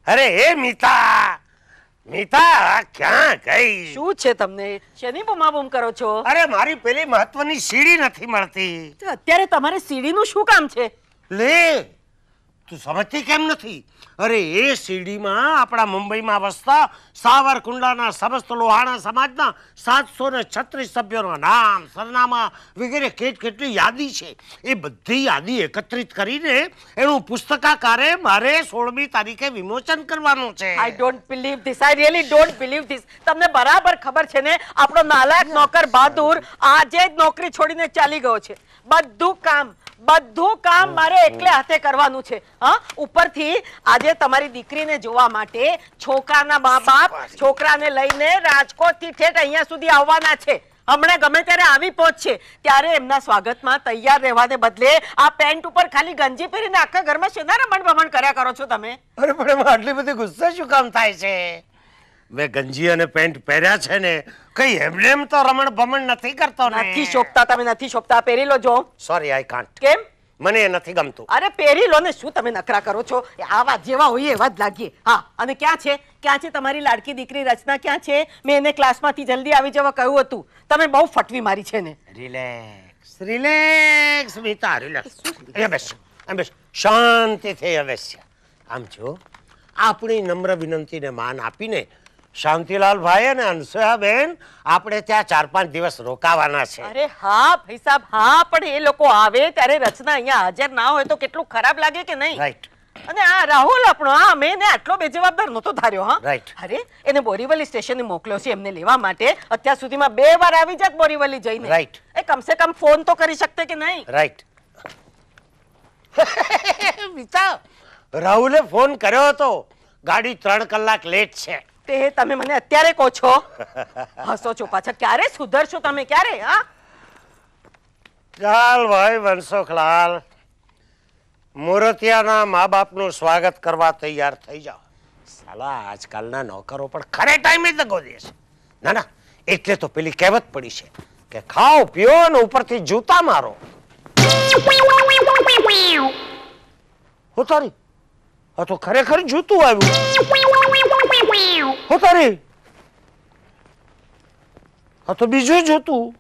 અરે એ મીતા, મીતા ક્યાં ગઈ? શું છે તમને? શેની બૂમાબૂમ કરો છો? અરે મારી પેલી મહત્વની સીડી નથી મળતી. તો અત્યારે તમારે સીડીનું શું કામ છે? લે, તું સમજતી કેમ નથી? અરે એ સીડીમાં આપણા મુંબઈમાં વસતા સાવરકુંડલાના સમસ્ત લોહાણા સમાજના 736 સભ્યોના નામ, સરનામા વગેરે કેટલી યાદી છે. એ બધી યાદી એકત્રિત કરીને એનું પુસ્તકાકારે મારે 16મી તારીખે વિમોચન કરવાનું છે. I don't believe this, I really don't believe this. તમને બરાબર ખબર છે ને આપણો નાલાયક નોકર બહાદુર આજે જ નોકરી છોડીને ચાલી ગયો છે. બધું કામ મારે એકલે હાથે કરવાનું છે. હા, ઉપરથી આજે તમારી દીકરીને જોવા માટે છોકરાના મા-બાપ છોકરાને લઈને રાજકોટથી ઠેઠ અહીંયા સુધી આવવાના છે. હમણાં ગમે ત્યારે આવી પહોંચશે. ત્યારે એમના સ્વાગતમાં તૈયાર રહેવાને બદલે આ પેન્ટ ઉપર ખાલી ગંજી પહેરીને આખા ઘરમાં શેના રમણ ભમણ કર્યા કરો છો તમે? અરે પણ એમાં આટલી બધી ગુસ્સા શું કામ થાય છે? મેં ગંજી અને પેન્ટ પહેર્યા છે ને, કઈ એમ તો રમણ ભમણ નથી કરતો ને. નથી શોભતા, તમે નથી શોભતા. પહેરી લો જો. Sorry, I can't. કેમ? મને એ નથી ગમતું. અરે પહેરી લો ને, શું તમે નખરા કરો છો? આવા જેવા હોઈએ એવા જ લાગીએ. હા, અને ક્યાં છે તમારી લાડકી દીકરી રચના? ક્યાં છે? મેં એને ક્લાસમાંથી જલ્દી આવી જવા કહ્યું હતું. તમે બહુ ફટવી મારી છે ને. Relax Meeta, relax. બેસ, શાંતિથી બેસ. આમ જો, આપણી નમ્ર વિનંતીને માન આપીને શાંતિલાલ ભાઈ અને અનસુયાબેન આપણે ત્યાં 4-5 દિવસ રોકાવાના છે. અરે હા ભાઈ સાહેબ, હા, પણ એ લોકો આવે ત્યારે રચના અહીંયા હાજર ના હોય તો કેટલું ખરાબ લાગે કે નહીં? રાઈટ. અને આ રાહુલ આપણો, હા, મેં આટલો બેજવાબદાર નહોતો ધાર્યો. હા, રાઈટ. અરે એને બોરીવલી સ્ટેશને મોકલ્યો છે એમને લેવા માટે. અત્યાર સુધીમાં 2 વાર આવી જાત બોરીવલી જઈને. રાઈટ. એ કમસે કમ ફોન તો કરી શકતે કે નહીં? રાઈટ. મીતા, રાહુલે ફોન કર્યો હતો, ગાડી 3 કલાક લેટ છે. તે તમે મને અત્યારે કહો છો? હસો છો પાછા. ક્યારે સુધરશો તમે? ક્યારે? હા, ચાલ ભાઈ વંશોખલાલ, મૂર્તિયાના મા બાપનું સ્વાગત કરવા તૈયાર થઈ જાઓ. સાલા આજકાલના નોકરો પણ ખરે ટાઈમે દગો દે છે. ના, એટલે તો પેલી કહેવત પડી છે કે ખાઓ પીઓ અને ઉપરથી જૂતા મારો. હો તારી, આ તો ખરેખર જૂતું આવ્યું. હો તારી, આ તો બીજું જૂતું.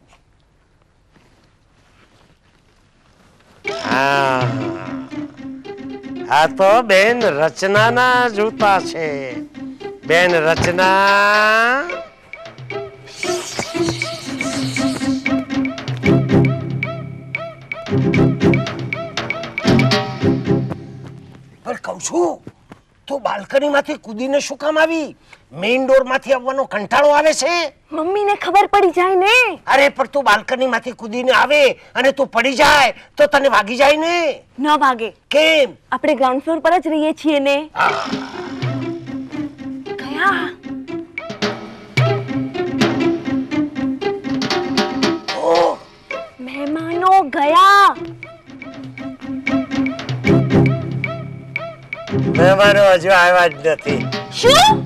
આ તો બેન રચનાના જૂતા છે. બેન રચના, પણ કહું છું, તું બાલ્કની માંથી કૂદીને શું કામ આવી? મેઇન ડોર માંથી આવવાનો કંટાળો આવે છે? મમ્મીને ખબર પડી જાય ને. અરે પણ તું બાલ્કની માંથી કૂદીને આવે અને તું પડી જાય તો તને વાગી જાય ને. ન વાગે. કેમ? આપણે ગ્રાઉન્ડ ફ્લોર પર જ રહીએ છીએ ને. ગયા. મહેમાનો ગયા. મહેમાનો હજુ આવ્યા જ નથી. શું?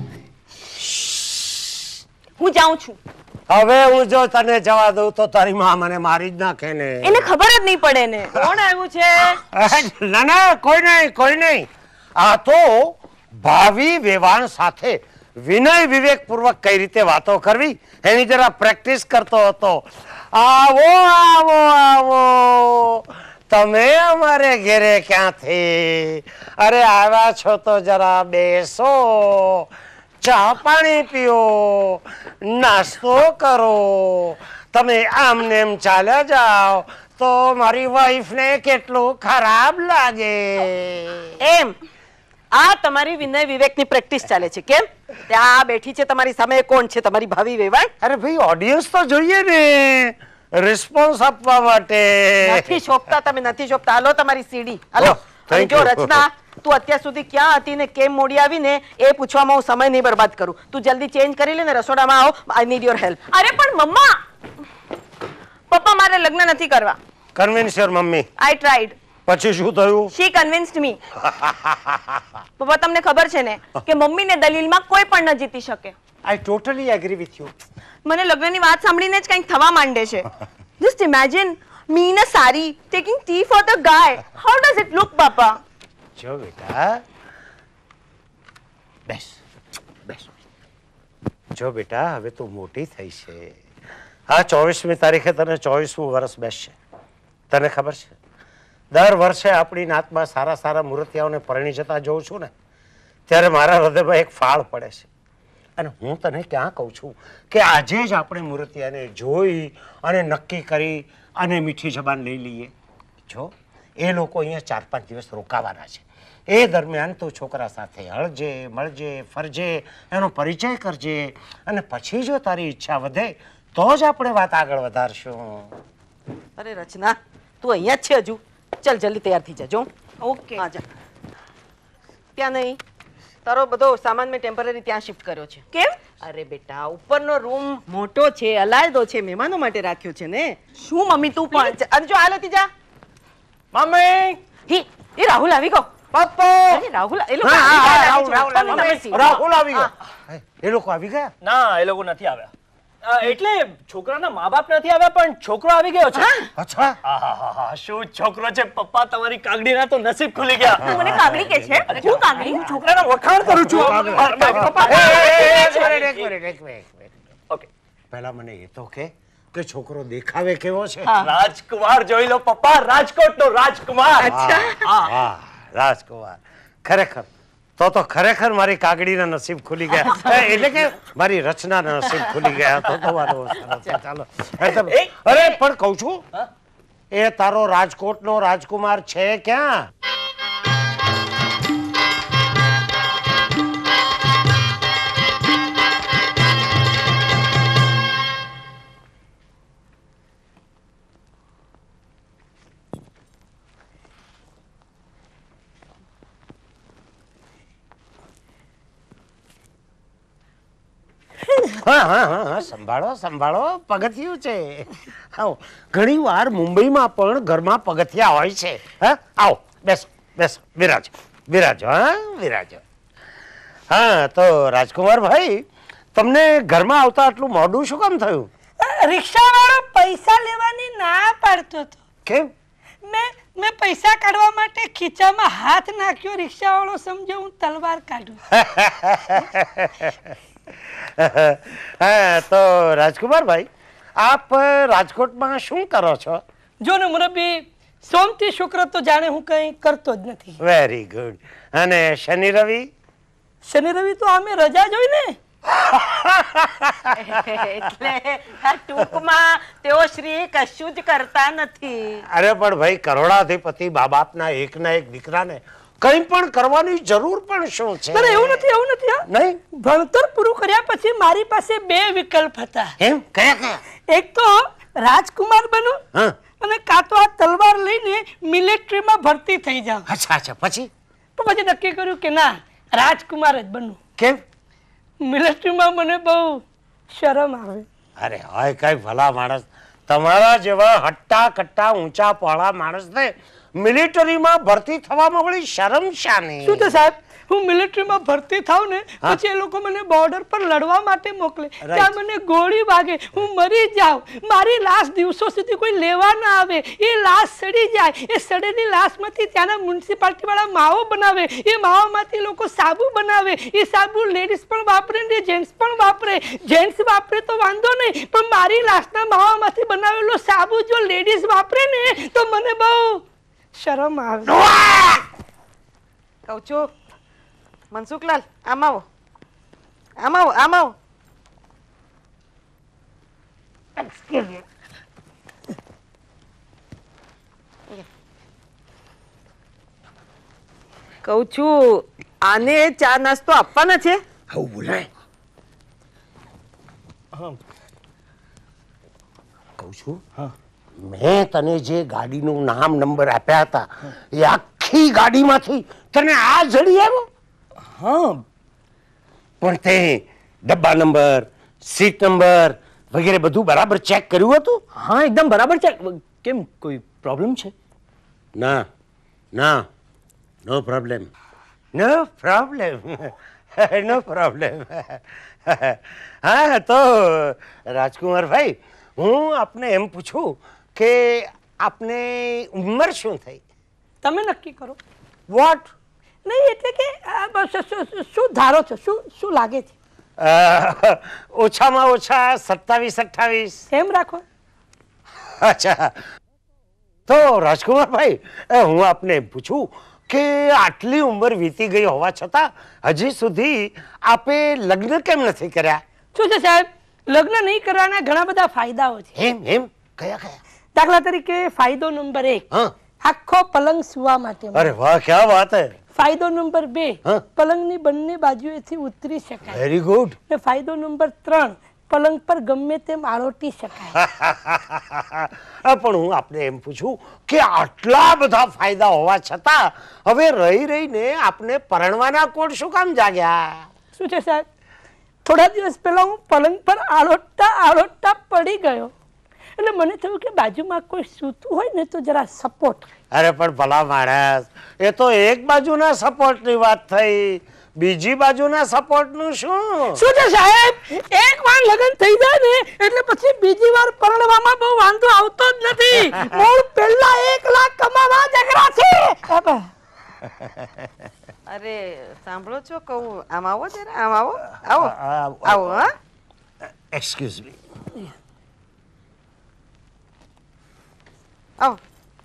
હું જાઉં છું. હવે હું જો તને જવા દઉં તો તારી માં મને મારી જ નાખે ને. એને ખબર જ નહીં પડે ને. કોણ આવ્યું છે? ના, કોઈ નહીં. આ તો ભાવિ વેવાણ સાથે વિનય વિવેક પૂર્વક કઈ રીતે વાતો કરવી એની જરા પ્રેક્ટિસ કરતો હતો. આવો, તમે અમારે ઘેરે ક્યાંથી? અરે આવ્યા છો તો જરા બેસો, ચા પાણી પીઓ, નાસ્તો કરો. તમે આમ ને એમ ચાલ્યા જાઓ તો મારી વાઈફને કેટલું ખરાબ લાગે. એમ આ તમારી વિનય વિવેકની પ્રેક્ટિસ ચાલે છે? કેમ? ત્યાં બેઠી છે તમારી સામે, કોણ છે? તમારી ભાવિ વેવાણ. અરે ભાઈ, ઓડિયન્સ તો જોઈએ ને રિસ્પોન્સ આપવા માટે. નથી શોભતા, તમે નથી શોભતા. હાલો તમારી સીડી, હાલો. અને જો રચના, તું અત્યાર સુધી ક્યાં હતી ને કેમ મોડી આવી ને એ પૂછવામાં હું સમય નહીં બરબાદ કરું. તું જલ્દી ચેન્જ કરી લે ને રસોડામાં આવો. I need your help. અરે પણ મમ્મા, પપ્પા મારે લગ્ન નથી કરવા. Convince your mummy. I tried. પછી શું થયું? She convinced me. પપ્પા તમને ખબર છે ને કે મમ્મીને દલીલમાં કોઈ પણ ન જીતી શકે. I totally agree with you. મને લગ્નની વાત સાંભળીને જ કંઈક થવા માંડે છે. Just imagine me in a sari taking tea for the guy. How does it look, Papa? જો બેટા, બેસ બેસ. જો બેટા, હવે તું મોટી થઈ છે. આ 24મી તારીખે તને 24મું વર્ષ બેસશે. તને ખબર છે, દર વર્ષે આપણી નાતમાં સારા સારા મૂર્તિયાઓને પરણી જતા જોઉં છું ને, ત્યારે મારા હૃદયમાં એક ફાળ પડે છે. અને હું તને ક્યાં કહું છું કે આજે જ આપણે મૂર્તિયાને જોઈ અને નક્કી કરી અને મીઠી જબાન લઈ લઈએ. જો એ લોકો અહીંયા 4-5 દિવસ રોકાવાના છે. એ દરમિયાન તું છોકરા સાથે હળજે મળજે ફરજે, એનો પરિચય કરજે, અને પછી જો તારી ઈચ્છા વધે તો જ આપણે વાત આગળ વધારશું. અરે રચના, તું અહીંયા જ છે હજુ? ચાલ જલ્દી તૈયાર થઈ જજો. ઓકે. હા જા. ત્યાં નહીં, તારો બધો સામાન મેં ટેમ્પરરી ત્યાં શિફ્ટ કર્યો છે. કેમ? અરે બેટા, ઉપરનો રૂમ મોટો છે, અલાયદો છે, મહેમાનો માટે રાખ્યો છે ને. શું મમ્મી તું પણ? અને જો આ લેતી જા. મમ્મી, એ રાહુલ આવી ગયો. પપ્પા. અરે રાહુલ, એ લોકો હા, આવી ગયા રાહુલ, છે. રાહુલ, પપ્પાને રાહુલ, નમસ્તે. રાહુલ આવી ગયો. એ લોકો આવી ગયા? ના, એ લોકો નથી આવ્યા. એટલે છોકરાના મા-બાપ નથી આવ્યા, પણ છોકરો આવી ગયો છે. અચ્છા. આહાહાહા, શું છોકરો છે પપ્પા! તમારી કાગડીના તો નસીબ ખુલી ગયા. તું મને કાગડી કે છે? હું કાગડી? હું છોકરાના વખાણ કરું છું. પપ્પા. એક મિનિટ. ઓકે. પહેલા મને એ તો કે છોકરો દેખાવે કેવો છે? રાજકુમાર જોઈ લો પપ્પા, રાજકોટનો રાજકુમાર. વાહ, રાજકુમાર. ખરેખર તો ખરેખર મારી કાગડીના નસીબ ખુલી ગયા. એટલે કે મારી રચનાના નસીબ ખુલી ગયા. તો મારો ચાલો. અરે પણ કહું છું, એ તારો રાજકોટનો રાજકુમાર છે ક્યાં? હા, સંભાળો, પગથિયું છે. આવો. ઘણી વાર મુંબઈમાં પણ ઘરમાં પગથિયા હોય છે. હા, આવો, બેસો, વિરાજો. હા, તો રાજકુમાર ભાઈ, તમને ઘરમાં આવતા આટલું મોડું શું કામ થયું? રિક્ષાવાળો પૈસા લેવાની ના પાડતો હતો. કેમ? મેં પૈસા કાઢવા માટે ખીચામાં હાથ નાખ્યો. રિક્ષાવાળો સમજ્યો હું તલવાર કાઢું. હા, તો રાજકુમાર ભાઈ, આપ રાજકોટમાં શું કરો છો? જો ને મુરબ્બી, સોમથી શુક્ર તો જાણે હું કઈ કરતો જ નથી. Very good. અને શનિ રવિ? શનિ રવિ તો અમે રજા જોઈ ને. એટલે ટૂંકમાં તેઓ શ્રી કશું જ કરતા નથી. અરે પણ ભાઈ, કરોડાધિપતિ બાપના એકના એક દીકરાને કંઈ પણ કરવાની જરૂર પણ શું છે? અરે એવું નથી હા. નહીં? ભણતર પૂરું કર્યા પછી મારી પાસે 2 વિકલ્પ હતા. એમ? કયા? એક તો રાજકુમાર બનવું, હા. અને કાં તો આ તલવાર લઈને મિલિટરીમાં ભરતી થઈ જાવ. અચ્છા, પછી? તો પછી નક્કી કર્યું કે ના, રાજકુમાર જ બનવું. કેમ? મિલિટરીમાં મને બહુ શરમ આવે. અરે હોય કઈ ભલા માણસ, તમારા જેવા હટ્ટા કટ્ટા ઊંચા પહોળા માણસને મિલિટરીમાં ભરતી થવામાં વળી શરમ શાની? શું છે સાહેબ, હું મિલિટરીમાં ભરતી થાઉં ને પછી એ લોકો મને બોર્ડર પર લડવા માટે મોકલે. ત્યાં મને ગોળી વાગે, હું મરી જાઉં, મારી લાશ દિવસો સુધી કોઈ લેવા ના આવે, એ લાશ સડી જાય, એ સડેલી લાશમાંથી ત્યાંના મ્યુનિસિપાલિટી વાળા માવો બનાવે, એ માવામાંથી લોકો સાબુ બનાવે, એ સાબુ લેડીઝ પણ વાપરે ને જેન્ટ્સ પણ વાપરે. જેન્ટ્સ વાપરે તો વાંધો નહીં, પણ મારી લાશના માવામાંથી બનાવેલો સાબુ જો લેડીઝ વાપરે ને તો મને બહુ શરમ આવે. કહું છું મનસુખલાલ, આમ આવો. કહું છું આને ચા નાસ્તો આપવાના છે. આવું બોલાય? કહું છું, મેં તને જે ગાડીનું નામ નંબર આપ્યા હતા એ આખી ગાડીમાંથી તને આ જડી આવ્યો? હા, પણ તે ડબ્બા નંબર, સીટ નંબર વગેરે બધું બરાબર ચેક કર્યું હતું? હા, એકદમ બરાબર છે. કેમ, કોઈ પ્રોબ્લેમ છે? ના, નો પ્રોબ્લેમ. હા, તો રાજકુમાર ભાઈ, હું આપને એમ પૂછું કે આપને ઉંમર શું થઈ? તમે નક્કી કરો. વોટ? નહીં એટલે કે શું ધારો છો, શું લાગે છે? ઓછામાં ઓછા 27-28. એમ રાખો. અચ્છા, તો રાજકુમારભાઈ, હું આપને પૂછું કે આટલી ઉંમર વીતી ગઈ હોવા છતાં હજી સુધી આપે લગ્ન કેમ નથી કર્યા? શું છે સાહેબ, લગ્ન નહીં કરવાના ઘણા બધા ફાયદાઓ છે. એમ કયા કયા? દાખલા તરીકે ફાયદો નંબર 1, હા. આખો પલંગ સુવા માટે. અરે વાહ, ક્યા વાત હે. ફાયદો નંબર 2, હા. પલંગની બંને બાજુએથી ઉતરી શકાય. Very good. ને ફાયદો નંબર 3, પલંગ પર ગમે તેમ આળોટી શકાય. પણ હું આપને એમ પૂછું કે આટલા બધા ફાયદા હોવા છતાં હવે રહીને આપને પરણવાના કોડ શું કામ જાગ્યા? શું છે સાહેબ, થોડા દિવસ પહેલા હું પલંગ પર આળોટતા પડી ગયો. એટલે મને થયું કે બાજુમાં કોઈ સૂતું હોય ને તો જરા સપોર્ટ. અરે પણ ભલા માણસ, એ તો એક બાજુના સપોર્ટની વાત થઈ, બીજી બાજુના સપોર્ટનું શું? શું છે સાહેબ, એક વાર લગ્ન થઈ જાય ને એટલે પછી બીજી વાર પરણવામાં બહુ વાંધો આવતો જ નથી. મૂળ પહેલા 1 લાખ કમાવા જગરા છે. અરે સાંભળો છો, કહું આમ આવો જરા, આમ આવો. હા, એક્સક્યુઝ મી. આવો.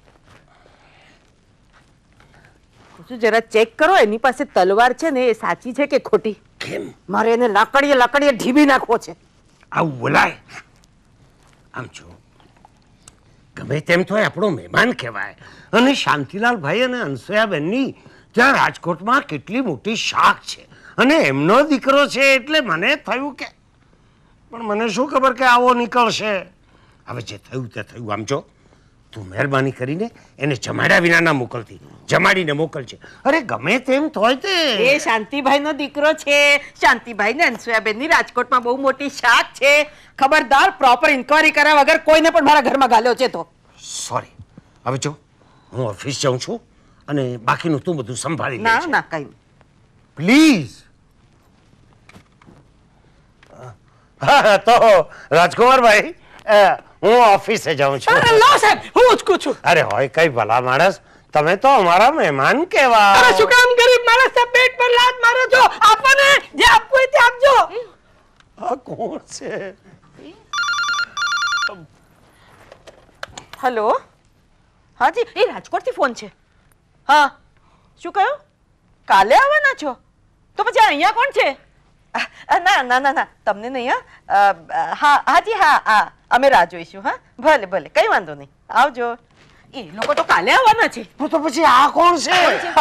જરા ચેક કરો એની પાસે તલવાર છે ને, એ સાચી છે કે ખોટી? કેમ મારે એને લાકડીએ ઢીબી નાખવો છે. આવું બોલાય? આમ જો, ગમે તેમ તો આપણો મહેમાન કહેવાય, અને શાંતિલાલભાઈ અને અનસુયાબેનની ત્યાં રાજકોટમાં કેટલી મોટી શાખ છે, અને એમનો દીકરો છે એટલે મને થયું કે, પણ મને શું ખબર કે આવો નીકળશે. હવે જે થયું તે થયું. આમ જો, તું મહેરબાની કરીને એને જમાડ્યા વિના ના મોકલતી, જમાડીને મોકલજે. અરે ગમે તેમ તોય તે એ શાંતિભાઈનો દીકરો છે. શાંતિભાઈ ને અનસુયાબેનની રાજકોટમાં બહુ મોટી શાખ છે. ખબરદાર, પ્રોપર ઇન્ક્વાયરી કર્યા વગર કોઈને પણ મારા ઘરમાં ગાલ્યો છે તો. સોરી. હવે જો, હું ઓફિસ જાઉં છું અને બાકીનું તું બધું સંભાળી ના લેજે. ના, કઈ નહીં. પ્લીઝ. હા, તો રાજકુમારભાઈ, હું ઓફિસે જાઉં છું. અરે લો સાહેબ, હું ઉચકું છું. અરે હોય કઈ ભલા માણસ, તમે તો અમારા મહેમાન કેવા. અરે શું કામ ગરીબ માણસ પેટ પર લાત મારો છો? આપો ને, જે આપવું હોય તે આપજો. આ કોણ છે? હેલો, હાજી, એ રાજકોટથી ફોન છે. હા, શું કહ્યું? કાલે આવવાના છો? તો પછી અહીંયા કોણ છે? ના, તમને નહીં. હા, હાજી, હા, અમે રાહ જોઈશું. હા, ભલે ભલે, કઈ વાંધો નહીં, આવજો. એ લોકો તો કાલે આવવાના છે. તો પછી આ કોણ છે?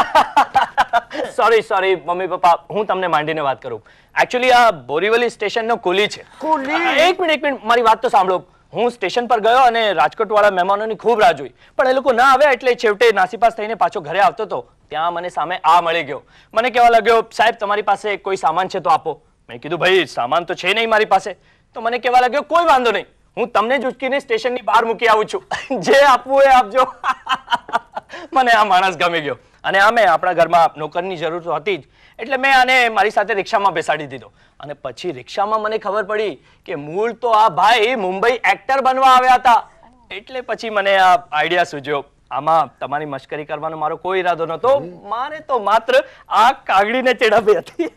સોરી મમ્મી પપ્પા, હું તમને માંડીને વાત કરું. એકચ્યુઅલી આ બોરીવલી સ્ટેશનનો કુલી છે. એક મિનિટ, મારી વાત તો સાંભળો. હું સ્ટેશન પર ગયો અને રાજકોટ વાળા મહેમાનોની ખૂબ રાહ જોઈ, પણ એ લોકો ના આવ્યા એટલે છેવટે નાસીપાસ થઈને પાછો ઘરે આવતો હતો ત્યાં મને સામે આ મળી ગયો. મને કહેવા લાગ્યો, સાહેબ તમારી પાસે કોઈ સામાન છે તો આપો. મેં કીધું ભાઈ સામાન તો છે નહીં મારી પાસે. તો મને કહેવા લાગ્યો, કોઈ વાંધો નહીં, હું તમને જ ઉચકીને સ્ટેશનની બહાર મૂકી આવું છું, જે આપવું એ આપજો. મને આ માણસ ગમી ગયો, અને આમે આપણા ઘરમાં નોકરની જરૂર તો હતી જ, એટલે મેં આને મારી સાથે રિક્ષામાં બેસાડી દીધો. અને પછી રિક્ષામાં મને ખબર પડી કે મૂળ તો આ ભાઈ મુંબઈ એક્ટર બનવા આવ્યા હતા. એટલે પછી મને આ આઈડિયા સૂજ્યો. આમાં તમારી મશ્કરી કરવાનો મારો કોઈ ઈરાદો નહોતો, મારે તો માત્ર આ કાગડીને ચેડાવી હતી.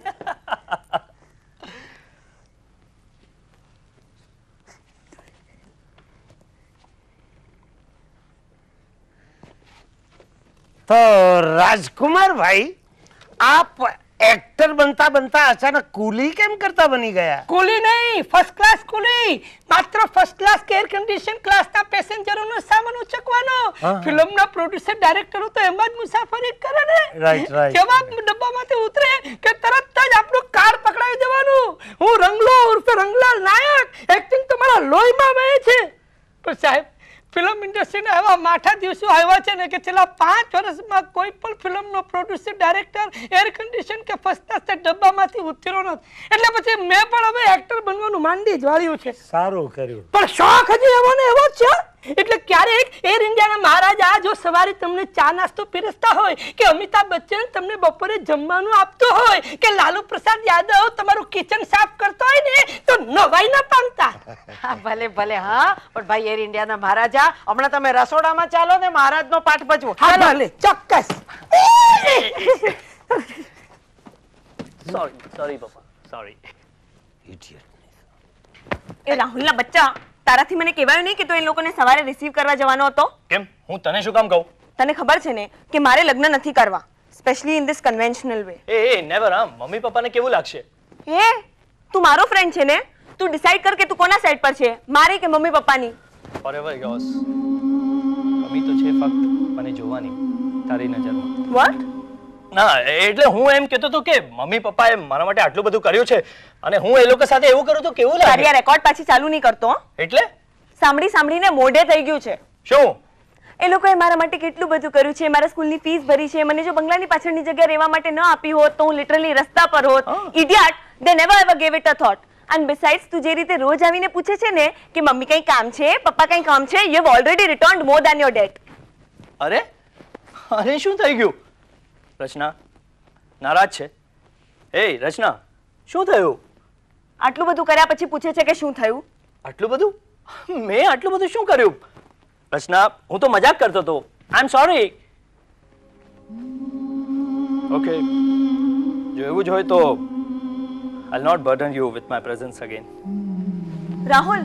તો રાજકુમારભાઈ, આપ એક્ટર બનતા બનતા અચાનક કુલી કેમ કરતા બની ગયા? કુલી નહીં, ફર્સ્ટ ક્લાસ કુલી. માત્ર ફર્સ્ટ ક્લાસ કે એર કન્ડિશન ક્લાસના પેસેન્જરોનો સામાન ઉચકવાનો. ફિલ્મના પ્રોડ્યુસર ડાયરેક્ટરો તો એમાં જ મુસાફરી કરે ને. રાઈટ. જેવા ડબ્બામાંથી ઉતરે કે તરત જ આપણું કાર પકડાવી દેવાનું. હું રંગલો ઉર્ફે રંગલાલ નાયક, એક્ટિંગ તો મારા લોહીમાં વહે છે. પણ સાહેબ, ફિલ્મ ઇન્ડસ્ટ્રીના એવા માઠા દિવસો આવ્યા છે ને કે છેલ્લા 5 વર્ષમાં કોઈ પણ ફિલ્મનો પ્રોડ્યુસર ડાયરેક્ટર એર કન્ડિશન કે ફર્સ્ટ ક્લાસ ડબ્બામાંથી ઉતર્યો નથી. એટલે પછી મેં પણ હવે એક્ટર બનવાનું માંડી જ વાળ્યું છે. સારું કર્યું. પણ શોખ હજી એવો ને એવો જ છે. એટલે ક્યારેક એર ઇન્ડિયાના મહારાજા જો સવારે તમને ચા નાસ્તો પીરસતા હોય, કે અમિતાભ બચ્ચન તમને બપોરે જમવાનું આપતો હોય, કે લાલુ પ્રસાદ યાદવ તમારું કિચન સાફ કરતો હોય ને, તો નવાઈ ન પામતા. હા, ભલે ભલે. હા, પણ ભાઈ એર ઇન્ડિયાના મહારાજા, હમણાં તમે રસોડામાં ચાલો ને મહારાજનો પાઠ ભજવો. હા ભલે, ચોક્કસ. સોરી પપ્પા સોરી. એ રાહુલના બચ્ચા, તારાથી મને કહેવાયું નહીં કે તું એ લોકોને સવારે રિસીવ કરવા જવાનો હતો? કેમ હું તને શું કામ કહું? તને ખબર છે ને કે મારે લગ્ન નથી કરવા, specially in this conventional way. એ નેવર. હા, મમ્મી પપ્પાને કેવું લાગશે? હે, તું મારો ફ્રેન્ડ છે ને, તું ડિસાઈડ કર કે તું કોના સાઈડ પર છે, મારી કે મમ્મી પપ્પાની. Forever yours. મમ્મી તો છે ફક્ત મને જોવાની તારી નજરમાં. વોટ? ના એટલે હું એમ કહેતો હતો કે મમ્મી પપ્પાએ મારા માટે આટલું બધું કર્યું છે અને હું એ લોકો સાથે એવું કરું તો કેવું લાગે? તારી આ રેકોર્ડ પાછી ચાલુ નહીં કરતો હો. એટલે સાંભળીને મોઢે થઈ ગયું છે. શું? એ લોકોએ મારા માટે કેટલું બધું કર્યું છે, મારા સ્કૂલની ફીસ ભરી છે, મને જો બંગલાની પાછળની જગ્યા રહેવા માટે ન આપી હોત તો હું લિટરલી રસ્તા પર હોત. Idiot, they never ever gave it a thought. And besides, તું જે રીતે રોજ આવીને પૂછે છે ને કે મમ્મી કઈ કામ છે, પપ્પા કઈ કામ છે, you have already returned more than your debt. અરે શું થઈ ગયું? રચના નારાજ છે? એ રચના શું થયું? આટલું બધું કર્યા પછી પૂછે છે કે શું થયું? આટલું બધું? મેં આટલું બધું શું કર્યું? રચના હું તો મજાક કરતો હતો. આઈ એમ સોરી. ઓકે, જો એવું જ હોય તો I'll not burden you with my presence again. Rahul,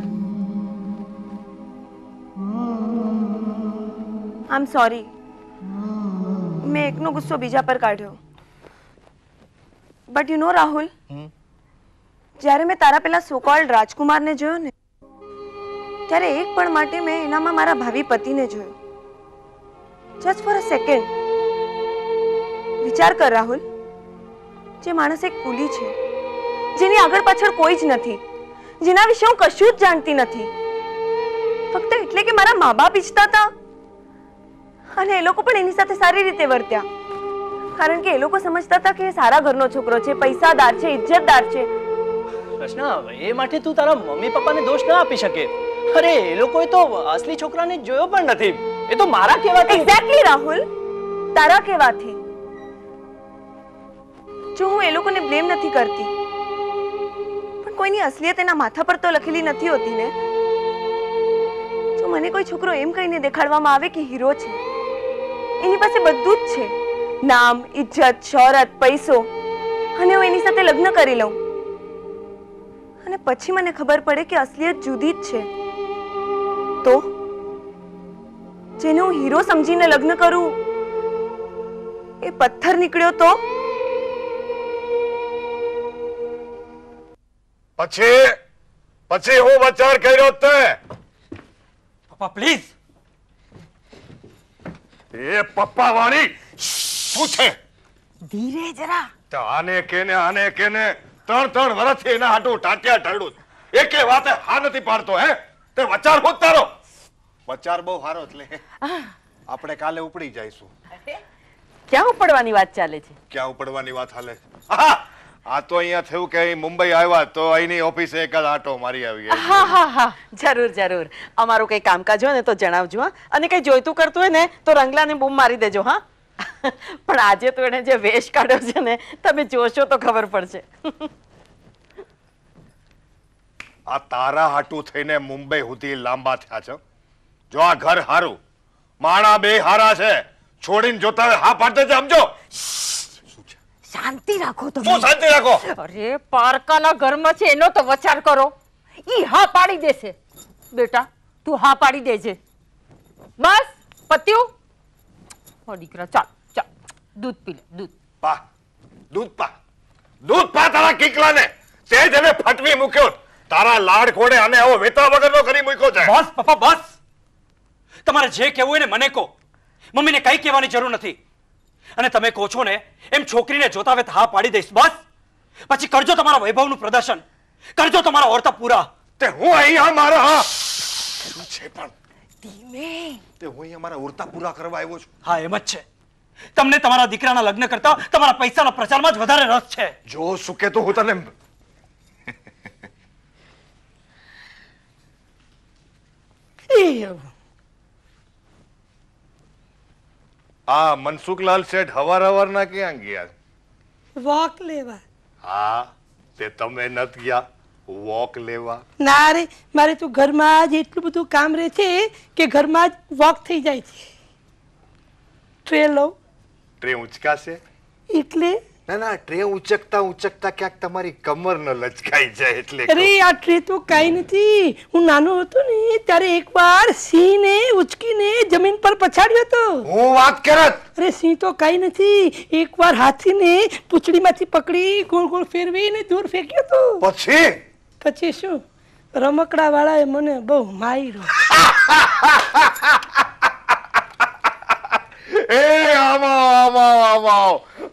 I'm sorry. મેં એકનો ગુસ્સો બીજા પર કાઢ્યો. બટ યુ નો રાહુલ, જ્યારે મેં તારા પેલા સો કોલ્ડ રાજકુમારને જોયો ને, ત્યારે એક પળ માટે મેં એનામાં મારા ભાવિ પતિને જોયો. Just for a second. વિચાર કર રાહુલ, જે માણસ એક કુલી છે, જેની આગળ પાછળ કોઈ જ નથી, જેના વિશે હું કશું જ જાણતી નથી, ફક્ત એટલે કે મારા મા બાપ ઈચ્છતા હતા અને એ લોકો પણ એની સાથે સારી રીતે વર્ત્યા, કારણ કે એ લોકો સમજતા હતા કે એ સારા ઘરનો છોકરો છે, પૈસાદાર છે, ઇજ્જતદાર છે. રચના, એ માટે તું તારા મમ્મી પપ્પાને દોષ ના આપી શકે. અરે એ લોકોએ તો અસલી છોકરાને જોયો પણ નથી. એ તો મારા કહેવાથી. એક્ઝેક્ટલી રાહુલ, તારા કહેવાથી. જો હું એ લોકોને બ્લેમ નથી કરતી, પણ કોઈની અસલિયત એના માથા પર તો લખેલી નથી હોતી ને. જો મને કોઈ છોકરો એમ કહીને દેખાડવામાં આવે કે હીરો છે, એની પાસે બધું જ છે, નામ, ઇજ્જત, શોહરત, પૈસો, અને હું એની સાથે લગ્ન કરી લઉં, અને પછી મને ખબર પડે કે અસલિયત જુદી જ છે, તો જેને હું હીરો સમજીને લગ્ન કરું એ પથ્થર નીકળ્યો તો? પછી હું વિચાર કર્યો તે? પપ્પા પ્લીઝ. એ પપ્પા વાળી શું છે? ધીરે જરા. તો આને કેને 3 વર્ષથી એના હાટું ટાટિયા ઢળું, એકે વાતે હા નથી પાડતો. હે તે વચાર હોત તારો? વચાર બહુ સારો, એટલે આપણે કાલે ઉપડી જઈશું. ક્યાં ઉપડવાની વાત ચાલે છે? ક્યાં ઉપડવાની વાત હાલે? આ તો અહીંયા થયું કે અહીં મુંબઈ આવ્યા તો અહીંની ઓફિસે એક જ આટો મારી આવી. હા, જરૂર. અમારું કઈ કામકાજ હોય ને તો જણાવજો હા, અને કઈ જોઈતું કરતું હોય ને તો રંગલાને બૂમ મારી દેજો હા. પણ આજે તો એને જે વેશ કાઢ્યો છે ને, તમે જોશો તો ખબર પડશે. આ તારા હાટું થઈને મુંબઈ સુધી લાંબા થયા છે. જો આ ઘર હારું, માણા બે હારા છે, છોડીને જોતા હા પાડતે છે, સમજો. શાંતિ રાખો તમે. શું શાંતિ રાખો? અરે પારકાના ઘરમાં છે એનો તો વિચાર કરો. ઈ હા પાડી દેશે. બેટા તું હા પાડી દેજે. બસ પત્યું? ઓ દીકરા ચાલ દૂધ પી લે. દૂધ પા તારા કિકલાને. તે જ એને ફટવી મૂક્યો. તારા લાડ ખોડે અને આવો વેતા વગરનો કરી મૂક્યો છે. બસ પપ્પા બસ. તમારે જે કહેવું હોય ને મને કહો, મમ્મીને કઈ કહેવાની જરૂર નથી. અને તમે કહો છો ને એમ છોકરીને જોતા હવે હા પાડી દઈશ. બસ પછી કરજો તમારા વૈભવનું પ્રદર્શન, કરજો તમારા ઓરતા પૂરા. તે હું અહીંયા મારા હા શું છે પણ ધીમે તે હું અહીંયા મારા ઓરતા પૂરા કરવા આવ્યો છું. હા એમ જ છે. તમને તમારા દીકરાના લગ્ન કરતા તમારા પૈસાના પ્રચારમાં જ વધારે રસ છે. જો સુકે તો હું તને આ મનસુખલાલ શેઠ હવાર ક્યાં ગયા? વોક લેવા. હા તે તમે નત ગયા વોક લેવા? ના રે, મારે તો ઘરમાં જ એટલું બધું કામ રહે છે કે ઘરમાં જ વોક થઈ જાય છે. ટ્રે લઉં ટ્રે ઉંચકાશે એટલે ના ના ટ્રે ઉચકતા ઉચકતા ક્યાંક તમારી કમર ન લચકાઈ જાય એટલે અરે આ ટ્રે તો કાંઈ નથી. હું નાનો હતો ને ત્યારે એકવાર સિંહને ઉચકીને જમીન પર પછાડ્યો હતો. હું વાત કરત. અરે સિંહ તો કાંઈ નથી, એકવાર હાથીને પૂંછડીમાંથી પકડી ગોળ ગોળ ફેરવીને દૂર ફેંક્યો હતો. પછી શું, રમકડા વાળાએ મને બહુ માર્યો. એ આમાવ આમાવ આમાવ.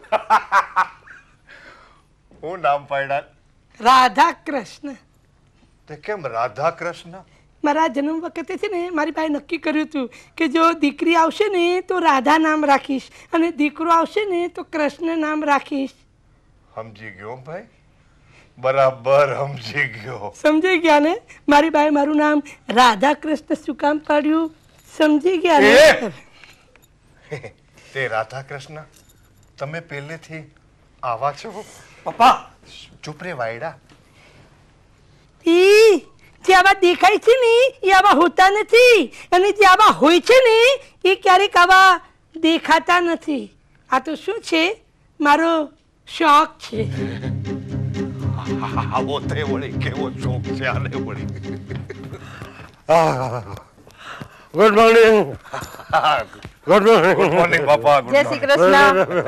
હું નામ પાડ્યા? રાધા કૃષ્ણ. તે કેમ રાધા કૃષ્ણ? મારા જન્મ વખતે છે ને મારી પાસે નક્કી કર્યું હતું કે જો દીકરી આવશે ને તો રાધા નામ રાખીશ અને દીકરો આવશે ને તો કૃષ્ણ નામ રાખીશ. સમજી ગયો ભાઈ, બરાબર સમજી ગયો. સમજી ગયા ને? મારી બાએ મારું નામ રાધા કૃષ્ણ શું કામ પાડ્યું સમજી ગયા ને? તે રાધા કૃષ્ણ તમે પહેલેથી આવા છો? પપ્પા ચૂપ રે વાયડા. ઈ જે આવા દેખાય છે ને એ આવા હોતા નથી અને જે આવા હોય છે ને એ ક્યારેક આવા દેખાતા નથી. આ તો શું છે, મારો શોખ છે. આવો તે વળી કેવો શોખ છે આને વળી. Good morning. Good morning. Good morning બાપા. જય શ્રી કૃષ્ણ.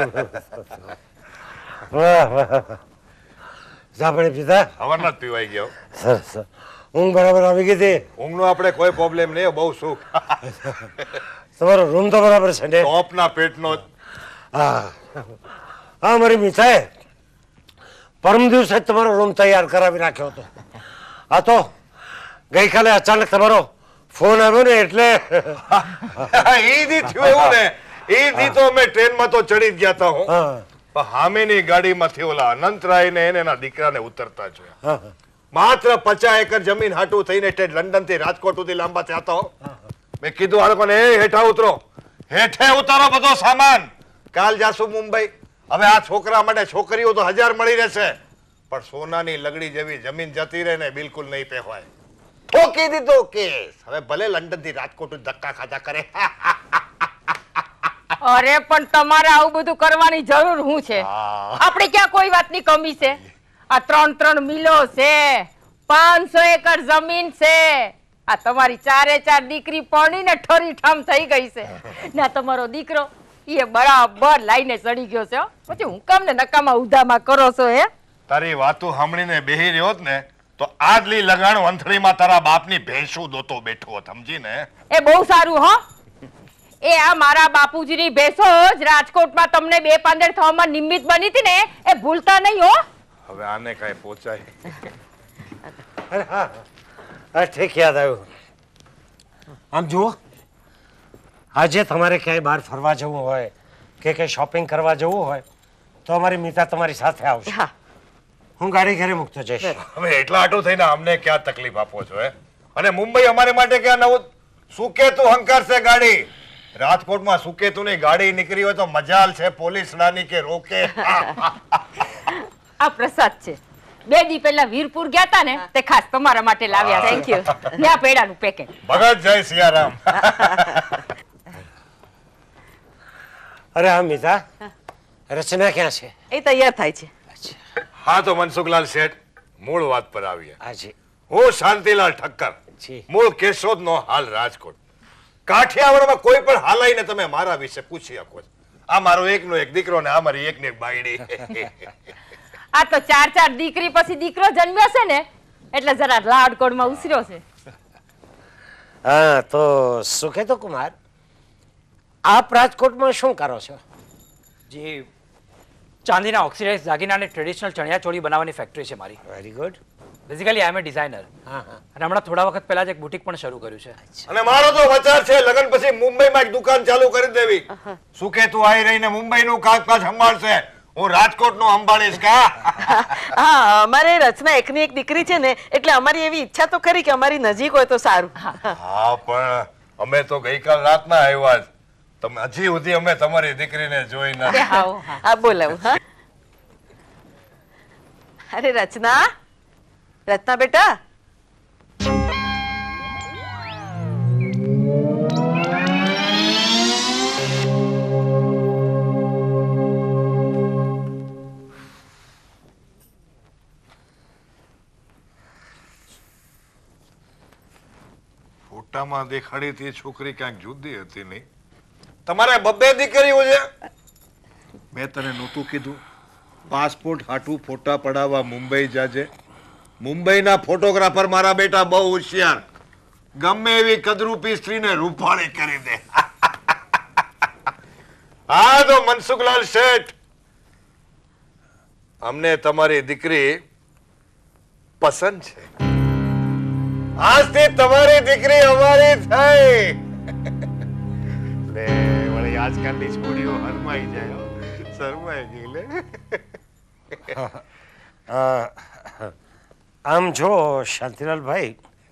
સાંભળે પિતા? હવારના જ પીવાઈ ગયો. સરસ. ઊંઘ બરાબર આવી ગઈ હતી? ઊંઘનો આપણે કોઈ પ્રોબ્લેમ નહીં, બહુ સુખ. તમારો રૂમ તો બરાબર છે ને? ટોપના પેટનો. હા હા, મારી મીઠાએ પરમ દિવસે જ તમારો રૂમ તૈયાર કરાવી નાખ્યો હતો. આ તો ગઈકાલે અચાનક તમારો ફોન આવ્યો ને એટલે ઈ દી થયું એવું ને. ઈ દી તો અમે ટ્રેનમાં તો ચડી જ ગયા હતા. હું હા પણ હામેની ગાડીમાંથી ઓલા અનંતરાય ને એને એના દીકરાને ઉતરતા જોયા. હા માત્ર 50 એકર જમીન હાટું થઈને લંડન થી રાજકોટ સુધી લાંબા થયા તો મેં કીધું આ લોકોને, એ હેઠા ઉતરો, હેઠે ઉતારો બધો સામાન, કાલ જાશું મુંબઈ. હવે આ છોકરા માટે છોકરીઓ તો 1000 મળી રહેશે પણ સોનાની લગડી જેવી જમીન જતી રહે ને બિલકુલ નહીં પહેવાય. ઠોકી દીધો કેસ. હવે ભલે લંડન થી રાજકોટ ધક્કા ખાધા કરે. અરે પણ તમારે આવું બધું કરવાની જરૂર શું છે? આપણે ક્યાં કોઈ વાતની કમી છે? આ 3 મિલો છે, 500 એકર જમીન છે. આ તમારી 4 દીકરી પરણીને ઠરી ઠામ થઈ ગઈ છે ને આ તમારો દીકરો એ બરાબર લાઈને ચડી ગયો છે. પછી હું કામ ને નકામા ઉધામાં કરો છો? હે, તારી વાતો સાંભળીને બેહી રહ્યો જ ને તો આજલી લગાણ વંથળીમાં તારા બાપની ભેંસું દોતો બેઠો હોત, સમજી ને? એ બહુ સારું હો. એ આ મારા બાપુજીની ભેંસો જ રાજકોટમાં તમને 2 પાંદડ થવામાં નિમિત્ત બની હતી ને, એ ભૂલતા નહીં હો. હવે આને કઈ પહોંચાય. અરે હા હા, ઠીક યાદ આવ્યું. આમ જુઓ, આજે તમારે ક્યાંય બહાર ફરવા જવું હોય કે કંઈ શોપિંગ કરવા જવું હોય તો અમારી મીતા તમારી સાથે આવશે. હા, હું ગાડી ઘરે મૂકતો જઈશ. હવે એટલા આટું થઈને અમને ક્યાં તકલીફ આપો છો? અને મુંબઈ અમારે માટે ક્યાં નવું સુકેતુ હંકારશે ગાડી? રાજકોટમાં સુકેતુની ગાડી નીકળી હોય તો મજાલ છે પોલીસ નાની કે રોકે. આ પ્રસાદ છે. 2 દી પહેલા વીરપુર ગયા તા ને તે ખાસ તમારા માટે લાવ્યા. Thank you. ન્યા પેડાનું પેકેટ. ભગત જય સિયારામ. અરે હા મીતા, રચના ક્યાં છે? એ તૈયાર થાય છે. હા તો મનસુખલાલ શેઠ, મૂળ વાત પર આવીએ. હાજી હું શાંતિલાલ ઠક્કર, જી. મૂળ કેશોદનો, હાલ રાજકોટ. કાઠિયાવાડમાં કોઈ પણ હાલાઈને તમે મારા વિશે પૂછી શકો છો. આ મારો એકનો એક દીકરો ને આ મારી એકની એક બાયડી. આ તો 4 દીકરી પછી દીકરો જન્મ્યો છે ને એટલે જરા લાડકોડમાં ઉછર્યો છે. હા તો શું કહેતો કુમાર, આપ રાજકોટમાં શું કરો છો? જી, ચાંદીના ઓક્સિડાઇઝ દાગીના અને ટ્રેડિશનલ ચણિયા ચોળી બનાવવાની ફેક્ટરી છે મારી. Very good. Basically I am a designer. હા હા. અને હમણાં થોડા વખત પહેલા જ એક બુટીક પણ શરૂ કર્યું છે. અને મારો તો વિચાર છે લગન પછી મુંબઈમાં એક દુકાન ચાલુ કરી દેવી. શું કે તું આવી રહીને મુંબઈનું કામકાજ સંભાળશે, હું રાજકોટનું સંભાળીશ. કા હા, અમારે રચના એકની એક દીકરી છે ને એટલે અમારી એવી ઈચ્છા તો ખરી કે અમારી નજીક હોય તો સારું. હા પણ અમે તો ગઈકાલ રાતના આવ્યા જ. તમે હજી સુધી અમે તમારી દીકરીને જોઈ નથી. હા બોલાવું. હા, અરે રચના, રચના બેટા. ફોટામાં દેખાડી હતી એ છોકરી ક્યાંક જુદી હતી નહીં. તમારે બબ્બે દીકરીઓ છે? મેં તને નહોતું કીધું પાસપોર્ટ હાટું ફોટા પડાવવા મુંબઈ જાજે? મુંબઈના ફોટોગ્રાફર મારા બેટા બહુ હોશિયાર, ગમે એવી કદરૂપી સ્ત્રીને રૂપાળી કરી દે. હા તો મનસુખલાલ શેઠ, અમને તમારી દીકરી પસંદ છે. આજથી તમારી દીકરી અમારી થઈ. લે વળી આજકાલની છોડીઓ હરમાઈ જાય હો. શરમાઈ ગઈ લે. આમ જો શાંતિલાલભાઈ,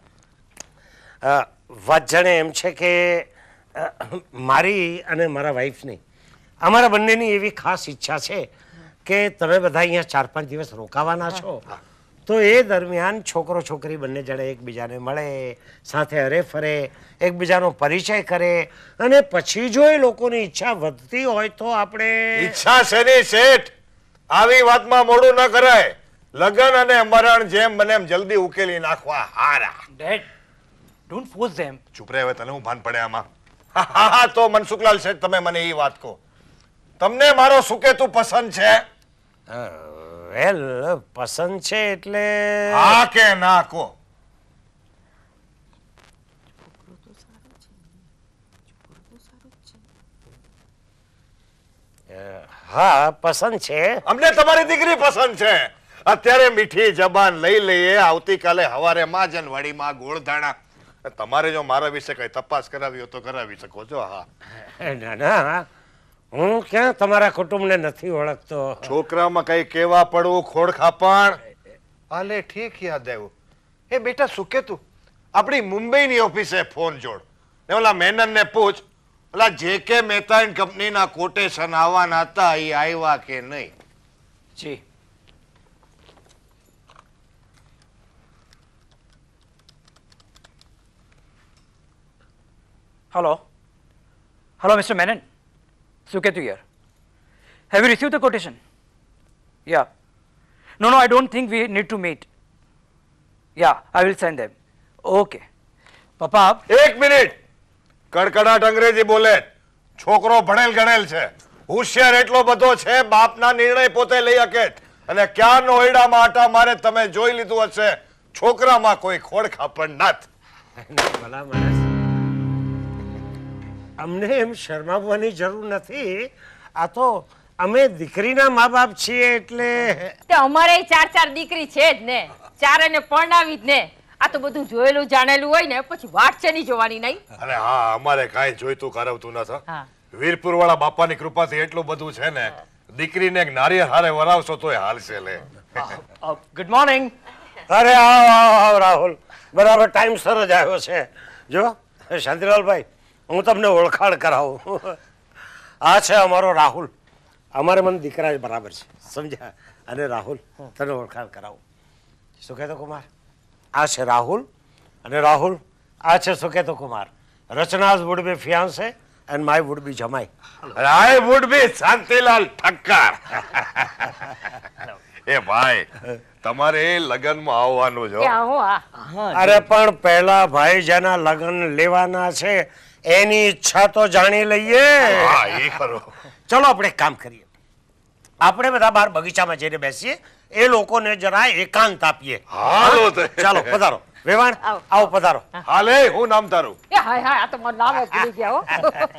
વાત જાણે એમ છે કે મારી અને મારા વાઈફની, અમારા બંનેની એવી ખાસ ઈચ્છા છે કે તમે બધા અહીંયા 4-5 દિવસ રોકાવાના છો, તો એ દરમિયાન છોકરો છોકરી બંને જણે એકબીજાને મળે, સાથે હરે ફરે, એકબીજાનો પરિચય કરે, અને પછી જો એ લોકોની ઈચ્છા વધતી હોય તો આપણે... ઈચ્છા શેની શેઠ? આવી વાતમાં મોડું ન કરાય. લગન અને મરણ જેમ બને એમ જલ્દી ઉકેલી નાખવા હારા. Dad, don't force them. ચૂપ રહે, હવે તને હું ભાન પડે આમાં? હા તો મનસુખલાલ શેઠ, તમે મને એ વાત કહો, તમને મારો સુકેતુ પસંદ છે? વેલ, પસંદ છે એટલે... હા કે ના કહો. હા, પસંદ છે. અમને તમારી દીકરી પસંદ છે. અત્યારે મીઠી જબાન લઈ લઈએ, આવતીકાલે હવારે માજનવાડીમાં ગોળધાણા. તમારે જો મારા વિશે કઈ તપાસ કરાવી હોય તો કરાવી શકો છો. હા, ના ના, હું ક્યાં તમારા કુટુંબને નથી ઓળખતો. છોકરામાં કઈ કેવા પડવું ખોડખાપણ. આલે ઠીક યાદ આવ્યું. એ બેટા સુકેતુ, આપણી મુંબઈની ઓફિસે ફોન જોડ ને ઓલા મેનનને પૂછ, ઓલા જે.કે. મહેતા એન્ડ કંપનીના કોટેશન આવવાના હતા એ આવ્યા કે નહીં. જી. Hello. Hello, Mr. Menon. Suketu here. Have you received the quotation? Yeah. No, I don't think we need to meet. Yeah, I will send them. Okay. Papa. એક મિનિટ. કડકડાટ અંગ્રેજી બોલે. છોકરો ભણેલ ગણેલ છે, હોશિયાર એટલો બધો છે, બાપના નિર્ણય પોતે લઈ શકે. અને ક્યારનો ઓયડામાં આટા મારે તમે જોઈ લીધું હશે, છોકરામાં કોઈ ખોડખાપણ નથી. ભલા માણસ, અમને એમ શરમાવવાની જરૂર નથી. આ તો અમે દીકરીના મા બાપ છીએ એટલે... તે અમારે 4 દીકરી છે જ ને, ચારેને પરણાવી જ ને. આ તો બધું જોયેલું જાણેલું હોય ને, પછી વાટ છે નહીં જોવાની. નહીં? અને હા, અમારે કાંઈ જોઈતું કરાવતું નથી. હા. વીરપુર વાળા બાપાની કૃપાથી એટલું બધું છે ને, દીકરીને એક નારિયેળ હારે વરાવશો તોય હાલશે. લે Good morning. અરે આવો આવો આવો રાહુલ, બરાબર ટાઈમસર જ આવ્યો છે. જો શાંતિલાલભાઈ, હું તમને ઓળખાણ કરાવું. આ છે અમારો રાહુલ. અમારે મને દીકરા જ બરાબર છે, સમજ્યા? અને રાહુલ, તને ઓળખાણ કરાવું. સુકેતુ કુમાર, આ છે રાહુલ. અને રાહુલ, આ છે Suketu Kumar. રચના's would be fiancé and my would be જમાઈ. I would be Shantilal Thakkar. એ ભાઈ, તમારે લગનમાં આવવાનું જો. અરે પણ પહેલા ભાઈ જેના લગ્ન લેવાના છે એની ઈચ્છા તો જાણી લઈએ. હા, એ ખરો. ચલો આપણે એક કામ કરીએ, આપણે બધા બહાર બગીચામાં જઈને બેસીએ, એ લોકોને જરા એકાંત આપીએ. હાલો તે. ચાલો પધારો. વેવાણ, આવો પધારો. હાલે, હું નામ તારું? એ હાય હાય, આ તો મારું નામ જ ભૂલી ગયા હો.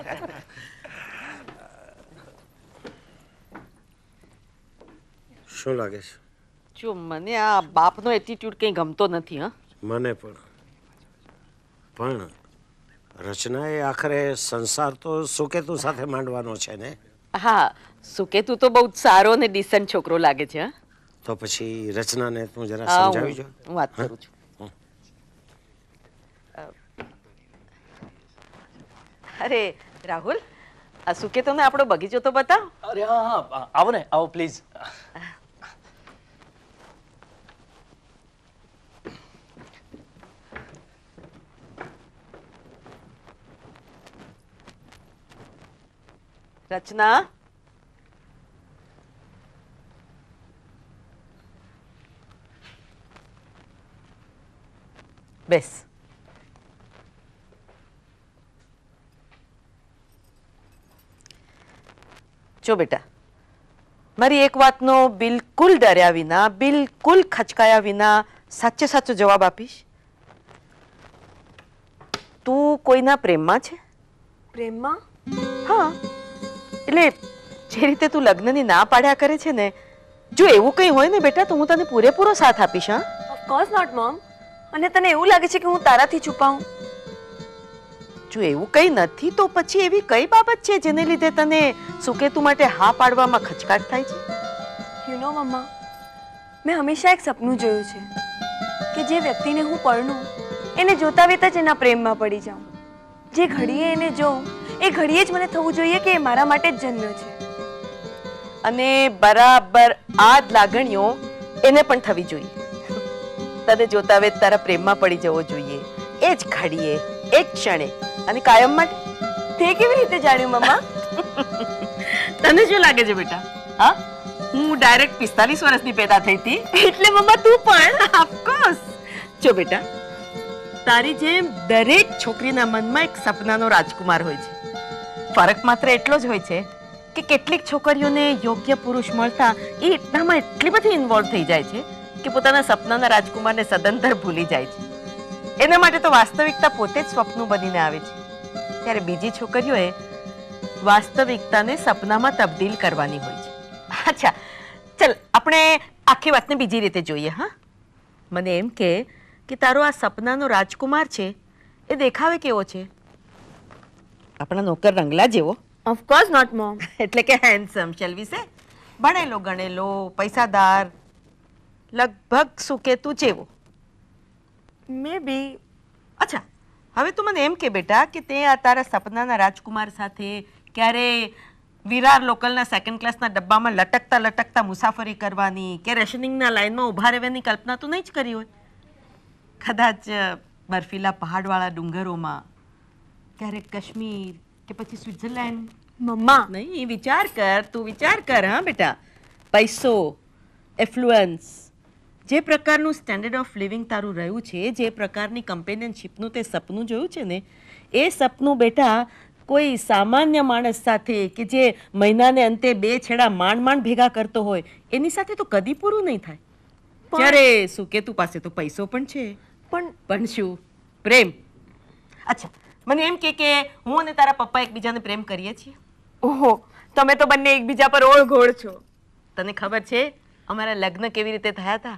શું લાગે છે? જો મને આ બાપનો એટીટ્યુડ કંઈ ગમતો નથી. હા, મને પણ રચનાએ આખરે સંસાર તો સુકેતુ સાથે માંડવાનો છે ને. હા, સુકેતુ તો બહુ જ સારો ને ડિસન્ટ છોકરો લાગે છે. તો પછી રચનાને તું જરા હા, સમજાવી જો. હું વાત કરું છું. અરે રાહુલ, આ સુકેતુને આપણો બગીચો તો બતાવ. અરે હા હા, આવો ને, આવો પ્લીઝ. રચના, બેસ. જો બેટા, મારી એક વાતનો બિલકુલ ડર્યા વિના, બિલકુલ ખચકાયા વિના સાચે સાચો જવાબ આપીશ. તું કોઈના પ્રેમમાં છે? પ્રેમમાં? હા, એટલે જે રીતે તું લગ્નની ના પાડ્યા કરે છે ને, જો એવું કંઈ હોય ને બેટા તો હું તને પૂરેપૂરો સાથ આપીશ. હા, ઓફકોર્સ નોટ મોમ. અને તને એવું લાગે છે કે હું તારાથી છુપાઉં? જો એવું કંઈ નથી તો પછી એવી કઈ બાબત છે જેને લીધે તને સુકેતુ માટે હા પાડવામાં ખચકાટ થાય છે? યુ નો મમ્મા, મેં હંમેશા એક સપનું જોયું છે કે જે વ્યક્તિને હું પરણું એને જોતા વેત જ એના પ્રેમમાં પડી જાઉં. જે ઘડીએ એને જોઉં એ ઘડીએ જ મને થવું જોઈએ કે એ મારા માટે જ જન્મ્યો છે. અને બરાબર આ જ લાગણીઓ એને પણ થવી જોઈએ. તને જોતા વેત તારા પ્રેમમાં પડી જવો જોઈએ, એ જ ઘડીએ, એ જ ક્ષણે અને કાયમ માટે. તે કેવી રીતે જાણ્યું મમ્મા? તને શું લાગે છે બેટા? હા, હું ડાયરેક્ટ 45 વર્ષની પેદા થઈ હતી એટલે મમ્મા તું પણ? ઓફકોર્સ. જો બેટા, તારી જેમ દરેક છોકરીના મનમાં એક સપનાનો રાજકુમાર હોય છે. ફરક માત્ર એટલો જ હોય છે કે કેટલીક છોકરીઓને યોગ્ય પુરુષ મળતા એ એટલામાં એટલી બધી ઇન્વોલ્વ થઈ જાય છે કે પોતાના સપનાના રાજકુમારને સદંતર ભૂલી જાય છે. એના માટે તો વાસ્તવિકતા પોતે જ સ્વપ્નું બનીને આવે છે. ત્યારે બીજી છોકરીઓએ વાસ્તવિકતાને સપનામાં તબદીલ કરવાની હોય છે. અચ્છા, ચલ આપણે આખી વાતને બીજી રીતે જોઈએ. હા, મને એમ કે તારો આ સપનાનો રાજકુમાર છે એ દેખાવે કેવો છે? આપણા નોકર રંગલા જેવો? Of course not mom. એટલે કે હેન્ડસમ, શેલ વી સે? ભણેલો ગણેલો, પૈસાદાર, લગભગ સુકેતુ જેવો? મે બી. અચ્છા, હવે તું મને એમ કે બેટા કે તે આ તારા સપનાના રાજકુમાર સાથે ક્યારે વિરાર લોકલના સેકન્ડ ક્લાસના ડબ્બામાં લટકતા લટકતા મુસાફરી કરવાની કે રેશનિંગના લાઈનમાં ઊભા રહેવાની કલ્પના તું નહીં જ કરી હોય? કદાચ બર્ફીલા પહાડવાળા ડુંગરોમાં, ક્યારેક કાશ્મીર કે પછી સ્વિટ્ઝરલેન્ડ? મમ્મા, નહીં, વિચાર કર, તું વિચાર કર. હા બેટા, પૈસો, એફ્લુઅન્સ, જે પ્રકારનું સ્ટેન્ડર્ડ ઓફ લિવિંગ તારું રહ્યું છે, જે પ્રકારની કમ્પેનિયનશિપનું તે સપનું જોયું છે ને, એ સપનું બેટા કોઈ સામાન્ય માણસ સાથે કે જે મહિનાને અંતે 2 છેડા માંડ માંડ ભેગા કરતો હોય એની સાથે તો કદી પૂરું નહીં થાય. જ્યારે સુકેતુ પાસે તો પૈસો પણ છે, પણ શું? પ્રેમ. અચ્છા, મને એમ કે હું અને તારા પપ્પા એકબીજાને પ્રેમ કરીએ છીએ? ઓહો, તમે તો બંને એકબીજા પર ઓળઘોળ છો. તને ખબર છે અમારા લગ્ન કેવી રીતે થયા હતા?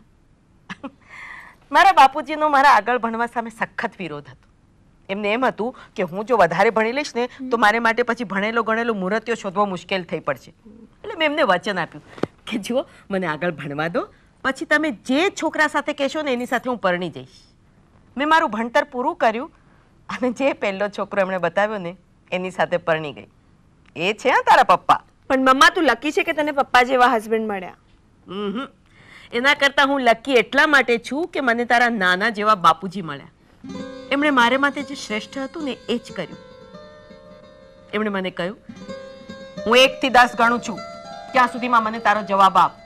મારા બાપુજીનો મારા આગળ ભણવા સામે સખત વિરોધ હતો. એમને એમ હતું કે હું જો વધારે ભણી લઈશ ને તો મારે માટે પછી ભણેલો ગણેલો મૂર્તિઓ શોધવો મુશ્કેલ થઈ પડશે. એટલે મેં એમને વચન આપ્યું કે જુઓ, મને આગળ ભણવા દો, પછી તમે જે છોકરા સાથે કહેશો ને એની સાથે હું પરણી જઈશ. મેં મારું ભણતર પૂરું કર્યું અને જે પહેલો છોકરો એમણે બતાવ્યો ને એની સાથે પરણી ગઈ. એ છે હા તારા પપ્પા. પણ મમ્મા તું લકી છે કે તને પપ્પા જેવા હસબન્ડ મળ્યા. એના કરતાં હું લકી એટલા માટે છું કે મને તારા નાના જેવા બાપુજી મળ્યા. એમણે મારે માટે જે શ્રેષ્ઠ હતું ને એ જ કર્યું. એમણે મને કહ્યું, હું 1 થી 10 ગણું છું, ત્યાં સુધીમાં મને તારો જવાબ આપ.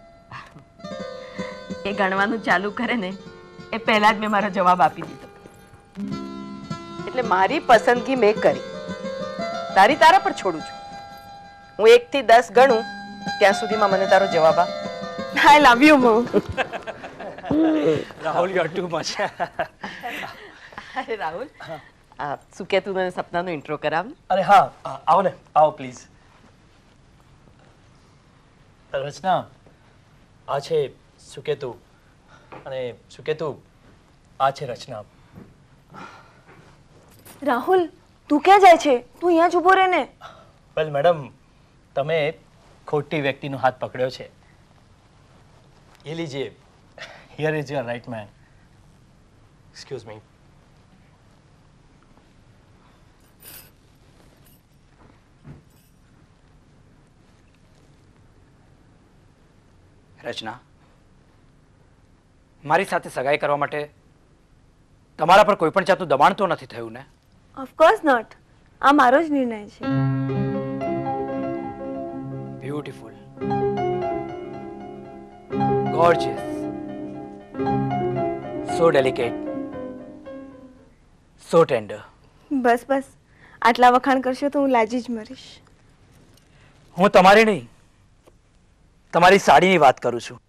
એ ગણવાનું ચાલુ કરે ને એ પહેલા જ મેં મારો જવાબ આપી દીધો. એટલે મારી પસંદગી મેં કરી, તારી તારા પર છોડું છું. હું 1 થી 10 ગણું ત્યાં સુધીમાં મને તારો જવાબ આપ. આઈ love you mum. Rahul, you are too much. અરે રાહુલ, શું કે તું મને સપનાનો ઇન્ટ્રો કરાવ ને? અરે હા, આવો ને, આવો પ્લીઝ. રચના, આ છે સુકેતુ અને સુકેતુ, આ છે રચના. રાહુલ, તું ક્યાં જાય છે? તું અહીંયા જ ઊભો રહે ને. વેલ મેડમ, તમે ખોટી વ્યક્તિનો હાથ પકડ્યો છે. એ લીજીએ, here is your right man. Excuse me. Rachana, મારી સાથે સગાઈ કરવા માટે તમારા પર કોઈ પણ જાતનું દબાણ તો નથી થયું ને? Of course not. આ મારો જ નિર્ણય છે. Beautiful, gorgeous, so delicate, so tender. બસ બસ, આટલા વખાણ કરશો તો હું લાજી જ મરીશ. હું તમારી નહીં, તમારી સાડીની વાત કરું છું.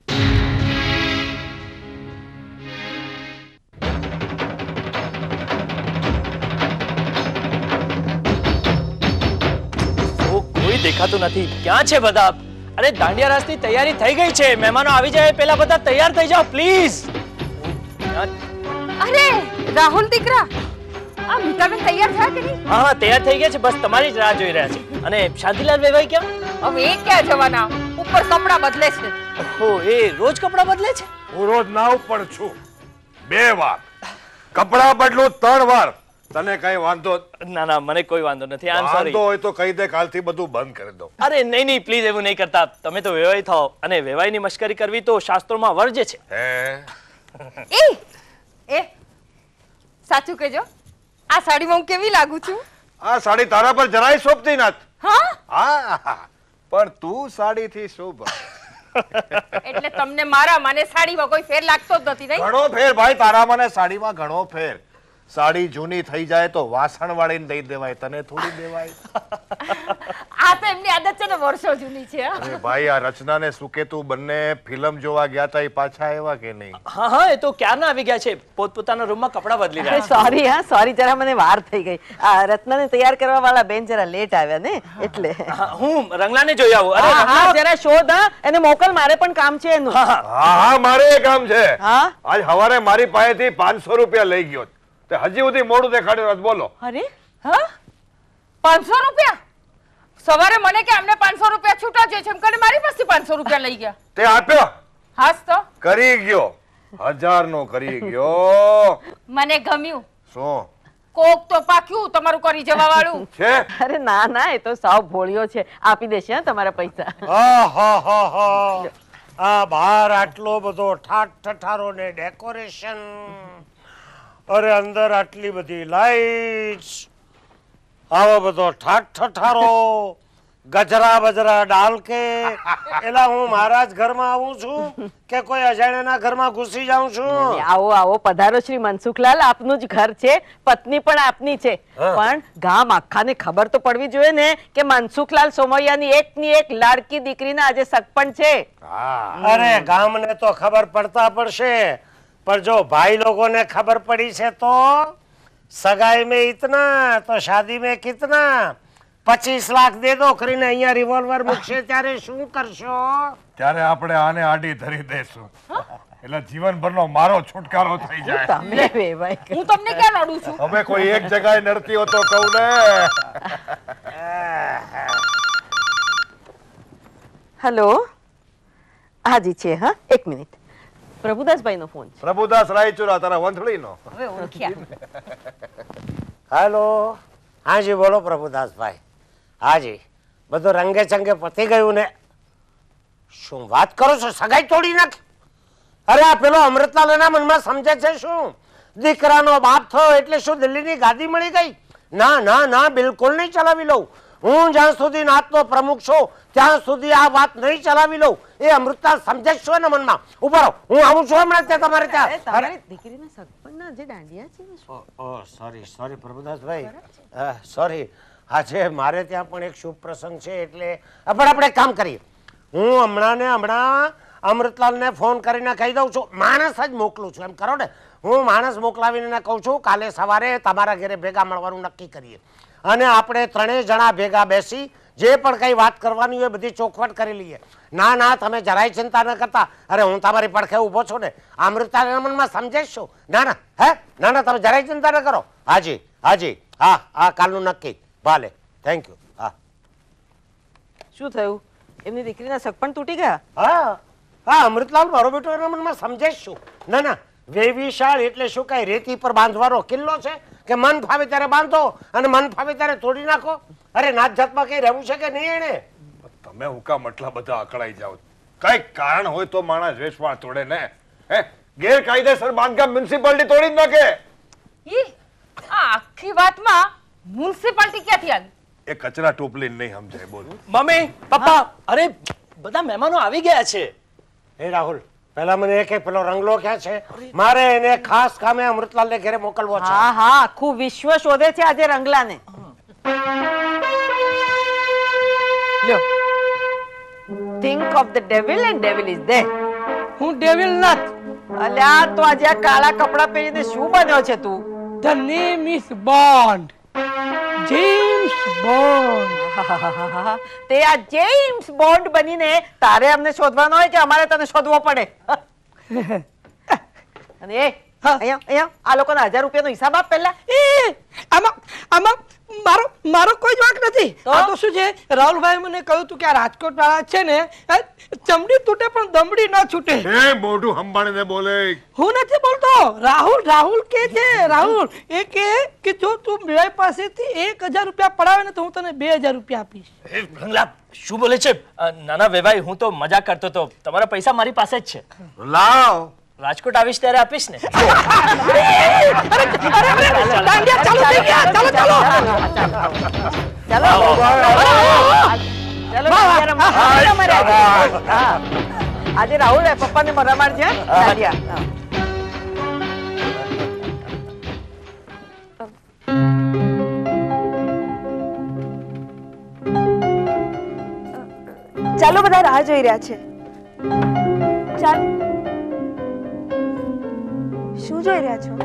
કોઈ દેખાતું નથી. ક્યાં છે બધા? અરે દાંડિયા રાસની તૈયારી થઈ ગઈ છે. મહેમાનો આવી જાય પહેલા બધા તૈયાર થઈ જાઓ પ્લીઝ. અરે રાહુલ દીકરા, આ મીતાબેન તૈયાર થયા કે નહીં? હા તૈયાર થઈ ગયા છે, બસ તમારી જ રાહ જોઈ રહ્યા છે. અને શાંતિલાલ વેવાઈ ક્યાં? હવે એ ક્યાં જવાના? ઉપર કપડા બદલે છે. ઓહો, એ રોજ કપડા બદલે છે? હું રોજ નાવ પણ છું 2 વાર, કપડા બદલું 3 વાર. તને કઈ વાંધો? ના ના, મને કોઈ વાંધો નથી. I am sorry. વાંધો હોય તો કહી દે, કાલથી બધું બંધ કરી દો. અરે નહીં નહીં, પ્લીઝ એવું નહીં કરતા. તમે તો વેવાઈ થાઓ, અને વેવાઈની મશ્કરી કરવી તો શાસ્ત્રોમાં વર્જ્ય છે. હે એ સાચું કહેજો, આ સાડીમાં હું કેવી લાગુ છું? આ સાડી તારા પર જરાય શોભતી નથી. હા, હા, પણ તું સાડીથી શોભ. એટલે તમને મારા મને સાડીમાં કોઈ ફેર લાગતો જ નથી, નહીં? ઘણો ફેર ભાઈ, તારા મને સાડીમાં ઘણો ફેર. સાડી જૂની થઈ જાય તો વાસણ વાળીને દઈ દેવાય, તને થોડી દેવાય. આ તો એમની આદત છે ને, વર્ષો જૂની છે. અરે ભાઈ, આ રચના ને સુકેતુ બંને ફિલ્મ જોવા ગયા હતા, એ પાછા આવ્યા કે નહીં? હા હા, એ તો ક્યારના આવી ગયા છે. પોતપોતાના રૂમમાં કપડા બદલી રહ્યા છે. સોરી હા, સોરી, જરા મને વાર થઈ ગઈ. આ રત્નાને તૈયાર કરવા વાળા બેન જરા લેટ આવ્યા ને એટલે. હા, હું રંગલાને જોઈ આવું. અરે હા રંગલા, હા, જરા શોધ હા, એને મોકલ, મારે પણ કામ છે એનું. હા હા. હા હા, મારે એ કામ છે. હા આજ સવારે મારી પાસેથી 500 રૂપિયા લઈ ગયો, તે હજી સુધી મોડું દેખાડ્યું નથી. બોલો. અરે હા, 500 રૂપિયા? સવારે મને કે અમને 500 રૂપિયા છૂટા છે એમ કરીને મારી પાસેથી 500 રૂપિયા લઈ ગયા. તે આપ્યો? હાસ તો કરી ગયો, 1000 નો કરી ગયો. મને ગમ્યું. શું કોક તો પાક્યું તમારું કરી જવા વાળું. છે? અરે ના ના, એ તો સાવ ભોળિયો છે, આપી દેશે હા તમારા પૈસા. આહાહાહા. આ બહાર આટલો બધો ઠાઠ ઠઠારો ને ડેકોરેશન, અરે અંદર આટલી બધી લાઈટ્સ, આવો બધો ઠાઠ ઠઠારો, ગજરા બજરા ડાલ કે એલા હું મારા જ ઘરમાં આવું છું કે કોઈ અજાણ્યાના ઘરમાં ઘૂસી જાઉં છું? આવો આવો, પધારો શ્રી મનસુખલાલ, આપનું જ ઘર છે, પત્ની પણ આપની છે. પણ ગામ આખાને ખબર તો પડવી જોઈએ ને કે મનસુખલાલ સોમૈયાની એકની એક લાડકી દીકરીના આજે સગપણ છે. અરે ગામને તો ખબર પડતા પડશે, पर जो भाई लोगों ने खबर पड़ी છે તો सगाई में इतना तो शादी में कितना, 25 લાખ દે દો કરીને અહીંયા રિવોલ્વર મૂકશે ત્યારે શું કરશો? ત્યારે આપણે આને આડી ધરી દેશું, એટલે જીવનભરનો મારો છુટકારો થઈ જાય. તમે વેવાઈ હું તમને ક્યાં નડું છું? હવે કોઈ એક જગ્યાએ નડતી હો તો કહું ને. હેલો, હાજી છે. હા, એક મિનિટ, પ્રભુદાસભાઈ નો ફોન છે. પ્રભુદાસ રાયચુરા, તારા વંથળીનો. હવે ઓળખ્યા. હેલો, હાજી બોલો પ્રભુદાસભાઈ. હાજી, બધું રંગે ચંગે પતી ગયું ને? શું વાત કરો છો, સગાઈ તોડી નાખી? અરે આ પેલો અમૃતલાલ એના મનમાં સમજે છે શું દીકરાનો બાપ થયો એટલે શું દિલ્હીની ગાદી મળી ગઈ? ના ના ના, બિલકુલ નહીં ચલાવી લઉં. હું જ્યાં સુધી નાતનો પ્રમુખ છું ત્યાં સુધી આ વાત નહીં ચલાવી લઉં. એ અમૃતલાલ સમજે છો એના મનમાં? ઉભો રહો, હું આવું છું હમણાં ત્યાં તમારે ત્યાં. તમારી દીકરીના સગપણના જે દાંડિયા છે ને, oh sorry sorry Prabhudasbhai, sorry. આજે મારે ત્યાં પણ એક શુભ પ્રસંગ છે એટલે પણ આપણે એક કામ કરીએ, હું હમણાં અમૃતલાલને ફોન કરીને કહી દઉં છું, માણસ જ મોકલું છું, એમ કરો ને. હું માણસ મોકલાવીને કહું છું કાલે સવારે તમારા ઘરે ભેગા મળવાનું નક્કી કરીએ અને આપણે 3 જણા ભેગા બેસી જે પણ કઈ વાત કરવાની હોય બધી ચોખવટ કરી લઈએ. ના ના, તમે જરાય ચિંતા ન કરતા. અરે હું તમારી પડખે ઊભો છું ને, અમૃતલાલના મનમાં સમજે છો? ના ના, હે ના ના, તમે જરાય ચિંતા ન કરો. હાજી હાજી, હા હા, કાલનું નક્કી. ભલે, થેન્ક યુ. હા, શું થયું? એમની દીકરીના સગપણ તૂટી ગયા? હા હા, અમૃતલાલ મારો બેટો એના મનમાં સમજે શું? ના ના, વેવિશાળ એટલે શું, કઈ રેતી પર બાંધવાનો કિલ્લો છે કે મન ફાવે ત્યારે બાંધો અને મન ફાવે ત્યારે તોડી નાખો? અરે નાત જાતમાં કઈ રહેવું છે કે નહીં? એને તમે હુકા મટલા બધા અકળાઈ જાવ. કઈક કારણ હોય તો માણસ વેચવાળ તોડે ને. હે, ગેરકાયદેસર બાંધકામ મ્યુનિસિપાલિટી તોડી જ નાખે. આ આખી વાતમાં મ્યુનિસિપાલિટી ક્યાંથી આવી? એ કચરા ટોપલી નહીં સમજાય. બોલ મમ્મી, પપ્પા, અરે બધા મહેમાનો આવી ગયા છે. હે રાહુલ, પહેલા મને એક પેલો રંગલો ક્યાં છે? મારે એને ખાસ કામે અમૃતલાલને ઘરે મોકલવો છે. હા હા, આખું વિશ્વ શોધે છે આજે રંગલાને. લ્યો, think of the devil and devil is there. હું ડેવિલ નથ. અલ્યા તો આજે આ કાળા કપડા પહેરીને શું બન્યો છે તું? The name is Bond. James Bond. તે આ જેમ્સ બોન્ડ બનીને તારે અમને શોધવાનો હોય કે અમારે તને શોધવો પડે? અને એ અહીંયા આ લોકોના 1000 રૂપિયાનો હિસાબ આપ પહેલા. આમાં મારો કોઈ જ વાંક નથી. તો? આ તો શું છે, રાહુલભાઈ મને કહ્યું તું કે આ રાજકોટ વાળા છે ને ચમડી તૂટે પણ દમડી ના છૂટે. એ મોઢું સંભાળીને બોલે. હું નથી બોલતો, રાહુલ કે છે. રાહુલ એ કે જો તું મારી પાસેથી 1000 રૂપિયા પડાવે ને તો હું તને 2000 રૂપિયા આપીશ. ભંગલા શું બોલે છે? નાના વેવાઈ, હું તો મજાક કરતો તો. તમારા પૈસા મારી પાસે જ છે. લાવ. રાજકોટ આવીશ ત્યારે આપીશ ને. દાંડિયા ચાલુ થઈ ગયા. ચાલો ચાલો આજે રાહુલ પપ્પાને રમાડજે. દાંડિયા ચાલો બધા રાહ જોઈ રહ્યા છે. ચાલો. શું જોઈ રહ્યા છો?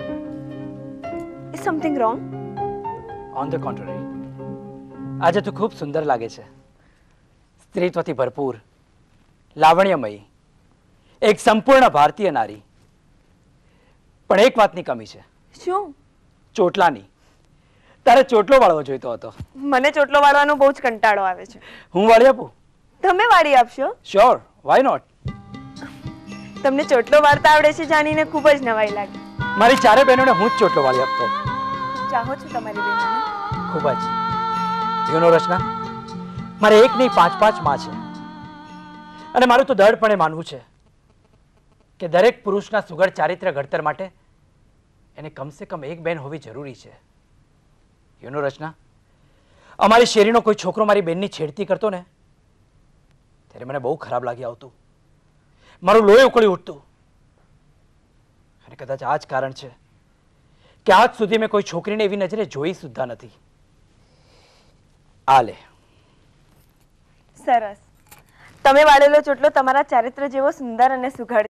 Is something wrong? On the contrary, આજે તું ખૂબ સુંદર લાગે છે. સ્ત્રીત્વથી ભરપૂર, લાવણ્યમયી, એક સંપૂર્ણ ભારતીય નારી. પણ એક વાતની કમી છે. શું? ચોટલાની. તારે ચોટલો વાળવો જોઈતો હતો. મને ચોટલો વાળવાનો બહુ જ કંટાળો આવે છે. હું વાળી આપું? તમે વાળી આપશો? Sure, why not. તમને ચોટલો વાળતા આવડે છે જાણીને ખૂબ જ નવાઈ લાગી. મારી ચારે બહેનોને હું જ ચોટલો વાળી આપતો. ચાહો છો તમારી બહેનોને? ખૂબ જ. યુ નો રચના, મારે એક નહીં 5 માં છે. અને મારું તો દૃઢપણે માનવું છે કે દરેક પુરુષના સુઘડ ચારિત્ર્ય ઘડતર માટે એને કમસે કમ એક બહેન હોવી જરૂરી છે. યુ નો રચના, અમારી શેરીનો કોઈ છોકરો મારી બહેનની છેડતી કરતો ને ત્યારે મને બહુ ખરાબ લાગી આવતું. મારું લોહી ઉકળી ઉઠતું. અને કદાચ આ જ કારણ છે કે આજ સુધી મેં કોઈ છોકરીને એવી નજરે જોઈ સુદ્ધા નથી. આ લે. સરસ. તમે વાળેલો ચોટલો તમારા ચારિત્ર જેવો સુંદર અને સુઘડ.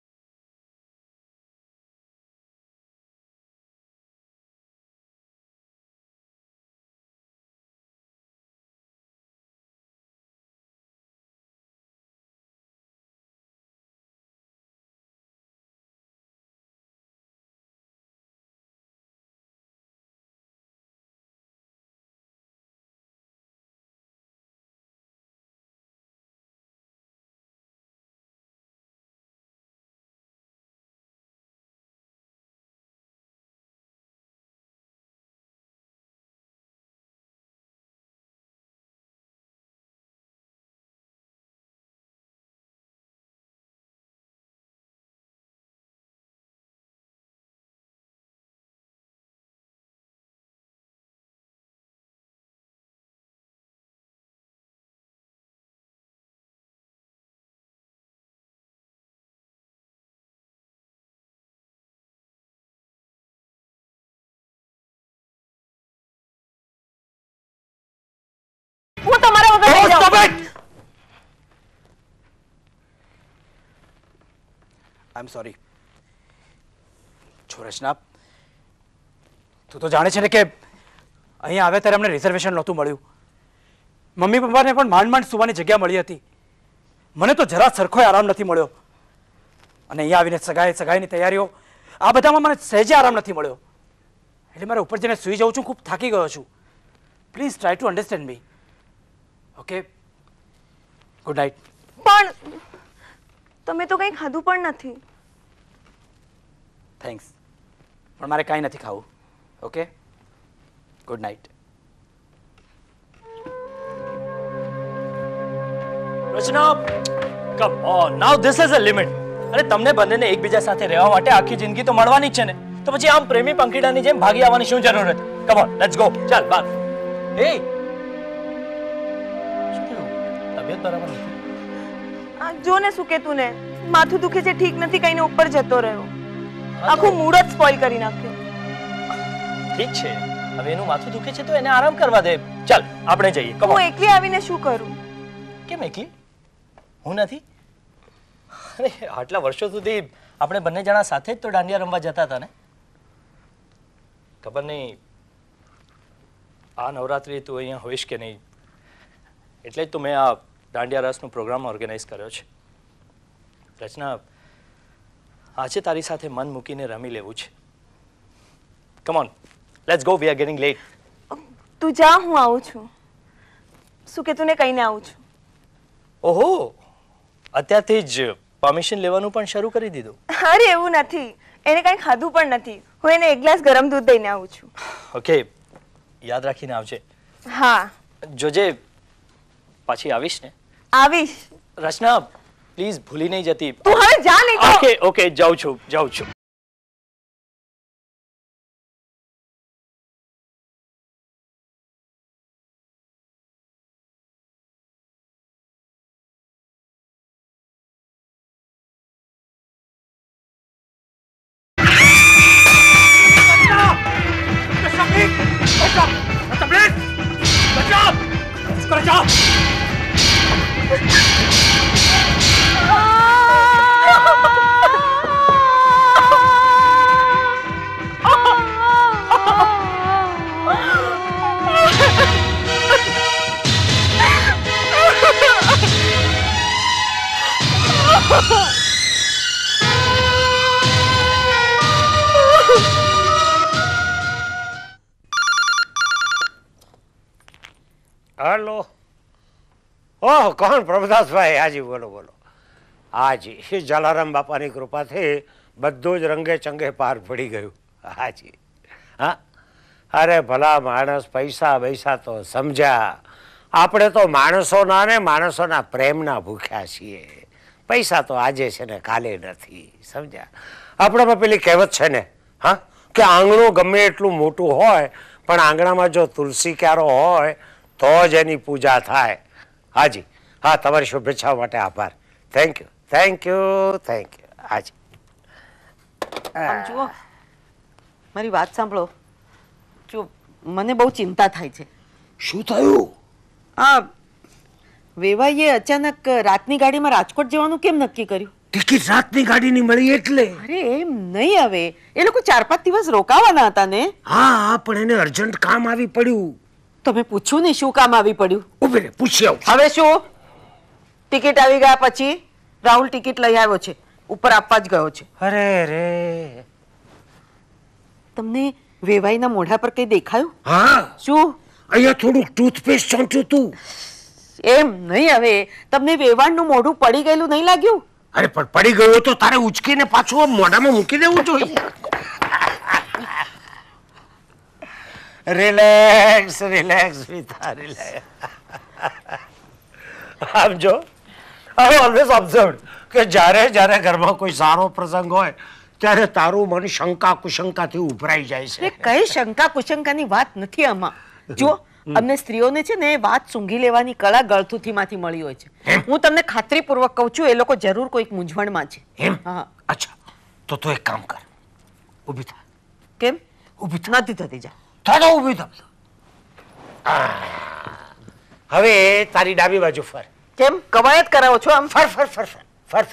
હું તમારા વગર નહીં જાઉં. I am sorry. છો રચના, તું તો જાણે છે ને કે અહીંયા આવ્યા ત્યારે અમને રિઝર્વેશન નહોતું મળ્યું. મમ્મી પપ્પાને પણ માંડ માંડ સુવાની જગ્યા મળી હતી. મને તો જરા સરખોય આરામ નથી મળ્યો. અને અહીંયા આવીને સગાઈની તૈયારીઓ, આ બધામાં મને સહેજે આરામ નથી મળ્યો. એટલે મારે ઉપર જઈને સૂઈ જાઉં છું. ખૂબ થાકી ગયો છું. Please try to understand me. Okay, good night. પણ તમે તો કંઈ ખાધું પણ નથી. થેન્ક્સ, પણ મારે કાંઈ નથી ખાવું. Okay, good night. Rachana, come on, now this is a limit. અરે તમને બંનેને એકબીજા સાથે રહેવા માટે આખી જિંદગી તો મળવાની જ છે ને. તો પછી આમ પ્રેમી પંખીડાની જેમ ભાગી આવવાની શું જરૂર હતી? Come on, let's go. ચાલ બાર. એ તબિયત બરાબર નથી? આ જો ને શું કેતું ને, માથું દુખે છે, ઠીક નથી, કઈને ઉપર જતો રહ્યો. આખું મૂડ જ સ્પોઇલ કરી નાખ્યો. ઠીક છે, હવે એનું માથું દુખે છે તો એને આરામ કરવા દે. ચાલ આપણે જઈએ. કમ હું ઓન. એકલી આવીને શું કરું? કેમ એકલી? હું નથી? અરે આટલા વર્ષો સુધી આપણે બંને જણા સાથે જ તો દાંડિયા રમવા જતા હતા ને. ખબર નહીં આ નવરાત્રિ તું અહીંયા હોઈશ કે નહીં, એટલે જ તો મેં આ દાંડિયા રસનો પ્રોગ્રામ ઓર્ગેનાઇઝ કર્યો છે. રચના, આજે તારી સાથે મન મૂકીને રમી લેવું છે. Come on, let's go, we are getting late. તું જા, હું આવું છું. શું કે તુને કહીને આવું છું. ઓહો, અત્યારથી જ પરમિશન લેવાનું પણ શરૂ કરી દીધું? અરે એવું નથી, એને કંઈ ખાધું પણ નથી. હું એને એક ગ્લાસ ગરમ દૂધ દઈને આવું છું. ઓકે, યાદ રાખીને આવજે. હા જોજે પાછી આવીશ ને? આવીશ. રચના, પ્લીઝ ભૂલી નહીં જતી. તું હવે જા નહીં તો. ઓકે ઓકે, જાઉં છું. हेलो, ओह कौन? प्रभुदास भाई, हाजी बोलो बोलो. हाजी, जलाराम बापाની કૃપાથી બધું જ રંગે ચંગે પાર પડી ગયું. હાજી. હા, અરે ભલા માણસ, પૈસા પૈસા તો સમજ્યા, આપણે તો માણસોના ને માણસોના પ્રેમના ભૂખ્યા છીએ. પૈસા તો આજે છે ને કાલે નથી, સમજ્યા? આપણામાં પેલી કહેવત છે ને, હા, કે આંગણું ગમે એટલું મોટું હોય પણ આંગણામાં જો તુલસી ક્યારો હોય તો જ એની પૂજા થાય. હાજી, હા, તમારી શુભેચ્છાઓ માટે આભાર. Thank you. હાજી. આમ જુઓ, મારી વાત સાંભળો. જો મને બહુ ચિંતા થાય છે. શું થયું? આ વેવાઈએ અચાનક રાતની ગાડીમાં રાજકોટ જવાનું કેમ નક્કી કર્યું? ટિકિટ રાતની ગાડીની મળી એટલે? અરે એમ નહીં, હવે એ લોકો 4-5 દિવસ રોકાવાના હતા ને. હા, પણ એને અર્જન્ટ કામ આવી પડ્યું. તમે પૂછ્યું નહીં શું કામ આવી પડ્યું? ઉભી રે, પૂછી આવું. હવે શું? ટિકિટ આવી ગયા પછી રાહુલ ટિકિટ લઈ આવ્યો છે, ઉપર આપવા જ ગયો છે. અરે રે, તમને વેવાઈના મોઢા પર કઈ દેખાયું? હા, શું? અહીંયા થોડુંક ટૂથપેસ્ટ ચોંટ્યું તું. એમ નહીં, હવે તમને વેવાણનું મોઢું પડી ગયેલું નહીં લાગ્યું? અરે પણ પડી ગયો તો તારે ઉચકીને પાછું મોઢામાં મૂકી દેવું જોઈએ. રિલેક્સ વિથા, રિલેક્સ. આમ જો, આઈ ઓલવેઝ ઓબ્ઝર્વ કે જ્યારે ઘરમાં કોઈ સારો પ્રસંગ હોય ત્યારે તારું મન શંકા કુશંકાથી ઉભરાઈ જાય છે. કઈ શંકા કુશંકાની વાત નથી આમાં. જો અમને સ્ત્રીઓને છે ને વાત સૂંઘી લેવાની કળા ગળથુથીમાંથી મળી હોય છે. હું તમને ખાતરીપૂર્વક કહું છું, એ લોકો જરૂર કોઈક મૂંઝવણમાં છે. એમ? હા. અચ્છા, તો તું એક કામ કર, ઊભી થા. કેમ? ઊભી થા. નથી થતી, જા. થા, ઊભી થા. હવે તારી ડાબી બાજુ ફર. કેમ કવાયત કરાવો છો આમ? ફર.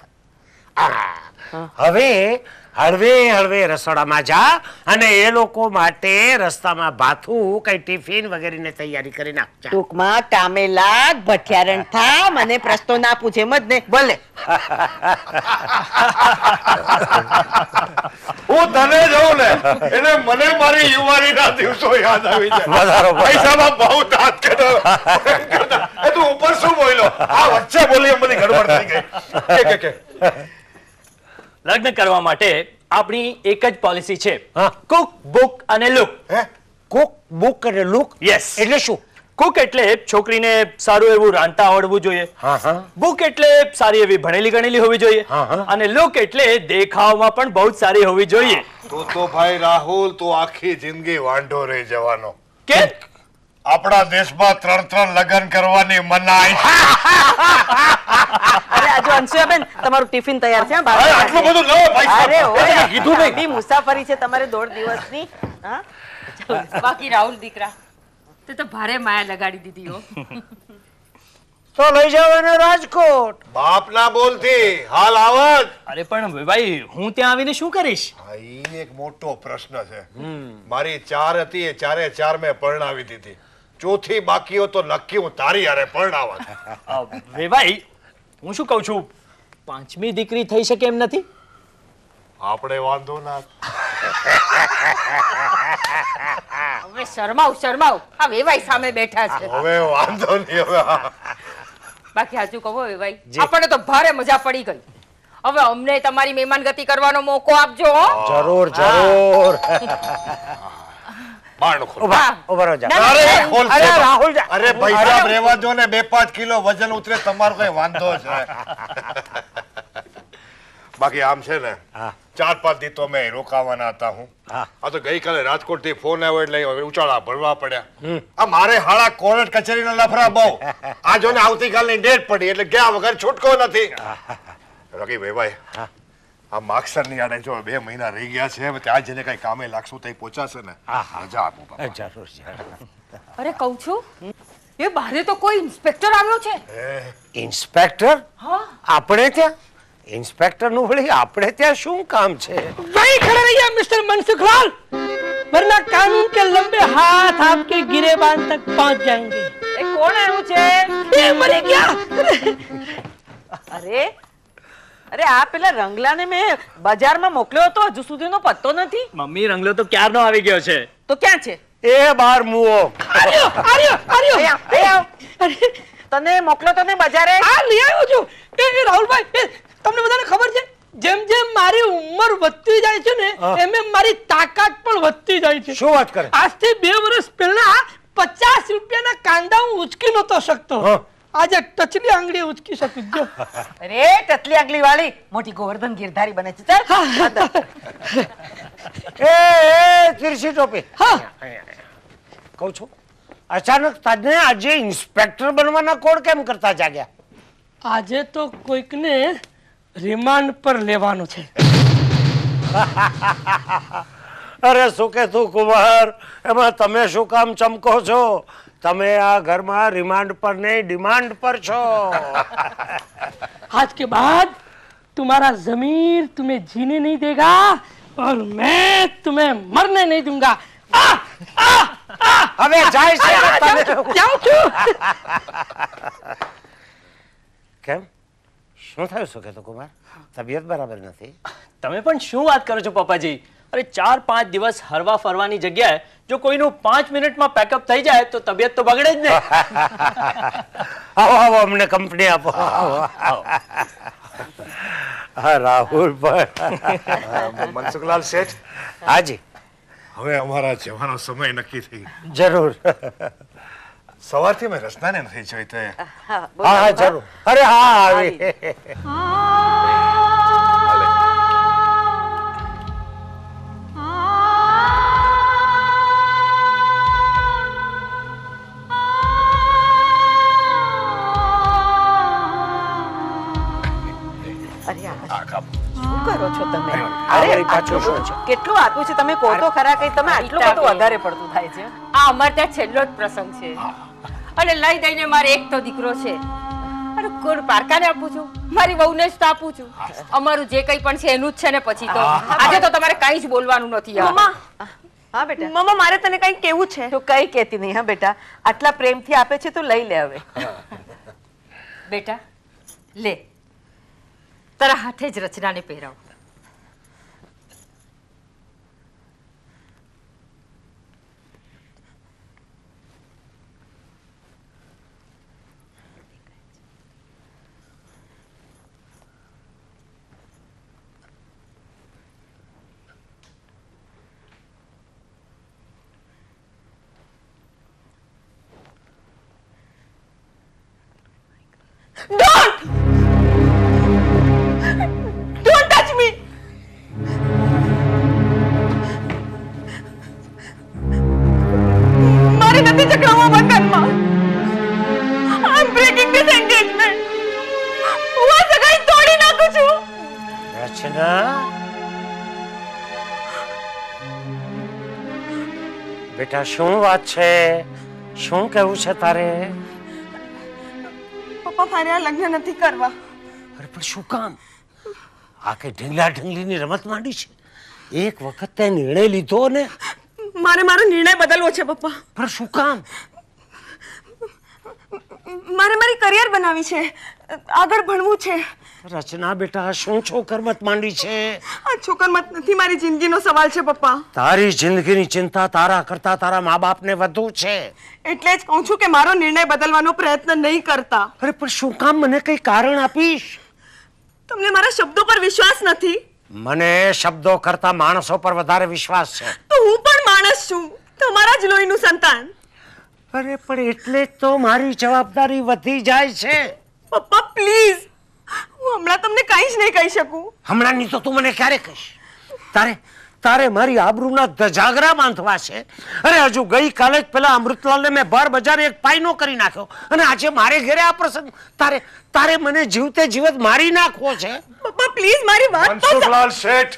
હવે હળવે રસોડામાં જા અને એ લોકો માટે રસ્તામાં ભાથું કઈ ટિફિન વગેરેની તૈયારી કરી નાખ. ટૂંકમાં કામે લાગ, ભઠિયારણ થા, મને પ્રશ્નો ના પૂછે એમ જ ને. ભલે. હું તને જોઉં ને એટલે મને મારી યુવાનીના દિવસો યાદ આવી જાય. પૈસામાં બહુ દાંત કાઢો. એ તું ઉપર શું બોલ્યો? આ વચ્ચે બોલી એમ બધી ગડબડ થઈ ગઈ. લગ્ન કરવા માટે આપણી એક જ પોલિસી છે, કુક, બુક અને લુક. કુક, બુક અને લુક? યસ. એટલે શું? કુક એટલે છોકરીને સારું એવું રાંધતા આવડવું જોઈએ. બુક એટલે સારી એવી ભણેલી ગણેલી હોવી જોઈએ. અને લુક એટલે દેખાવમાં પણ બહુ જ સારી હોવી જોઈએ. તો ભાઈ રાહુલ, તું આખી જિંદગી વાંઢો રહી જવાનો. કેમ? આપણા દેશમાં 3 લગ્ન કરવાની મનાઈ. અરે આજુ અંશુયાબેન, તમારું ટિફિન તૈયાર છે. આટલું બધું લો ભાઈ. અરે ઓય, કીધું નહીં. બી મુસાફરી છે તમારે 1.5 દિવસની. હા, બાકી રાહુલ દીકરા, તે તો ભારે માયા લગાડી દીધી હો. તો લઈ જાવ એને રાજકોટ. બાપ ના બોલતી હાલ આવત. અરે પણ ભાઈ હું ત્યાં આવીને શું કરીશ? હા, ઈ એક મોટો પ્રશ્ન છે. મારી 4 હતી એ 4 મેં પરણાવી દીધી. ચોથી બાકી હો તો નક્કી હું તારી હારે પરણાવત. ભાઈ હું શું કહું છું, 5મી દીકરી થઈ શકે એમ નથી? આપણે વાંધો ના. હવે શરમાવ આ વેવાઈ સામે બેઠા છે. હવે વાંધો નહીં. હવે બાકી સાચું કહો વેવાઈ, આપણને તો ભારે મજા પડી ગઈ. હવે અમને તમારી મહેમાનગતિ કરવાનો મોકો આપજો હો. જરૂર જરૂર. બારણું ખોલ. ઉભા રહો જા. અરે ખોલ. અરે રાહુલ જા. અરે ભાઈ સાહેબ રહેવા દો ને, 2-5 કિલો વજન ઉતરે તમારો કઈ વાંધો છે? બાકી આમ છે ને 4-5 દી તો મેં રોકાવાના હતા. હું આ તો ગઈકાલે રાજકોટ થી ફોન આવ્યો એટલે ઉચાળા ભરવા પડ્યા. આ મારે હાળા કોર્ટ કચેરીના લફરા બહુ. આ જો ને આવતીકાલની ડેટ પડી એટલે ગયા વગર છૂટકો નથી. બાકી ભાઈ આ માગસરની આડે જો 2 મહિના રહી ગયા છે, ત્યાં જઈને કઈ કામે લાગશું તો પહોંચાશે ને. મજા આપું બાપા. જરૂર. અરે કહું છું એ બહારે તો કોઈ ઇન્સ્પેક્ટર આવ્યો છે. ઇન્સ્પેક્ટર? હા આપણે ત્યાં इंस्पेक्टर નું વળી આપણે ત્યાં શું કામ છે? वही खड़े रहिए मिस्टर मनसुखलाल, वरना कानून के लंबे हाथ आपके गिरेबान तक पहुंच जाएंगे. એ કોણ આવ્યું છે? ये मरी क्या? અરે અરે આ પેલા રંગલાને મેં બજારમાં મોકલ્યો હતો, હજુ સુધીનો પત્તો નથી. મમ્મી રંગલો તો ક્યારનો આવી ગયો છે. તો ક્યાં છે? એ બાર મુઓ. આર્યો તને મોકલ્યો તો ને બજારે? આ લઈ આવ્યો છું. એ રાહુલભાઈ, તમને બધાને ખબર છે જેમ જેમ મારી ઉંમર વધતી જાય છે ને એમ એમ મારી તાકાત પણ વધતી જાય છે. શું વાત કરે? આજથી 2 વર્ષ પહેલા 50 રૂપિયાના કાંદા હું ઉચકી નતો શકતો. આજે ટચલી આંગળી ઉચકી શકું છું. અરે ટચલી આંગળી વાળી મોટી ગોવર્ધન ગિરધારી બને છે. ચાલ એ તિરછી ટોપી. કહું છું અચાનક તને આજે ઇન્સ્પેક્ટર બનવાના કોડ કેમ કરતા જાગ્યા? આજે તો કોઈકને રિમાન્ડ પર લેવાનું છે. અરે શું કે તું કુમાર, એમાં તમે શું કામ ચમકો છો? તમે આ ઘરમાં રિમાન્ડ પર નહીં ડિમાન્ડ પર છો. आज के बाद तुम्हारा जमीर तुम्हें जीने नहीं देगा और मैं तुम्हें मरने नहीं दूंगा. હવે જાય છે. जाऊं છું. કેમ શું થયું? શું કહેતો કુમાર, તબિયત બરાબર નથી? તમે પણ શું વાત કરો છો પપ્પાજી? અરે 4-5 દિવસ હરવા ફરવાની જગ્યાએ જો કોઈનું 5 મિનિટમાં પેકઅપ થઈ જાય તો તબિયત તો બગડે જ ને. આવો આવો અમને કંપની આપો. હા રાહુલ ભાઈ. મનસુખલાલ શેઠ, હાજી. હવે અમારા જવાનો સમય નક્કી થઈ ગયો. જરૂર. સવારથી મેં રચનાને નથી જોઈ તો હા હા જરૂર. અરે હા આવી. શું કરો છો તમે? અરે પાછું શું છે? કેટલું આપ્યું છે તમે કહો તો ખરા. કઈ તમે આટલું બધું વધારે પડતું થાય છે. આ અમારે ત્યાં છેલ્લો જ પ્રસંગ છે અને લઈ દઈને મારે એક તો દીકરો છે. અરે કોણ પારકાને આપું છું, મારી વહુને જ તો આપું છું. અમારું જે કંઈ પણ છે એનું જ છે ને પછી તો. આજે તો તમારે કંઈ જ બોલવાનું નથી. મમ્મા, હા બેટા. મમ્મા મારે તને કંઈક કહેવું છે. તું કઈ કહેતી નહીં. હા બેટા, આટલા પ્રેમથી આપે છે તો લઈ લે. હવે બેટા લે, તારા હાથે જ રચનાને પહેરાવ. Don't touch me. મારે નથી ચકરાવવા મકાનમાં. I'm breaking this engagement. હું આ સગાઈ તોડી નાખું છું. રચના બેટા શું વાત છે? શું કહેવું છે તારે? પપ્પા મારે આ લગ્ન નથી કરવા. અરે પણ શું કામ? આ કઈ ઢીંગલા ઢીંગલીની રમત માંડી છે? એક વખત તે નિર્ણય લીધો ને. મારે મારો નિર્ણય બદલવો છે પપ્પા. પણ શું કામ? મારે મારી કરિયર બનાવી છે, આગળ ભણવું છે. રચના બેટા, શું છોકરમત માંડી છે? આ છોકરમત નથી, મારી જિંદગીનો સવાલ છે પપ્પા. તારી જિંદગીની ચિંતા તારા કરતા તારા મા બાપને વધુ છે. એટલે જ કહું છું કે મારો નિર્ણય બદલવાનો પ્રયત્ન નહીં કરતા. અરે પણ શું કામ? મને કઈ કારણ આપીશ? તમને મારા શબ્દો પર વિશ્વાસ નથી? મને શબ્દો કરતા માણસો પર વધારે વિશ્વાસ છે. તો હું પણ માણસ છું, તમારા જ લોહીનું સંતાન. અરે પણ એટલે જ તો મારી જવાબદારી વધી જાય છે. પપ્પા પ્લીઝ, હું હમણાં તમને કંઈ જ નહીં કહી શકું. હમણાં નહીં તો તું મને ક્યારે કહીશ? તારે મારી આબરૂના ધજાગરા બાંધવા છે. અરે હજુ ગઈકાલે જ પેલા અમૃતલાલને મેં બાર બજાર એક પાયનો કરી નાખ્યો, અને આજે મારે ઘરે આ પ્રસંગ. તારે મને જીવતે જીવત મારી નાખવો છે. પપ્પા પ્લીઝ મારી વાત તો મનસુખલાલ શેઠ,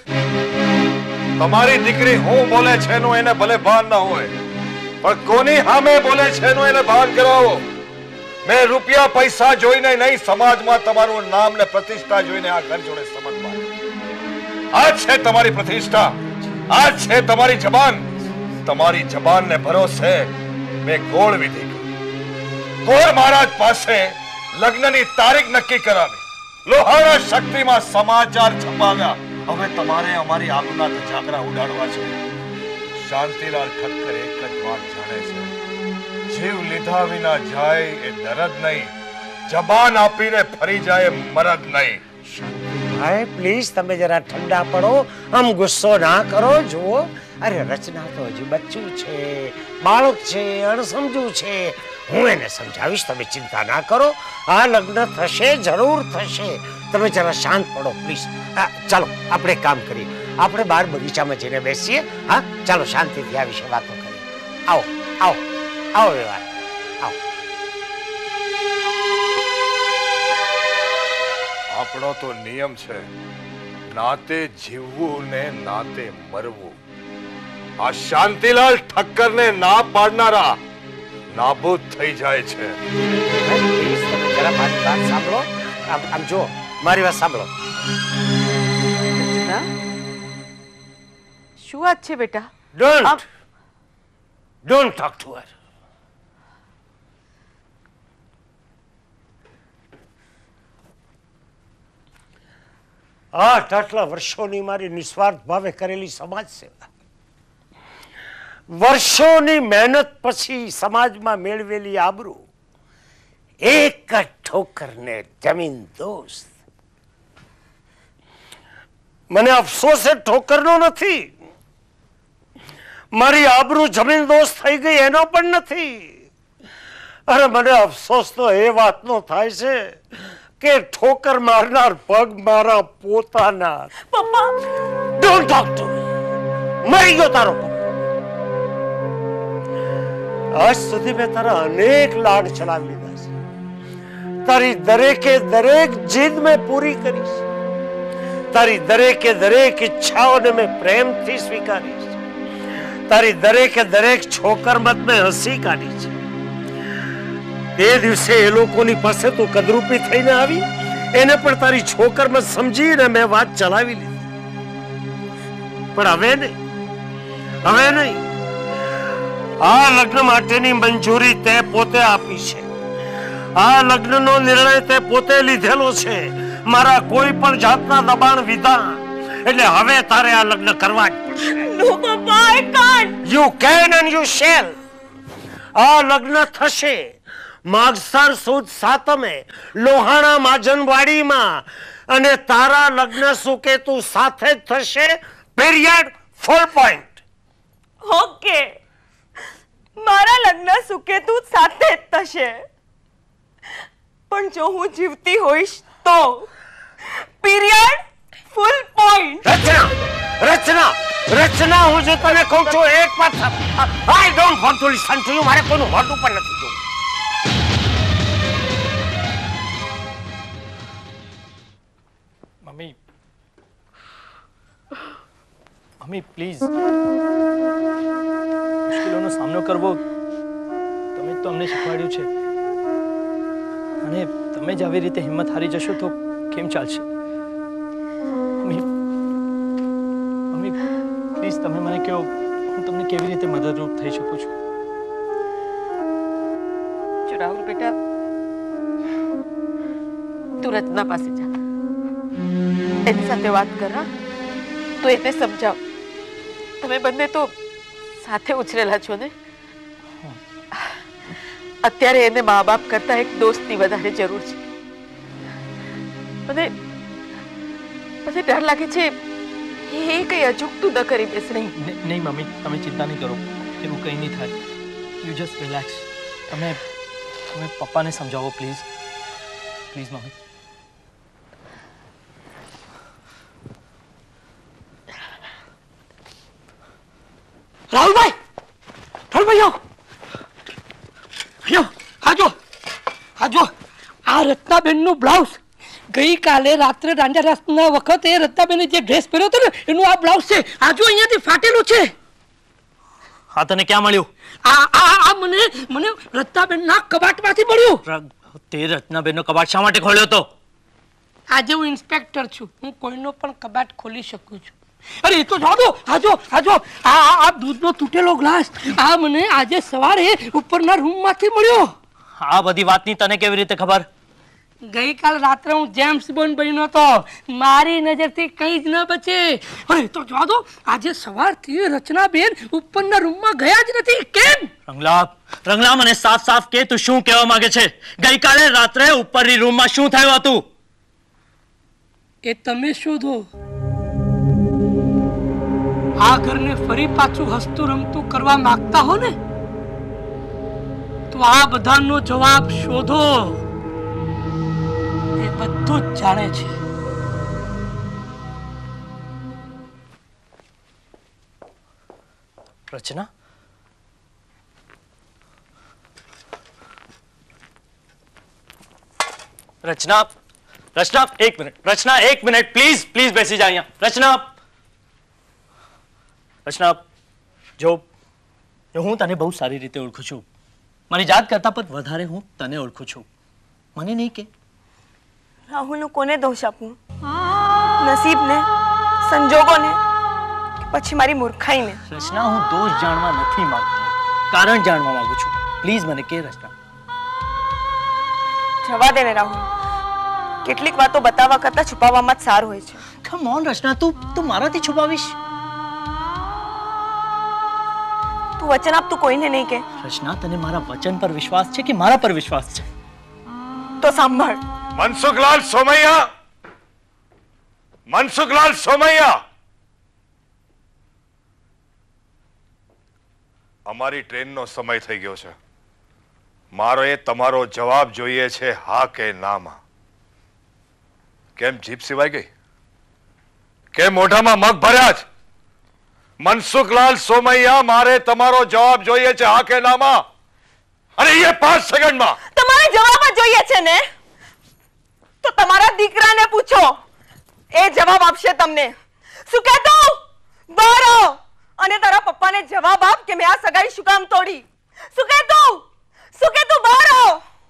તમારી દીકરી હું બોલે છે એનું એને ભલે ભાન ન હોય, પણ કોની સામે બોલે છે એનું એને ભાન કરાવો. મેં રૂપિયા પૈસા જોઈને નહીં, સમાજમાં તમારું નામ ને પ્રતિષ્ઠા જોઈને આ ઘર જોડે સમજવા. આ છે તમારી પ્રતિષ્ઠા, આ છે તમારી જબાન. તમારી જબાનને ભરોસે મેં ગોળ વિધિ કરી. ગોળ મહારાજ પાસે લગ્નની તારીખ નક્કી કરાવી, લોહાણા શક્તિમાં સમાચાર છપાવ્યા. હવે તમારે અમારી આબરૂના ધજાગરા ઉડાડવા છે. શાંતિલાલ ઠક્કર એક જ વાત જાણે છે, જીવ લીધા વિના જાય એ દરદ નહીં, જબાન આપીને ફરી જાય મરદ નહીં. ભાઈ પ્લીઝ તમે જરા ઠંડા પડો, આમ ગુસ્સો ના કરો. જુઓ, અરે રચના તો હજી બચ્ચું છે, બાળક છે, અણસમજુ છે. હું એને સમજાવીશ, તમે ચિંતા ના કરો. આ લગ્ન થશે, જરૂર થશે. તમે જરા શાંત પડો પ્લીઝ. ચાલો આપણે કામ કરીએ, આપણે બહાર બગીચામાં જઈને બેસીએ. હા ચાલો, શાંતિથી આ વિશે વાતો કરીએ. આવો આવો આવો વ્યવહાર, આવો. આપણો તો નિયમ છે, નાતે જીવવું ને નાતે મરવું. આ શાંતિલાલ ઠક્કરને ના પાડનારા નાબૂદ થઈ જાય છે. પ્લીઝ તમે જરા મારી વાત સાંભળો. આમ જુઓ, મારી વાત સાંભળો. શું વાત છે બેટા? Don't talk to her. આટલા વર્ષોની મારી નિસ્વાર્થ ભાવે કરેલી સમાજ સેવા, વર્ષોની મહેનત પછી સમાજમાં મેળવેલી આબરૂ એક જ ઠોકરને જમીન દોસ્ત. મને અફસોસ એ ઠોકરનો નથી, મારી આબરૂ જમીન દોસ્ત થઈ ગઈ એનો પણ નથી. અરે મને અફસોસ તો એ વાતનો થાય છે કે ઠોકર મારનાર પગ મારા પોતાના. પપ્પા ડોન્ટ ટોક ટુ મી. મરી ગયો તારો પગ. આજ સુધી મેં તારા અનેક લાડ ચલાવી લીધા છે, તારી દરેકે દરેક જીદ મેં પૂરી કરી છે, તારી દરેકે દરેક ઈચ્છાઓને મેં પ્રેમથી સ્વીકારી છે, તારી દરેકે દરેક છોકરમત મેં હસી કાઢી છે. તે દિવસે એ લોકોની પાસે તું કદરૂપી થઈને આવી, એને પણ તારી છોકરમત સમજીને મેં વાત ચલાવી લીધી. પણ હવે નહીં. આ લગ્ન માટેની મંજૂરી તે પોતે આપી છે, આ લગ્નનો નિર્ણય તે પોતે લીધેલો છે, મારા કોઈ પણ જાતના દબાણ વિના. એટલે હવે તારે આ લગ્ન કરવા જ પડશે. No papa, I can't. You can and you shall. આ લગ્ન થશે માગસર સુદ સાતમે લોહાણા માજનવાડીમાં, અને તારા લગ્ન સુકેતુ સાથે જ થશે. પીરિયડ, ફૂલ પોઈન્ટ. ઓકે, મારા લગ્ન સુકેતુ સાથે જ થશે, પણ જો હું જીવતી હોઈશ તો. પીરિયડ, ફૂલ પોઈન્ટ. રચના, હું જે તને કહું છું એક વાત, I don't want to listen to you. મારે કોઈનું મોઢું પણ નથી જોવું. મમ્મી પ્લીઝ, મુશ્કેલીઓનો સામનો કરવો તમે તો અમને શીખવાડ્યું છે, અને તમે જ આવી રીતે હિંમત હારી જશો તો કેમ ચાલશે? મમ્મી પ્લીઝ તમે મને કહો, હું તમને કેવી રીતે મદદરૂપ થઈ શકું છું? જો રાહુલ બેટા, તું રચના પાસે જા, એની સાથે વાત કર. તો એને સમજાવ. તમે બંને તો સાથે ઉછરેલા છો ને. અત્યારે એને મા બાપ કરતા એક દોસ્તની વધારે જરૂર છે. મને ડર લાગે છે એ કઈ અજુગતું ન કરી બેસે. નહીં મમ્મી, તમે ચિંતા નહીં કરો, એવું કંઈ નહીં થાય. You just relax. તમે પપ્પાને સમજાવો પ્લીઝ, પ્લીઝ મમ્મી. રાહુલભાઈ, આજો આ રત્નાબેનનું બ્લાઉઝ ગઈકાલે રાત્રે દાંડિયા રાસના વખતે રત્નાબેને જે ડ્રેસ પહેર્યો હતો ને એનું આ બ્લાઉઝ છે. આજો અહીંયાથી ફાટેલું છે. હા, તને ક્યાં મળ્યું? આ મને રત્નાબેનના કબાટમાંથી મળ્યું. તે રત્નાબેનનો કબાટ શા માટે ખોલ્યો હતો? આજે હું ઇન્સ્પેક્ટર છું, હું કોઈનો પણ કબાટ ખોલી શકું છું. અરે એ તો જાદો, આજો આ દૂધનો તૂટેલો ગ્લાસ આ મને આજે સવારે ઉપરના રૂમમાંથી મળ્યો. આ બધી વાતની તને કેવી રીતે ખબર? ગઈકાલ રાત્રે હું જેમ્સ બોન્ડ બન્યો હતો, મારી નજરથી કંઈ જ ન બચે. અરે તો જાદો, આજે સવારથી રચનાબેન ઉપરના રૂમમાં ગયા જ નથી. કેમ? રંગલા, મને સાફ સાફ કે તું શું કહેવા માંગે છે? ગઈકાલે રાત્રે ઉપરની રૂમમાં શું થયું હતું? એ તમે શોધો. આ ઘરને ફરી પાછું હસતું રમતું કરવા માંગતા હો ને તો આ બધાનો જવાબ શોધો. એ બધું જ જાણે છે. રચના, એક મિનિટ. રચના, એક મિનિટ પ્લીઝ, પ્લીઝ બેસી જા અહીંયા. રચના, જો હું તને બહુ સારી રીતે ઓળખું છું. મારી જાત કરતા પણ વધારે હું તને ઓળખું છું. મને નહીં કે રાહુલનું કોને દોષ આપું? નસીબને, સંજોગોને, પછી મારી મૂર્ખાઈને? રચના, હું દોષ જાણવા નથી માંગતો, કારણ જાણવા માંગુ છું. પ્લીઝ મને કે રચના. જવા દે ને રાહુલ, કેટલીક વાતો બતાવવા કરતા છુપાવવામાં જ સારું હોય છે. કમ ઓન રચના, તું મારાથી છુપાવીશ? તું વચન આપ, તું કોઈને નહીં કે. રચના, તને મારા વચન પર વિશ્વાસ છે કે મારા પર વિશ્વાસ છે? તો સાંભળ. મનસુખલાલ સોમૈયા, અમારી ટ્રેનનો સમય થઈ ગયો છે. મારો એ તમારો જવાબ જોઈએ છે, હા કે નામાં. કેમ જીભ સિવાય ગઈ? કેમ મોઢામાં મગ ભર્યા છે? મનસુખલાલ સોમૈયા, મારે તમારો જવાબ જોઈએ છે, હા કે નામાં. અરે એ 5 સેકન્ડમાં. તમારે જવાબ જ જોઈએ છે ને, તો તમારા દીકરાને પૂછો, એ જવાબ આપશે તમને. શું કહેતું? બરો અને તારા પપ્પાને જવાબ આપ કે મેં આ સગાઈ શું કામ તોડી. શું કહેતું બરો?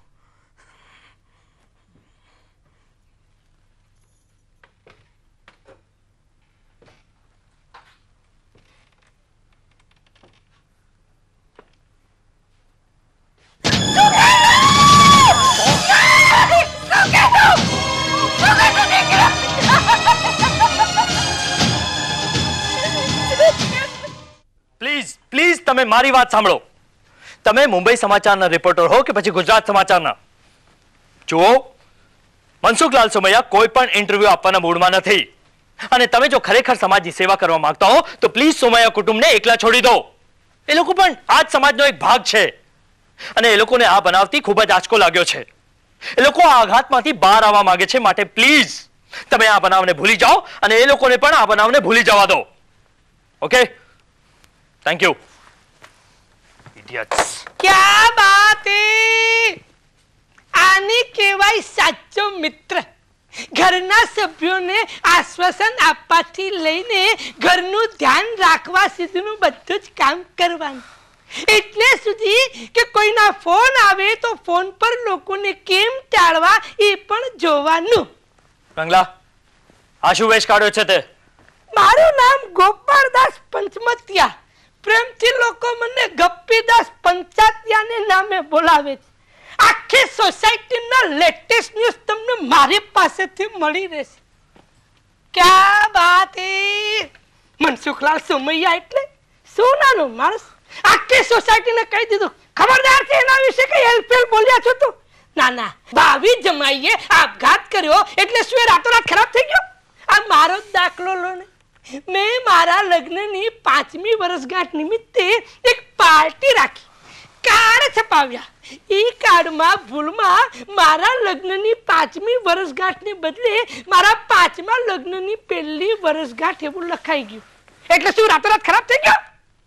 પ્લીઝ તમે મારી વાત સાંભળો. તમે મુંબઈ સમાચારના રિપોર્ટર હો કે પછી ગુજરાત સમાચારના, જુઓ, મનસુખલાલ સોમૈયા કોઈ પણ ઇન્ટરવ્યુ આપવાના મૂડમાં નથી. અને તમે જો ખરેખર સમાજની સેવા કરવા માંગતા હો તો પ્લીઝ સોમૈયા કુટુંબને એકલા છોડી દો. એ લોકો પણ આ જ સમાજનો એક ભાગ છે અને એ લોકોને આ બનાવથી ખૂબ જ આંચકો લાગ્યો છે. એ લોકો આ આઘાતમાંથી બહાર આવવા માંગે છે. માટે પ્લીઝ તમે આ બનાવને ભૂલી જાઓ અને એ લોકોને પણ આ બનાવને ભૂલી જવા દો. Okay, thank you. ઇડિયટ્સ. ક્યા બાત હે! આને કહેવાય સાચો મિત્ર. ઘરના સભ્યોને આશ્વાસન આપવાથી લઈને ઘરનું ધ્યાન રાખવા સુધીનું બધું જ કામ કરવાનું. એટલે સુધી કે કોઈના ફોન આવે તો ફોન પર લોકોને કેમ ટાળવા એ પણ જોવાનું. રંગલા, આ શું વેશ કાઢ્યો છે તે? મારું નામ ગોપાળદાસ પંચમતિયા. પ્રેમથી લોકો મને ગપ્પીદાસ પંચાતિયાને નામે બોલાવે છે. આખી સોસાયટીના લેટેસ્ટ ન્યૂઝ તમને મારી પાસેથી મળી રહેશે. ક્યા બાત હે! મનસુખલાલ સોમૈયા એટલે સોનાનો માણસ. આખી સોસાયટીને કહી દીધું, ખબરદાર છે એના વિશે કઈ હેલ્પફેલ બોલ્યા છો તો. ના, ભાવી જમાઈએ આપઘાત કર્યો એટલે શું એ રાતોરાત ખરાબ થઈ ગયો? આ મારો જ દાખલો લો ને. મેં મારા લગ્નની 5મી વર્ષગાંઠ નિમિત્તે એક પાર્ટી રાખી, કાર્ડ છપાવ્યા. એ કાર્ડમાં ભૂલમાં મારા લગ્નની 5મી વર્ષગાંઠને બદલે મારા 5મા લગ્નની 1લી વર્ષગાંઠ એવું લખાઈ ગયું. એટલે શું રાતોરાત ખરાબ થઈ ગયો?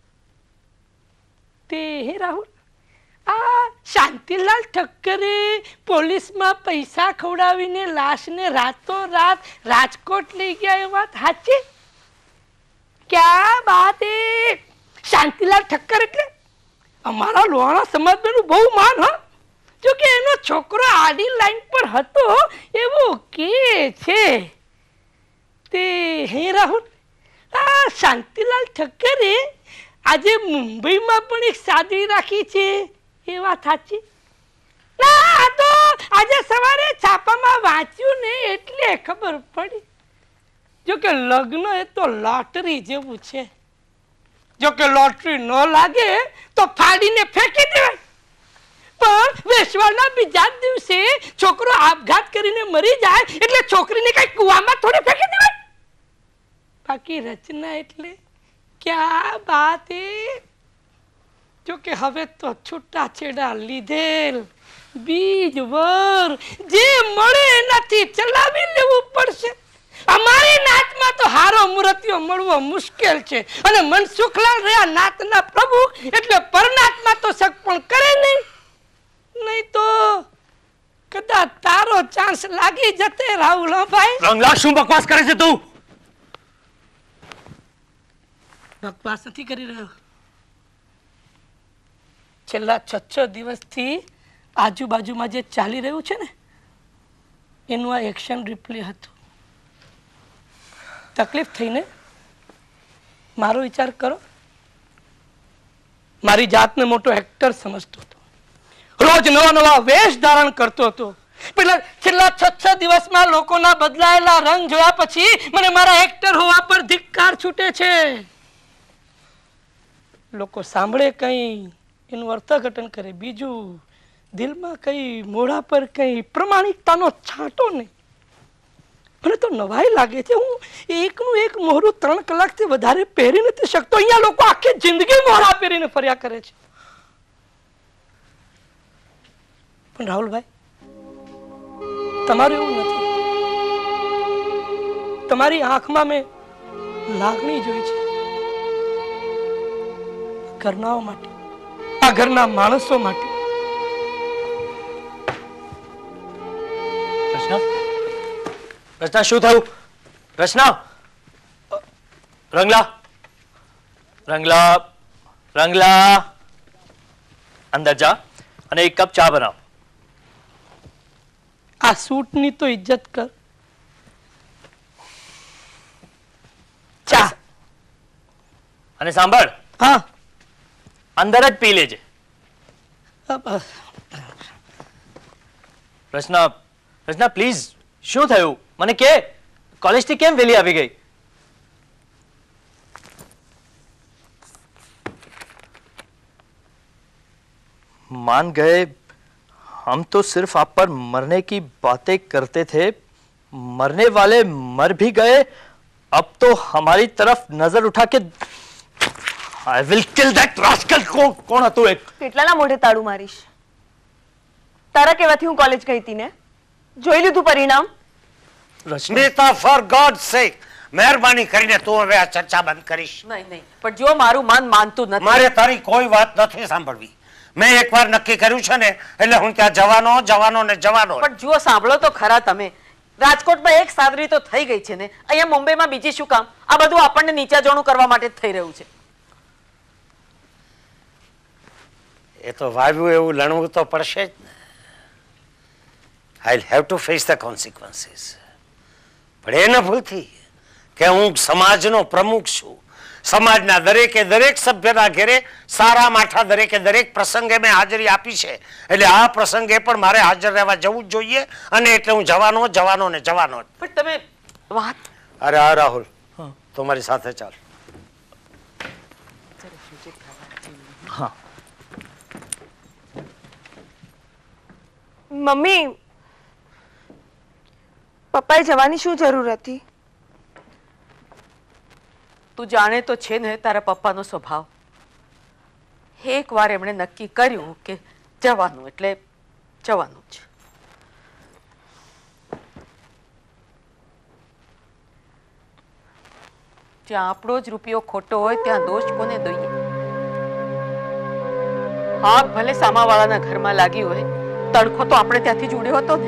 તે હે રાહુલ, આ શાંતિલાલ ઠક્કરે પોલીસમાં પૈસા ખવડાવીને લાશને રાતોરાત રાજકોટ લઈ ગયા એ વાત સાચી? ક્યા બાત હે! શાંતિલાલ ઠક્કર એટલે અમારા લોહાણા સમાજનું બહુ માન. હા, જો કે એનો છોકરો આડી લાઈન પર હતો એવું કે છે. તે હે રાહુલ, આ શાંતિલાલ ઠક્કરે આજે મુંબઈમાં પણ એક સાદી રાખી છે એ વાત સાચી? ના, તો આજે સવારે છાપામાં વાંચ્યું ને એટલે ખબર પડી. જો કે લગ્ન એ તો લોટરી જેવું છે. જો કે લોટરી ન લાગે તો ફાડીને ફેંકી દેવાય, પણ વેસવાના બીજા દિવસે છોકરો આપઘાત કરીને મરી જાય એટલે છોકરીને કઈ કુવામાં થોડી ફેંકી દેવાય. બાકી રચના એટલે ક્યા બાત હે! જો કે હવે તો છૂટાછેડા લીધેલ બીજ વર જે મળે એનાથી ચલાવી લેવું પડશે. અમારી નાતમાં તો હારો મૂર્તિઓ મળવો મુશ્કેલ છે, અને મનસુખલાલ રહ્યા નાતના પ્રભુ એટલે પરનાતમાં તો શક પણ કરે નહીં તો કદાચ તારો ચાન્સ લાગી જતે. રાહુલ ભાઈ, રંગલા, શું બકવાસ કરે છે તું? બકવાસ નથી કરી રહ્યો. છેલ્લા 6 દિવસથી આજુબાજુમાં જે ચાલી રહ્યું છે ને એનું આ એક્શન રિપ્લે હતું. તકલીફ થઈને મારો વિચાર કરો. મારી જાતને મોટો એક્ટર સમજતો હતો, રોજ નવા વેશ ધારણ કરતો હતો. પેલા છેલ્લા 6 દિવસમાં લોકોના બદલાયેલા રંગ જોયા પછી મને મારા એક્ટર હોવા પર ધિક્કાર છૂટે છે. લોકો સાંભળે કઈ એનું અર્થઘટન કરે બીજું, દિલમાં કઈ મોઢા પર કઈ પ્રમાણિકતાનો છાંટો નહીં. મને તો નવાઈ લાગે છે. હું એકનું એક મોહરું 3 કલાકથી વધારે પહેરી નથી શકતો. અહીંયા લોકો આખી જિંદગી મોહરા પહેરીને ફર્યા કરે છે. પણ રાહુલભાઈ, તમારું એવું નથી. તમારી આંખમાં મેં લાગણી જોઈ છે. ઘરનાઓ માટે, આ ઘરના માણસો માટે. રચના, શું થયું? રચના! રંગલા, અંદર જા અને 1 કપ ચા બનાવ. આ સૂટની તો ઇજ્જત કર. ચા. અને સાંભળ, હા, અંદર જ પી લેજે. રચના પ્લીઝ, શું થયું મને કે? કોલેજથી કેમ વેલી આવી ગઈ? मान गए हम तो सिर्फ आप पर मरने की बातें करते थे, मरने वाले मर भी गए, अब तो हमारी तरफ नजर उठा के I will kill that rascal. કોણ હતું? એક કેટલાના મોઢે તાળું મારીશ? તારા કેવાથી હું કોલેજ ગઈ હતી ને? જોઈ લીધું પરિણામ? સ્મિતા, ફોર ગોડ સેક, મહેરબાની કરીને તું હવે આ ચર્ચા બંધ કરીશ. નહીં, પણ જો મારું મન માનતું નથી. મારે તારી કોઈ વાત નથી સાંભળવી. મેં એકવાર નક્કી કર્યું છે ને એટલે હું ત્યાં જવાનો. પણ જુઓ, સાંભળો તો ખરા તમે. રાજકોટમાં એક સાદરી તો થઈ ગઈ છે ને, અહીંયા મુંબઈમાં બીજી શું કામ? આ બધું આપણને નીચા જોણું કરવા માટે જ થઈ રહ્યું છે. એ તો વાવ્યું એવું લણવું તો પડશે જ ને. I have to face the consequences. પણ એ ન ભૂલતી કે હું સમાજનો પ્રમુખ છું. સમાજના દરેકે દરેક સભ્યના ઘેરે સારા માઠા દરેકે દરેક પ્રસંગે મેં હાજરી આપી છે. એટલે આ પ્રસંગે પણ મારે હાજર રહેવા જવું જ જોઈએ. અને એટલે હું જવાનો ને જવાનો જ. પણ તમે વાત અરે હા રાહુલ, તો મારી સાથે ચાલ. હા મમ્મી, પપ્પાએ જવાની શું જરૂર હતી? તું જાણે તો છે ને તારા પપ્પાનો સ્વભાવ. એકવાર એમણે નક્કી કર્યું કે જવાનું એટલે જવાનું જ. જ્યાં આપણો જ રૂપિયો ખોટો હોય ત્યાં દોષ કોને દઈએ? આગ ભલે સામાવાળાના ઘરમાં લાગી હોય, તડકો તો આપણે ત્યાંથી જ ઉડ્યો હતો ને.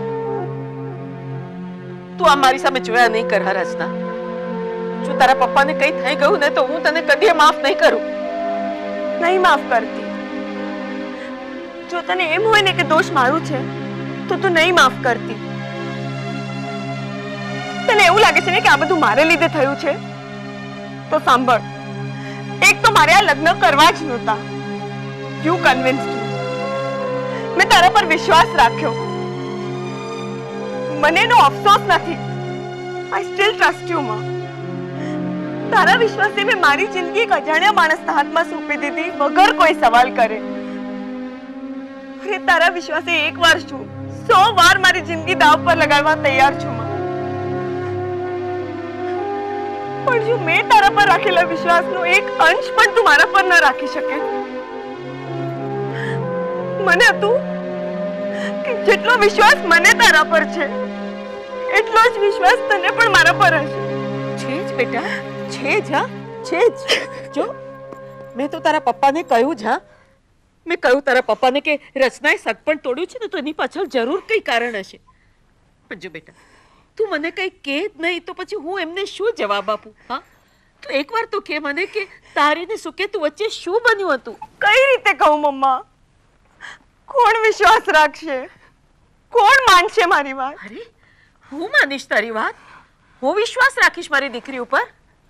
તું આ મારી સામે જોયા નહીં કર રચના. જો તારા પપ્પાને કઈ થઈ ગયું ને તો હું તને કદી માફ નહીં કરું. નહીં માફ કરતી. જો તને એમ હોય ને કે દોષ મારું છે તો તું નહીં માફ કરતી. તને એવું લાગે છે ને કે આ બધું મારે લીધે થયું છે? તો સાંભળ, એક તો મારે આ લગ્ન કરવા જ નહોતા. You convinced me. મેં તારા પર વિશ્વાસ રાખ્યો. મને એનો અફસોસ નથી. આઈ સ્ટીલ ટ્રસ્ટ યુ માં. તારા વિશ્વાસે મેં મારી જિંદગી એક અજાણ્યા માણસના હાથમાં સોંપી દીધી વગર કોઈ સવાલ કરે. અરે તારા વિશ્વાસે એક વાર શું 100 વાર મારી જિંદગી દાવ પર લગાડવા તૈયાર છું માં. પણ જો મેં તારા પર રાખેલા વિશ્વાસનો એક અંશ પણ તું મારા પર ન રાખી શકે. મને હતું કે જેટલો વિશ્વાસ મને તારા પર છે એટલો જ વિશ્વાસ તને પણ મારા પર હશે. છે જ બેટા, છે જ. હા, છે જ. જો મેં તો તારા પપ્પાને કહ્યું જ. હા, મેં કહ્યું તારા પપ્પાને કે રચનાએ સગપણ તોડ્યું છે ને તો એની પાછળ જરૂર કઈ કારણ હશે. પણ જો બેટા, તું મને કઈ કે જ નહીં તો પછી હું એમને શું જવાબ આપું? હા, તો એકવાર તો કે મને કે તારી ને સુકેતુ વચ્ચે શું બન્યું હતું? કઈ રીતે કહું મમ્મા? કોણ વિશ્વાસ રાખશે? કોણ માનશે મારી વાત? અરે, હું માનીશ તારી વાત. હું વિશ્વાસ રાખીશ મારી દીકરી ઉપર.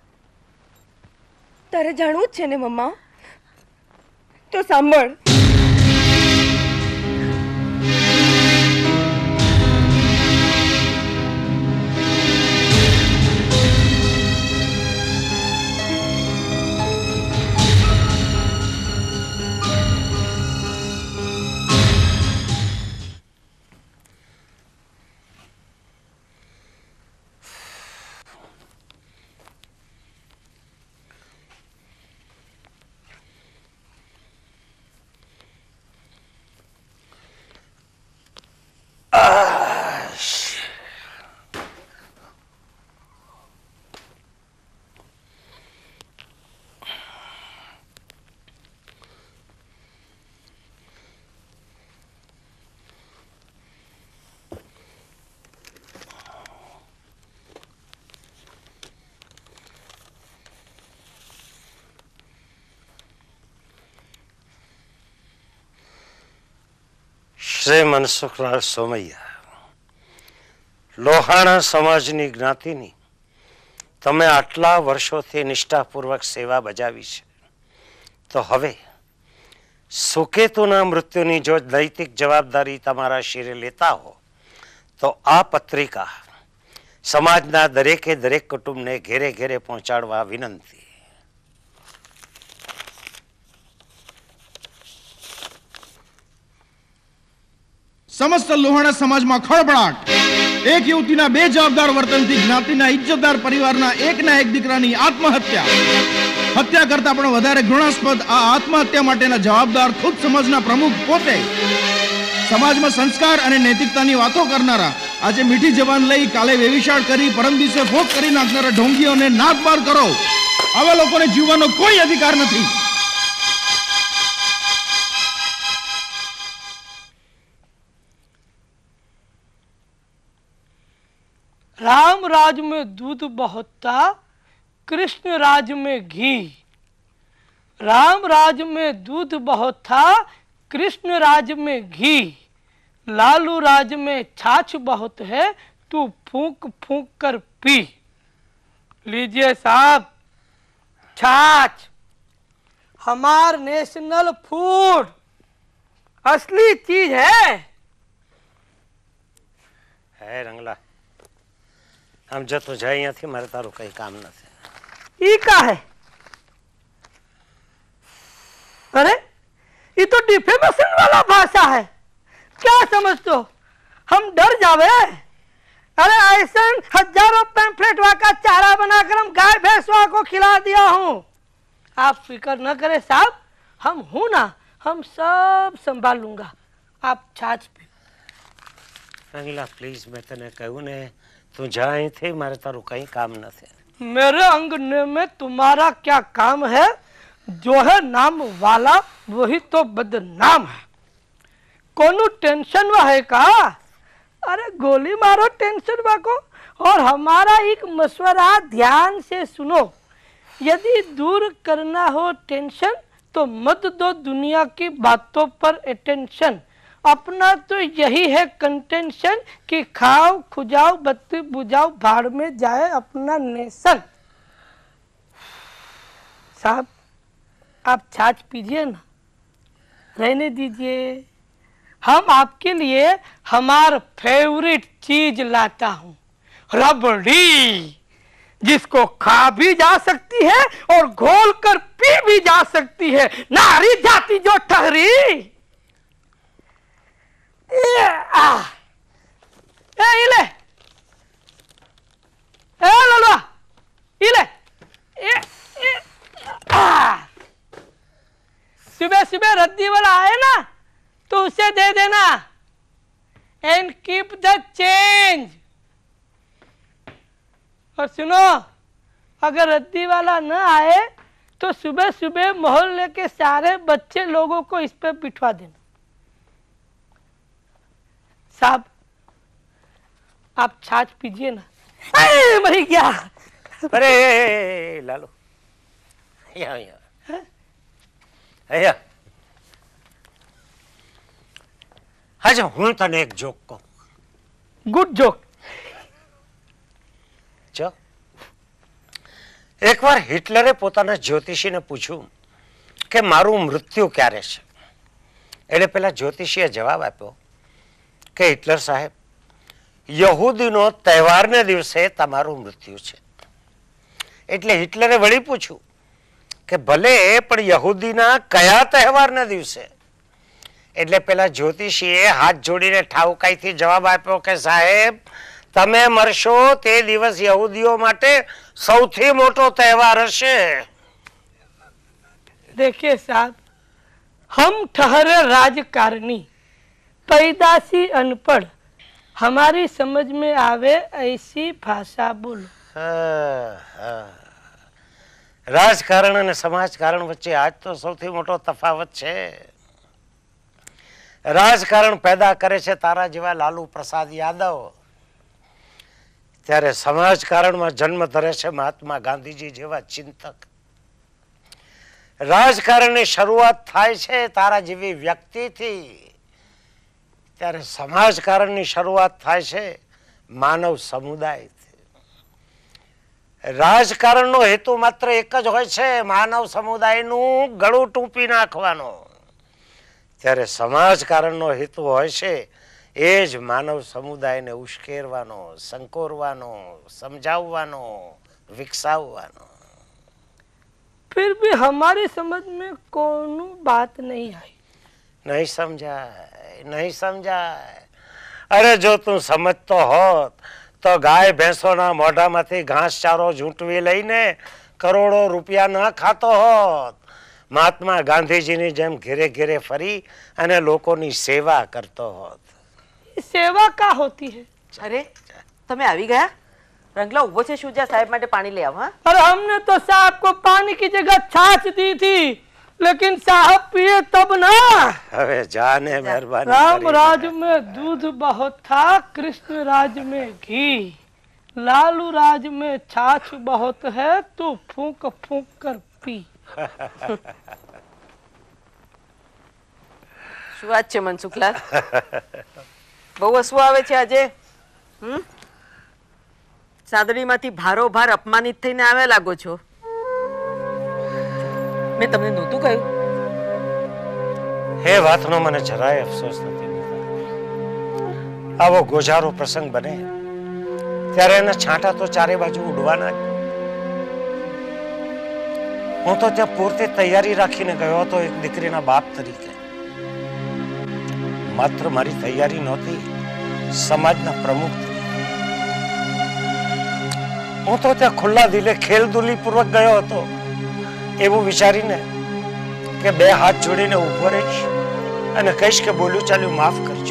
તારે જાણવું જ છે ને મમ્મા? તો સાંભળ. શ્રી મનસુખલાલ સોમૈયા, લોહાણા સમાજની જ્ઞાતિની તમે આટલા વર્ષોથી નિષ્ઠાપૂર્વક સેવા બજાવી છે, તો હવે સુકેતુના મૃત્યુની જો નૈતિક જવાબદારી તમારા શિરે લેતા હો તો આ પત્રિકા સમાજના દરેકે દરેક કુટુંબને ઘેરે ઘેરે પહોંચાડવા વિનંતી. સમસ્ત લોહાણા સમાજમાં ખળભળાટ. એક યુવતીના બે જવાબદાર વર્તનથી જ્ઞાતિના ઇજ્જતદાર પરિવારના એકના એક દીકરાની આત્મહત્યા. હત્યા કરતા પણ વધારે ઘૃણાસ્પદ આ આત્મહત્યા માટેના જવાબદાર ખુદ સમાજના પ્રમુખ પોતે. સમાજમાં સંસ્કાર અને નૈતિકતાની વાતો કરનારા આજે મીઠી જવાન લઈ કાલે વેવિશાળ કરી પરમ દિવસે ફોક કરી નાખનારા ઢોંગીઓને નાક બાર કરો. આવા લોકોને જીવવાનો કોઈ અધિકાર નથી. राम राज में दूध बहुत था, कृष्ण राज में घी. राम राज में दूध बहुत था, कृष्ण राज में घी, लालू राज में छाछ बहुत है, तू फूंक फूंक कर पी। लीजिए साहब छाछ, हमार नेशनल फूड, असली चीज है रंगला, આમ જતો જાય અહીંયાથી, મારે તારું કઈ કામ નથી। ई का है? अरे ये तो डिफेमेशन वाला भाषा है, क्या समझते हो? हम डर जावे? अरे ऐसा हजारों पैम्फलेट का चारा बनाकर हम गाय भैंसवा को खिला दिया हूँ। आप फिक्र न करें साहब, हम हूं ना, हम सब संभाल लूंगा। आप छाछ पी। રંગલા પ્લીઝ, મેં તને કહ્યું ને, તું જા અહીંથી, મારે તારું કઈ કામ નથી। मेरे अंगने में तुम्हारा क्या काम है? जो है नाम वाला वही तो बदनाम है। कोनो टेंशन वा है का? अरे गोली मारो टेंशन वा को, और हमारा एक मशवरा ध्यान से सुनो। यदि दूर करना हो टेंशन तो मत दो दुनिया की बातों पर अटेंशन। अपना तो यही है कंटेंशन कि खाओ खुजाओ बत्ती बुझाओ, भाड़ में जाए अपना नेशन। साहब आप छाछ पीजिए ना, रहने दीजिए। हम आपके लिए हमार फेवरेट चीज लाता हूँ, रबड़ी, जिसको खा भी जा सकती है और घोल कर पी भी जा सकती है। नारी जाति जो ठहरी। इले ललवा, इले सुबह सुबह रद्दी वाला आए ना तो उसे दे देना, एंड कीप द चेंज। और सुनो, अगर रद्दी वाला न आए तो सुबह सुबह मोहल्ले के सारे बच्चे लोगों को इस पे बिठवा देना। साहब आप छाछ पीजिए ना। मरी गया। અરે લાલુ, અહીંયા અહીંયા અહીંયા, આજે હું તને એક જોક કહું। Good joke. જો એકવાર હિટલરે પોતાના જ્યોતિષીને પૂછ્યું કે મારું મૃત્યુ ક્યારે છે। એટલે પેલા જ્યોતિષીએ જવાબ આપ્યો કે હિટલર સાહેબ, યહૂદીનો તહેવારને દિવસે તમારું મૃત્યુ છે। એટલે હિટલરે વળી પૂછ્યું કે ભલે પણ યહૂદીના કયા તહેવારના દિવસે? એટલે પેલા જ્યોતિષીએ હાથ જોડીને ઠાવકાઈથી જવાબ આપ્યો કે સાહેબ, તમે મરશો તે દિવસ યહૂદીઓ માટે સૌથી મોટો તહેવાર હશે। देखिए साहब, हम ठहरे राजकारणी, पैदाशी अनपढ़, हमारी समझ में आवे ऐसी भाषा बोलो। રાજકારણ અને સમાજકારણ વચ્ચે આજ તો સૌથી મોટો તફાવત છે। રાજકારણ પેદા કરે છે તારા જેવા લાલુ પ્રસાદ યાદવ, ત્યારે સમાજકારણમાં જન્મ ધરે છે મહાત્મા ગાંધીજી જેવા ચિંતક। રાજકારણની શરૂઆત થાય છે તારા જેવી વ્યક્તિથી, ત્યારે સમાજકારણની શરૂઆત થાય છે માનવ સમુદાયથી। રાજકારણનો હેતુ માત્ર એક જ હોય છે, માનવ સમુદાયનું ગળું ટૂંપી નાખવાનો। ત્યારે સમાજકારણનો હેતુ હોય છે એ જ માનવ સમુદાયને ઉશ્કેરવાનો, સંકોરવાનો, સમજાવવાનો, વિકસાવવાનો। फिर भी हमारी समझ में कोनो बात नहीं आई। नहीं समझाय, नहीं समझाय। अरे जो तू समझतो होत तो गाय भैंसोना मोढामांथी घासचारो झूंटवी लईने करोड़ों रुपया न खातो होत। महात्मा गांधीजीनी जेम घेरे घेरे फरी अने लोकोनी सेवा करतो होत। सेवा का होती है? અરે તમે આવી ગયા? રંગલા ઉભો છે, શું જા સાહેબ માટે પાણી ले આવો। हाँ, अरे हमने तो साहब को पानी की जगह छाछ दी थी, लेकिन साहब पिए तब ना। हवे जाने मेहरबानी राम करी। राज में दूध बहुत था, कृष्ण राज में घी, लालू राज में छाछ बहुत है, तू फूंक फूंक कर पी। શું વાત છે મનસુખલાલ? બહુ હસવું આવે છે આજે. સાદડીમાંથી ભારોભાર અપમાનિત થઈને આવ્યા લાગો છો. મેં તમને નહોતું કહ્યું? એ વાતનો મને જરાય અફસોસ નથી. આવો ગોજારો પ્રસંગ બને ત્યારે એના છાંટા તો ચારે બાજુ ઉડવાના જ. હું તો ત્યાં પૂરતી તૈયારી રાખીને ગયો હતો એક દીકરીના બાપ તરીકે. માત્ર મારી તૈયારી નહોતી, સમાજના પ્રમુખ તરીકે. હું તો ત્યાં ખુલ્લા દિલે ખેલદુલી પૂર્વક ગયો હતો, એવું વિચારીને કે બે હાથ જોડીને ઊભો રહીશ અને કહીશ કે બોલ્યું ચાલ્યું માફ કરજો.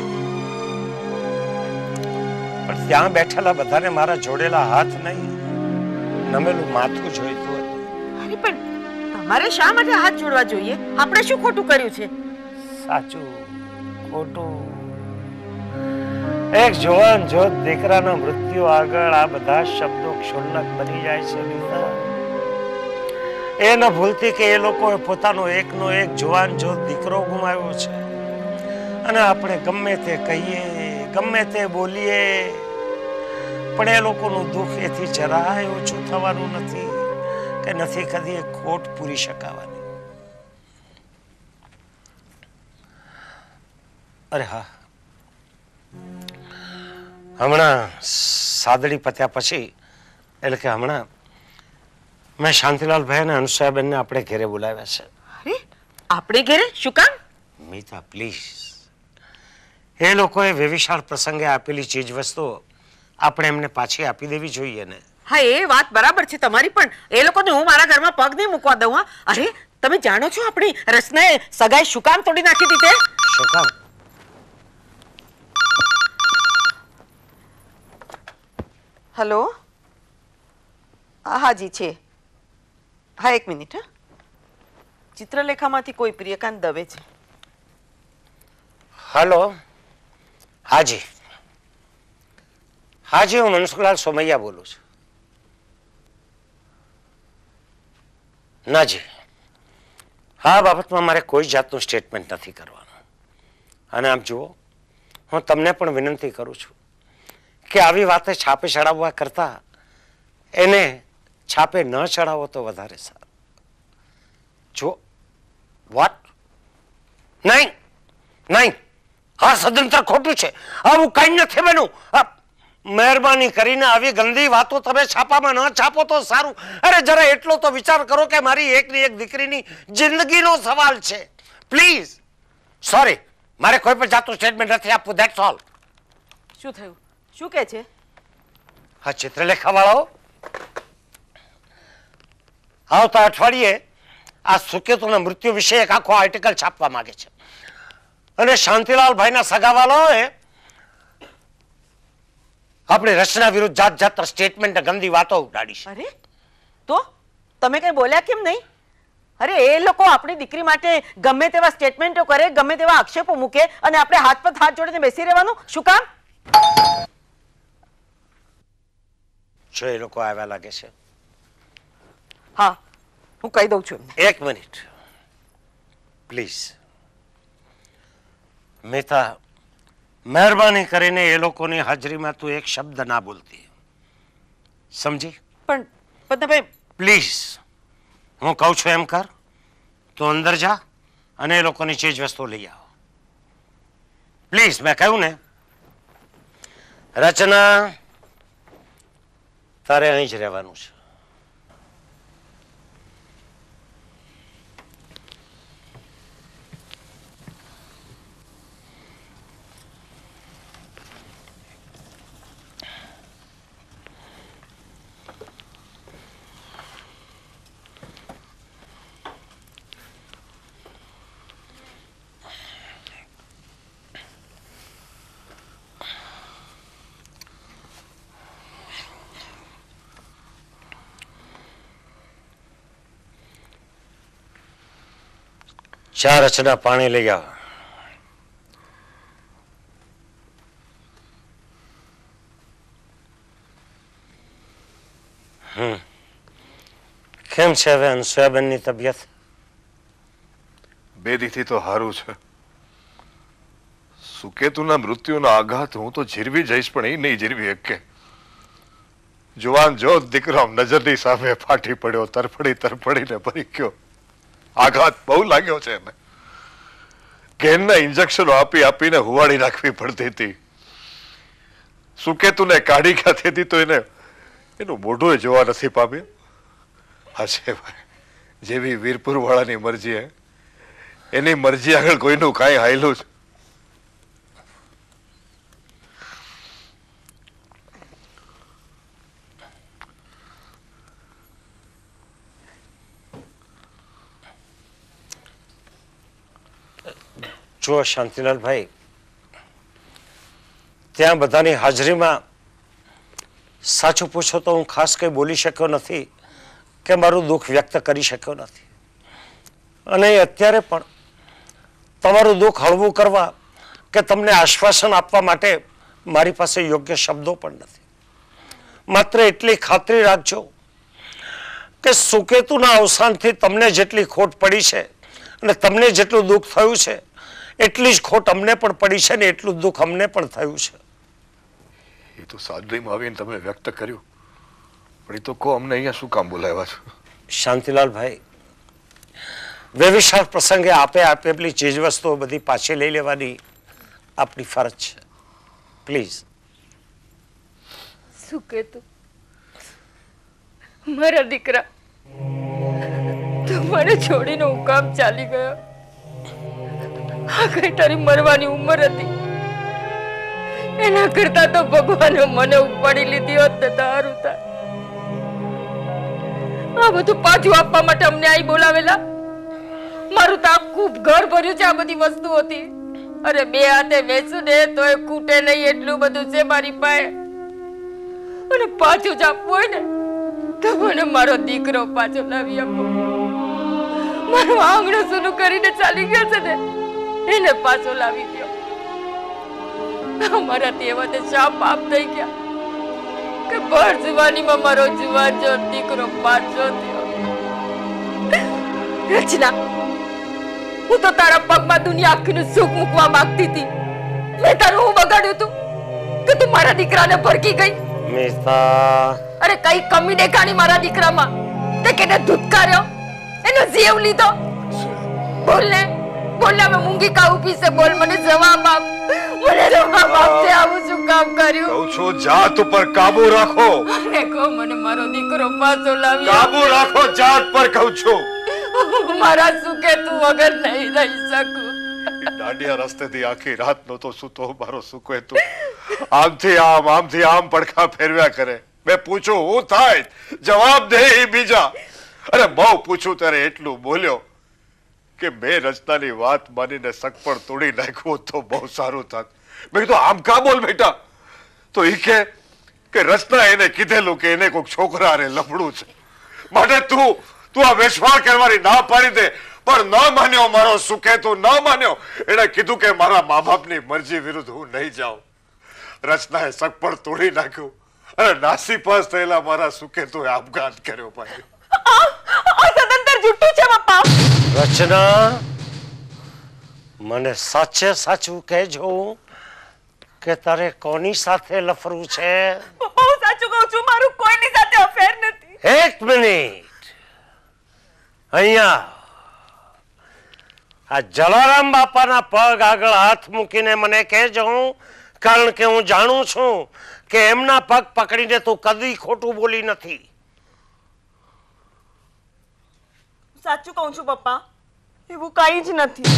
પણ ત્યાં બેઠેલા બધાને મારા જોડેલા હાથ નહીં, નમેલું માથું જોઈતું હતું. અરે પણ તમારે શા માટે હાથ જોડવા જોઈએ? આપણે શું ખોટું કર્યું છે? સાચું ખોટું, એક જવાન જોત દીકરાના મૃત્યુ આગળ આ બધા શબ્દો ક્ષુલ્લક બની જાય છે. એ ન ભૂલતી કે એ લોકોએ પોતાનો એકનો એક જવાન જોત દીકરો ગુમાવ્યો છે અને આપણે ગમે તે કહીએ, ગમે તે બોલીએ, પણ એ લોકોનું દુઃખ એથી જરાય ઓછું થવાનું નથી કે નથી કદી એ ખોટ પૂરી શકાવાની. અરે હા, હમણાં સાદડી પત્યા પછી, એટલે કે હમણાં મેં શાંતિલાલભાઈ અને અનુસયાબેનને આપણે ઘેરે બોલાવ્યા છે. અરે આપણે ઘેરે? શું કામ? મીતા પ્લીઝ, એ લોકોએ વેવિશાળ પ્રસંગે આપેલી ચીજ વસ્તુઓ આપણે એમને પાછી આપી દેવી જોઈએ ને. હા, એ વાત બરાબર છે તમારી, પણ એ લોકોને હું મારા ઘરમાં પગ નહીં મૂકવા દઉં. હા, અરે તમે જાણો છો આપણી રચનાએ સગાઈ શું કામ તોડી નાખી હતી તે? શું કામ? હેલો, હાજી છે. હા, એક મિનિટ. હા, ચિત્રલેખામાંથી કોઈ પ્રિયકાંત દવે છે. હલો, હાજી હાજી, હું મનસુખલાલ સોમૈયા બોલું છું. નાજી, આ બાબતમાં મારે કોઈ જાતનું સ્ટેટમેન્ટ નથી કરવાનું. અને આમ જુઓ, હું તમને પણ વિનંતી કરું છું કે આવી વાતે છાપે ચડાવવા કરતા એને છાપે ન ચડાવો તો વધારે સારું. જો વોટ? નહીં નહીં, હા સદંતર ખોટું છે, આવું કઈ નથી બન્યું. મહેરબાની કરીને આવી ગંદી વાતો તમે છાપામાં ન છાપો તો સારું. અરે જરા એટલો તો વિચાર કરો કે મારી એકની એક દીકરીની જિંદગીનો સવાલ છે. પ્લીઝ, સોરી, મારે કોઈ પણ જાતનું સ્ટેટમેન્ટ નથી આપવું. That's all. શું થયું? શું કહે છે? હા, ચિત્રલેખા વાળાઓ આવતા અઠવાડિયે આ સુકેતુના મૃત્યુ વિશે એક આખો આર્ટિકલ છાપવા માંગે છે અને શાંતિલાલભાઈના સગાવાલાઓએ આપણે રચના વિરુદ્ધ જાત જાતના સ્ટેટમેન્ટ, ગંદી વાતો ઉડાડી છે. અરે તો તમે કઈ બોલ્યા કેમ નહીં? અરે એ લોકો આપણી દીકરી માટે ગમે તેવા સ્ટેટમેન્ટો કરે, ગમે તેવા આક્ષેપો મૂકે અને આપણે હાથ પર હાથ જોડીને બેસી રહેવાનું શું કામ? જો એ લોકો આવ્યા લાગે છે. હા, હું કહી દઉં છું. એક મિનિટ પ્લીઝ. મેતા, મહેરબાની કરીને એ લોકોની હાજરીમાં તું એક શબ્દ ના બોલતી, સમજી? પણ તમે પ્લીઝ, હું કહું છું એમ કર. તું અંદર જા અને એ લોકોની ચીજ વસ્તુ લઈ આવો પ્લીઝ. મેં કહ્યું ને. રચના, તારે અહીં જ રહેવાનું છે. ચાર રચના પાણી લઈ આવ. કેમ છે હવે અનસુયાબેનની તબિયત? બેદીથી તો સારું છે, સુકેતુના મૃત્યુનો આઘાત હું તો જીરવી જઈશ, પણ એ નહીં જીરવી શકે. જુવાન જો દીકરો નજરની સામે ફાટી પડ્યો, તરફડીને મરી ગયો. આઘાત બહુ લાગ્યો છે એને. ઘેનના ઇન્જેક્શનો આપીને હુવાડી નાખવી પડતી હતી. સુકેતુને કાઢી ક્યાંથી હતી તો એનું મોઢું જોવા નથી પામ્યું. હશે ભાઈ, જેવી વીરપુર વાળાની મરજી એની મરજી આગળ કોઈનું કાંઈ હાયલું છે? જો શાંતિલાલભાઈ, ત્યાં બધાની હાજરીમાં સાચું પૂછો તો હું ખાસ કંઈ બોલી શક્યો નથી કે મારું દુઃખ વ્યક્ત કરી શક્યો નથી. અને અત્યારે પણ તમારું દુઃખ હળવું કરવા કે તમને આશ્વાસન આપવા માટે મારી પાસે યોગ્ય શબ્દો પણ નથી. માત્ર એટલી ખાતરી રાખજો કે સુકેતુના અવસાનથી તમને જેટલી ખોટ પડી છે અને તમને જેટલું દુઃખ થયું છે એટલી જ ખોટ અમને પણ પડી છે ને એટલું દુઃખ અમને પણ થયું છે. એ તો સાદરીમાં આવીને તમે વ્યક્ત કર્યું, પણ એ તો કહો અમને અહીંયા શું કામ બોલાવ્યા છો? શાંતિલાલભાઈ, વેવિશાળ પ્રસંગે આપેલી ચીજ વસ્તુઓ બધી પાછી લઈ લેવાની આપણી ફરજ છે. પ્લીઝ. શું કહેતું મારા દીકરા, તું મને છોડીને હું કામ ચાલી ગયો? આ કઈ તારી મરવાની ઉંમર હતી? એના કરતા તો ભગવાને મને ઉપાડી લીધી હોત ને તારું થાય. આ બધું પાછું આપવા માટે અમને અહીં બોલાવેલા? મારું તો આખું ઘર ભર્યું છે આ બધી વસ્તુઓથી. અરે બે હાથે વેચું ને તોય ખૂટે નહીં એટલું બધું છે મારી પાસે. અને પાછું જ આપવું હોય ને તો મને મારો દીકરો પાછો લાવી આપો. મારું આંગણું સૂનું કરીને ચાલી ગયો છે ને એને પાછો લાવી દો. અમારા તેવા શા પાપ થઈ ગયા કે ભર જુવાનીમાં મારો જુવાન જો દીકરો પાછો થયો. રચના, હું તો તારા પગમાં દુનિયા આખીનું સુખ મૂકવા માંગતી હતી. મેં તારું હું બગાડ્યું તું કે તું મારા દીકરાને ભડકી ગઈ? મિતા, અરે કઈ કમી દેખાણી મારા દીકરામાં? તે કેને ધુતકાર્યો, એનો જીવ લીધો? બોલ ને, બોલ ને, મેં મૂંગી કાઉ પીસે બોલ, મને જવાબ આપ. મને જવાબ આપજે, આવું શું કામ કર્યું? કહું છું જાત ઉપર કાબુ રાખો. અરે કહો મને મારો દીકરો પાછો લાવી. કાબુ રાખો જાત પર કહું છું. મારા સુકે તું વગર નહીં રહી શકું. દાંડિયા રસ્તેથી આખી રાત નહોતો સૂતો મારો સુકે તું. આમથી આમ પડખા ફેરવ્યા કરે. મેં પૂછું હું થાય, જવાબ દે એ બીજા. અરે બહુ પૂછું ત્યારે એટલું બોલ્યો કે મેં રચનાની વાત માનીને સગપણ તોડી નાખ્યું તો બહુ સારું થાત. મેં કીધું આમ કા બોલ બેટા? તો એ કે રચના એને કીધેલું કે એને કોઈક છોકરા હારે લફડું છે, માટે તું આ વેશવાળ કરવાની ના પાડી દે. પણ ન માન્યો મારો સુકે, તું ન માન્યો. એને કીધું કે મારા મા બાપની મરજી વિરુદ્ધ હું નહીં જાઉં. રચનાએ સગપણ તોડી નાખ્યું અને નાસીપાસ થયેલા મારા સુકે તું આપઘાત કર્યો. ભાઈ સદંતર જુઠ્ઠું છે પપ્પા. રચના, મને સાચે સાચું કહેજો કે તારે કોની સાથે લફરું છે? પપ્પા હું સાચું કહું છું, મારું કોઈની સાથે અફેર નથી. એક મિનિટ, અહીંયા આ જલારામ બાપાના પગ આગળ હાથ મૂકીને મને કહેજો, કારણ કે હું જાણું છું કે એમના પગ પકડીને તું કદી ખોટું બોલી નથી. સાચું કહું છું પપ્પા, એવું કઈ જ નથી.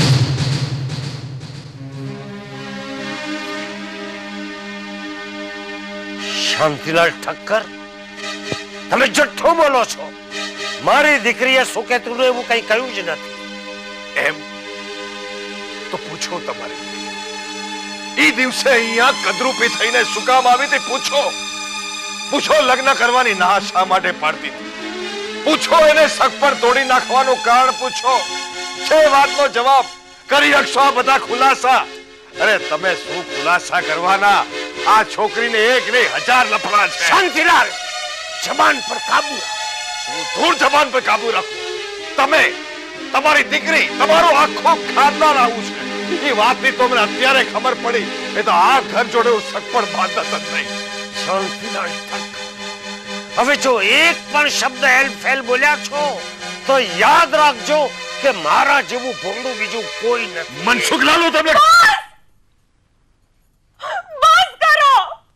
શાંતિલાલ ઠક્કર, તમે જઠ્ઠું બોલો છો. મારી દીકરીએ સુકેતુને એવું કઈ કહ્યું જ નથી. એમ તો પૂછો તમારે એ દિવસે અહીંયા કદરૂપી થઈને શું કામ આવી હતી? પૂછો લગ્ન કરવાની ના શા માટે પાડતી હતી? પૂછો એને સગ પર તોડી નાખવાનું કારણ પૂછો. છે વાતનો જવાબ કરી શકશો આ બધા ખુલાસા? અરે તમે શું ખુલાસા કરવાના? આ છોકરીને એક નહીં 1000 લફડા છે. શાંતિલાલ, જબાન પર કાબુ રાખ. ધૂળ જબાન પર કાબુ રાખો. તમે, તમારી દીકરી, તમારું આખું ખાનદાન આવું છે. એ વાતની તો મને અત્યારે ખબર પડી. એ તો આ ઘર જોડે હું સગપણ બાંધત જ નહીં. શાંતિલાલ ઠક્કર, હવે જો એક પણ શબ્દ હેલફેલ બોલ્યા છો તો યાદ રાખજો કે મારા જેવું ભોંડું બીજું કોઈ નથી. મનસુખલાલ, હું તમને બસ કરો.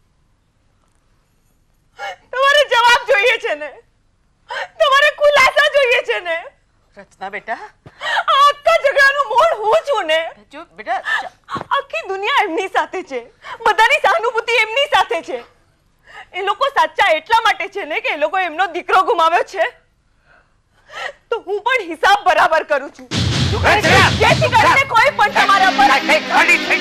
તમારે જવાબ જોઈએ છે ને? તમારે ખુલાસા જોઈએ છે ને? રચના બેટા, આ આખા ઝઘડાનું મૂળ હું છું ને. જો બેટા, આખી દુનિયા એમની સાથે છે, બધાની સહાનુભૂતિ એમની સાથે છે. એ લોકો સાચા એટલા માટે છે ને કે એ લોકો એમનો દીકરો ગુમાવ્યો છે, તો હું પણ હિસાબ બરાબર કરું છું. જેથી કરીને કોઈ પણ તમારા પર ગાડી થઈ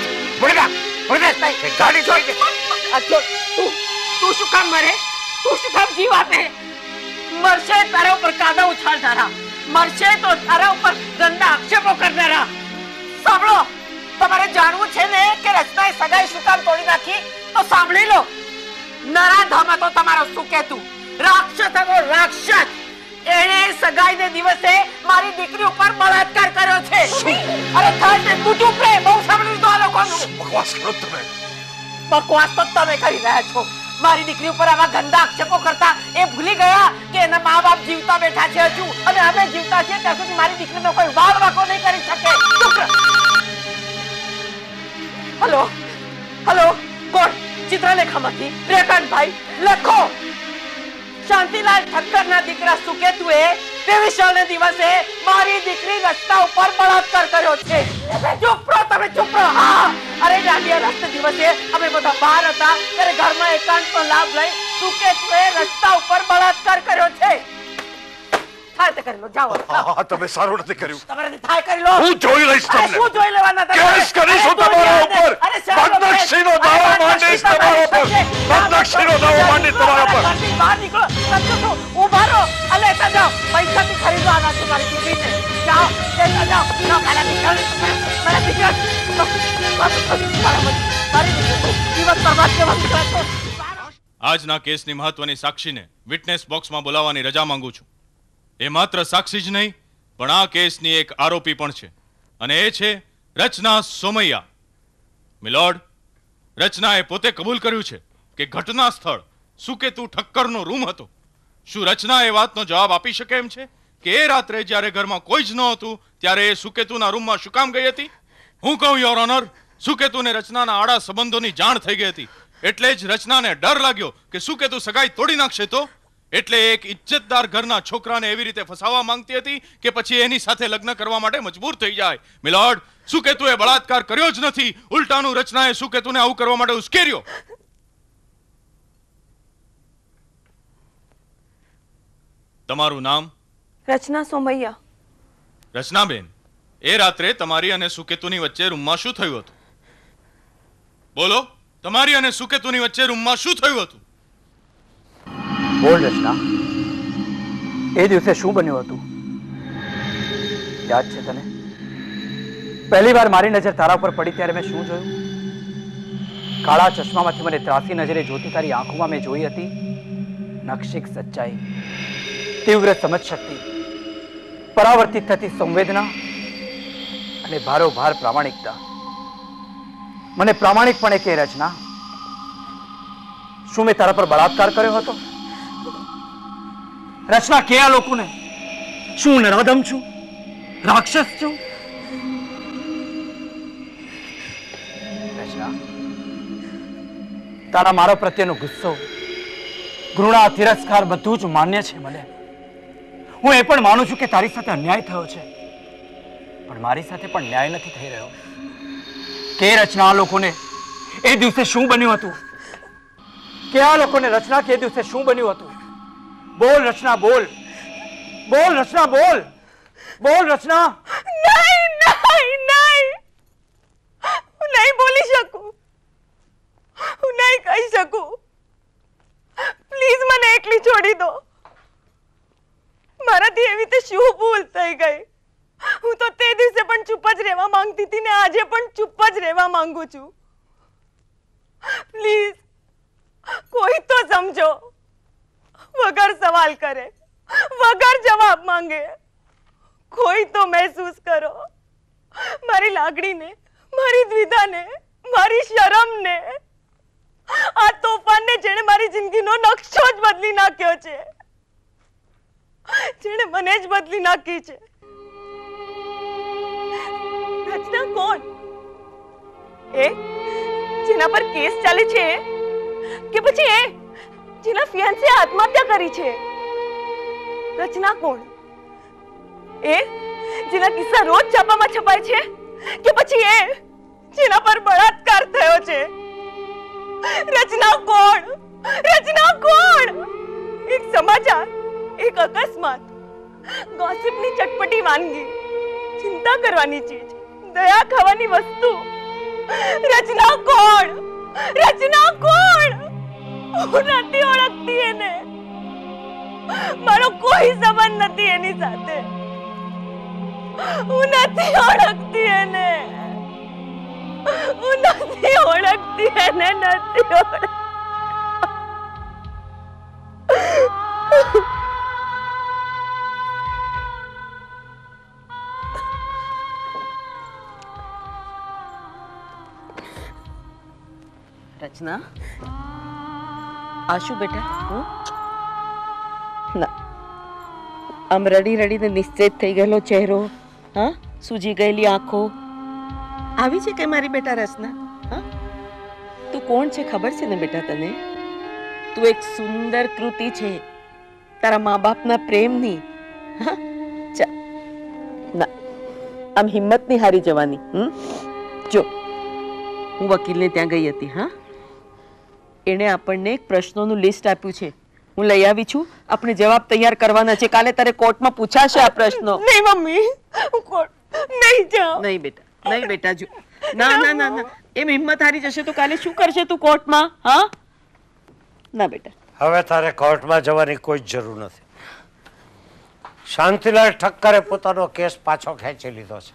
ગાડી છોડ. તું શું કામ મરે? તું શું કામ જીવ આપે? મરશે તારા ઉપર કાદા ઉછાળનારા, મરશે તો તારા ઉપર ગંદા આક્ષેપો કરનારા. સાંભળો, તમારે જાણવું છે ને કે રચનાએ સગાઈ શું કામ તોડી નાખી? તો સાંભળી લો. નરાધામા તો તમારો શું કહેતું રાક્ષસ હતો, રાક્ષસ. એણે સગાઈને દિવસે મારી દીકરી ઉપર બળાત્કાર કર્યો છે. અરે થર્ડ તું ચૂપ રહે, બહુ સાંભળ્યું તો આ લોકોનું. બકવાસ કરો તમે. બકવાસ તો તમે કરી રહ્યા છો. મારી દીકરી ઉપર આવા ગંદા આક્ષેપો કરતા એ ભૂલી ગયા કે એના મા બાપ જીવતા બેઠા છે હજુ, અને અમે જીવતા છીએ ત્યાં સુધી મારી દીકરીનો કોઈ વાળ વાંકો નહીં કરી શકે. ચૂપ રહો. હલો હલો, કોણ? ચિત્રલેખામાંથી રેખાંતભાઈ લખો. શાંતિલાલ ઠક્કરના દીકરા સુકેતુએ 23 દિવસે મારી દીકરી રસ્તા ઉપર બળાત્કાર કર્યો છે. ચૂપ રહો તમે, ચૂપ રહો. હા, અરે દાંડિયા રાસના દિવસે અમે બધા બહાર હતા ત્યારે ઘરમાં એકાંતનો લાભ લઈ સુકેતુએ રસ્તા ઉપર બળાત્કાર કર્યો છે. થાય તે કરી લો, જાઓ. હા, તમે સારું નથી કર્યું. તમારે થાય કરી લો. હું જોઈ લઈશ તમને. શું જોઈ લેવાના તમે? કેસ કરીશું તમારા ઉપર. બદનક્ષીનો દાવો માંડીશ તમારા ઉપર. બદનક્ષીનો દાવો માંડીશ તમારા ઉપર. બહાર નીકળો. ઉભા રહો. અલે લેતા જાઓ. પૈસાથી ખરીદો આના તમારી દીકરીને. જાઓ, લેતા જાઓ. ના, મારા દીકરા, મારા દીકરા. મારી દીકરી જીવન બરબાદ કરવા દીકરા છો. આજના કેસની મહત્વની સાક્ષીને વિટનેસ બોક્સમાં બોલાવવાની રજા માંગુ છું. એ માત્ર સાક્ષી જ નહીં પણ આ કેસની એક આરોપી પણ છે, અને એ છે રચના સોમૈયા. મિલોડ, રચનાએ પોતે કબૂલ કર્યું છે કે ઘટના સ્થળ સુકેતુ ઠક્કરનો રૂમ હતો. શું રચના એ વાતનો જવાબ આપી શકે એમ છે કે એ રાત્રે જ્યારે ઘરમાં કોઈ જ ન હતું ત્યારે એ સુકેતુના રૂમમાં શું કામ ગઈ હતી? હું કહું યોર ઓનર, સુકેતુને રચનાના આડા સંબંધોની જાણ થઈ ગઈ હતી, એટલે જ રચનાને ડર લાગ્યો કે સુકેતુ સગાઈ તોડી નાખશે, તો એટલે એક ઇજ્જતદાર ઘરના છોકરાને એવી રીતે ફસાવવા માંગતી હતી કે પછી એની સાથે લગ્ન કરવા માટે મજબૂર થઈ જાય. મિલોડ, સુકેતુએ બળાત્કાર કર્યો જ નથી, ઉલટાનું રચનાએ સુકેતુને આવું કરવા માટે ઉશ્કેર્યો. તમારું નામ? રચના સોમૈયા. રચનાબેન, એ રાત્રે તમારી અને સુકેતુની વચ્ચે રૂમમાં શું થયું હતું? બોલો, તમારી અને સુકેતુની વચ્ચે રૂમમાં શું થયું હતું? બોલ રચના, એ દિવસે શું બન્યું હતું? યાદ છે તને? પહેલી વાર મારી નજર તારા ઉપર પડી ત્યારે મેં શું જોયું? કાળા ચશ્મામાંથી મને ત્રાસી નજરે જોતી તારી આંખોમાં મેં જોઈ હતી નક્ષિક સચ્ચાઈ, તીવ્ર સમજ શક્તિ, પરાવર્તિત થતી સંવેદના અને ભારોભાર પ્રામાણિકતા. મને પ્રામાણિકપણે કે રચના, શું મેં તારા પર બળાત્કાર કર્યો હતો? રચના, કે આ લોકોને શું નરાધમ છું, રાક્ષસ છું? રચના, તારા મારા પ્રત્યેનો ગુસ્સો, ઘૃણા, તિરસ્કાર બધું જ માન્ય છે મને. હું એ પણ માનું છું કે તારી સાથે અન્યાય થયો છે, પણ મારી સાથે પણ ન્યાય નથી થઈ રહ્યો. કે રચના, આ લોકોને એ દિવસે શું બન્યું હતું? કે આ લોકોને રચના, કે દિવસે શું બન્યું હતું? બોલ રચના, બોલ. બોલ રચના, બોલ. બોલ રચના. નહીં નહીં નહીં, હું નહીં બોલી શકું, હું નહીં કહી શકું. પ્લીઝ મને એકલી છોડી દો. મારાથી એવી રીતે શું ભૂલ થઈ ગઈ? હું તો તે દિવસે પણ ચૂપ જ રહેવા માંગતી હતી ને આજે પણ ચૂપ જ રહેવા માંગુ છું. પ્લીઝ કોઈ તો સમજો, વગર સવાલ કરે, વગર જવાબ માંગે કોઈ તો મહેસૂસ કરો. મારી લાગણીને, મારી દ્વિધાને, મારી શરમને, આ તોફાનને જેણે મારી જિંદગીનો નકશો જ બદલી નાખ્યો છે, જેણે મને જ બદલી નાખી છે. રચના કોણ? એ જેના પર કેસ ચાલે છે કે પછી એ જેના ફિયાન્સે આત્મહત્યા કરી છે? રચના કોણ? એ જેના કિસ્સા રોજ છાપામાં છપાય છે કે પછી એ જેના પર બળાત્કાર થયો છે? રચના કોણ? રચના કોણ? એક સમાચાર, એક અકસ્માત, ગોસિપની ચટપટી વાનગી, ચિંતા કરવાની ચીજ, દયા ખાવાની વસ્તુ. રચના કોણ? રચના કોણ? હું નથી ઓળખતી એને. મારો કોઈ સંબંધ નથી એની સાથે. હું નથી ઓળખતી એને. હું નથી ઓળખતી એને. નથી ઓળખતી. રચના, આશુ બેટા, ના, આમ રડી રડીને નિશ્ચિત થઈ ગયેલો ચહેરો, હા, સૂજી ગયેલી આંખો, આવી છે કે મારી બેટા રચના? હા, તું કોણ છે ખબર છે ને બેટા તને? તું એક સુંદર કૃતિ છે તારા મા બાપના પ્રેમની. હા, ચા, ના, આમ હિંમત નહીં હારી જવાની. જો, હું વકીલને ત્યાં ગઈ હતી. હા, એણે આપણને એક પ્રશ્નોનું લિસ્ટ આપ્યું છે, હું લઈ આવી છું. આપણે જવાબ તૈયાર કરવાના છે. કાલે તારે કોર્ટમાં પૂછાશે આ પ્રશ્નો. નહીં મમ્મી, હું કોર્ટ નહીં જાઉં. નહીં બેટા, નહીં બેટા, જો, ના ના ના ના, એમ હિંમત હારી જશે તો કાલે શું કરશે તું કોર્ટમાં? હા, ના બેટા. હવે તારે કોર્ટમાં જવાની કોઈ જરૂર નથી. શાંતિલાલ ઠક્કરે પોતાનો કેસ પાછો ખેંચી લીધો છે.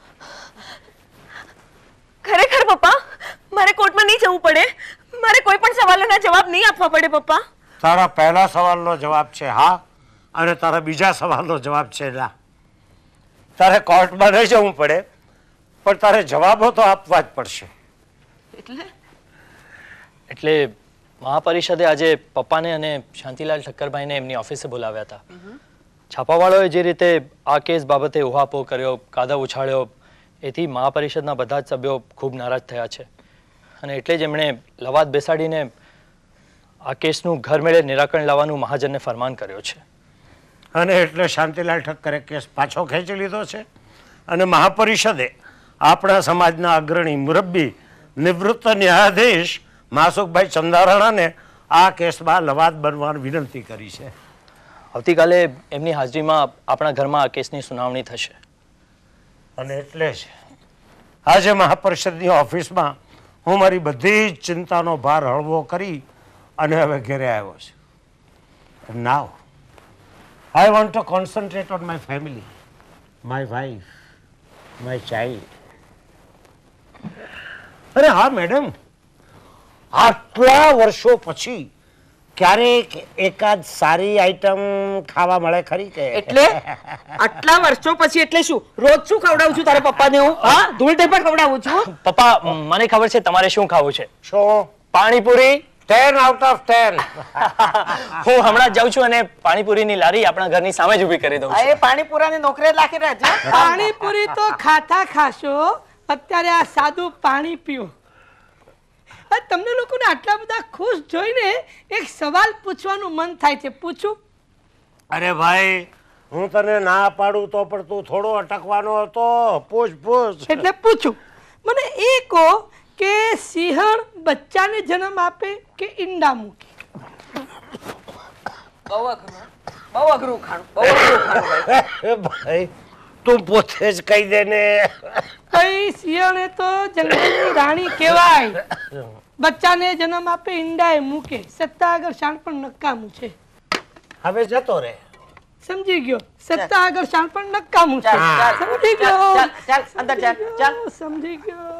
ખરેખર પપ્પા, મારે કોર્ટમાં નહીં જવું પડે? મારે કોઈ પણ સવાલોના જવાબ નહીં આપવા પડે પપ્પા? તારા પહેલા સવાલનો જવાબ છે હા, અને તારા બીજા સવાલનો જવાબ છે ના. તારે કોર્ટમાં નહીં જવું પડે, પણ તારે જવાબો તો આપવા જ પડશે. એટલે મહાપરિષદે આજે પપ્પાને અને શાંતિલાલ ઠક્કરભાઈને એમની ઓફિસે બોલાવ્યા હતા. છાપાવાળાઓએ જે રીતે આ કેસ બાબતે ઉહાપોહ કર્યો, કાદવ ઉછાળ્યો, એથી મહાપરિષદના બધા જ સભ્યો ખૂબ નારાજ થયા છે. અને એટલે જ એમણે લવાદ બેસાડીને આ કેસનું ઘર મેળે નિરાકરણ લાવવાનું મહાજનને ફરમાન કર્યો છે. અને એટલે શાંતિલાલ ઠક્કરે કેસ પાછો ખેંચી લીધો છે, અને મહાપરિષદે આપણા સમાજના અગ્રણી મુરબ્બી નિવૃત્ત ન્યાયાધીશ માસુકભાઈ ચંદારાણાને આ કેસમાં લવાદ બનવાની વિનંતી કરી છે. આવતીકાલે એમની હાજરીમાં આપણા ઘરમાં આ કેસની સુનાવણી થશે. અને એટલે જ આજે મહાપરિષદની ઓફિસમાં હું મારી બધી જ ચિંતાનો ભાર હળવો કરી અને હવે ઘેરે આવ્યો છું. Now I want to concentrate on my family, my wife, my child. અરે હા મેડમ, આટલા વર્ષો પછી ક્યારેક એકાદ સારી આઈટમ ખાવા મળે ખરી કે? એટલે આટલા વર્ષો પછી એટલે શું? રોજ શું ખવડાવું છું તારા પપ્પાને હું? હા, ધૂળ ઢેફા ખવડાવું છું? પપ્પા, મને ખબર છે તમારે શું ખાવું છે. શું? પાણીપુરી. 10 out of 10. હું હમણાં જ જાઉં છું અને પાણીપુરીની લારી આપણા ઘરની સામે જ ઊભી કરી દઉં છું. એ પાણીપુરાની નોકરી રાખી રહેજે. પાણીપુરી તો ખાતા ખાશો, અત્યારે આ સાદું પાણી પીઓ. તમને લોકોને આટલા બધા ખુશ જોઈને એક સવાલ પૂછવાનું મન થાય છે. પૂછું? અરે ભાઈ, હું તને ના પાડું તો પણ તું થોડો અટકવાનો હતો. પૂછ પૂછ. એટલે પૂછું. મને એ કહો કે સિંહણ બચ્ચાને જન્મ આપે કે ઈંડા મૂકે? બહુ અઘરું ખાણું, બહુ અઘરું ખાણું. ભાઈ તું પોતે જ કહી દે ને. કઈ સિંહણે તો જંગલની રાણી કહેવાય. બચ્ચાને જન્મ આપે, ઈંડાએ મૂકે. સત્તા આગળ શાણપણ નકામું છે. હવે જતો રે. સમજી ગયો? સત્તા આગળ શાણપણ નકામું છે. સમજી ગયો? ચાલ અંદર ચાલ, ચાલ. સમજી ગયો.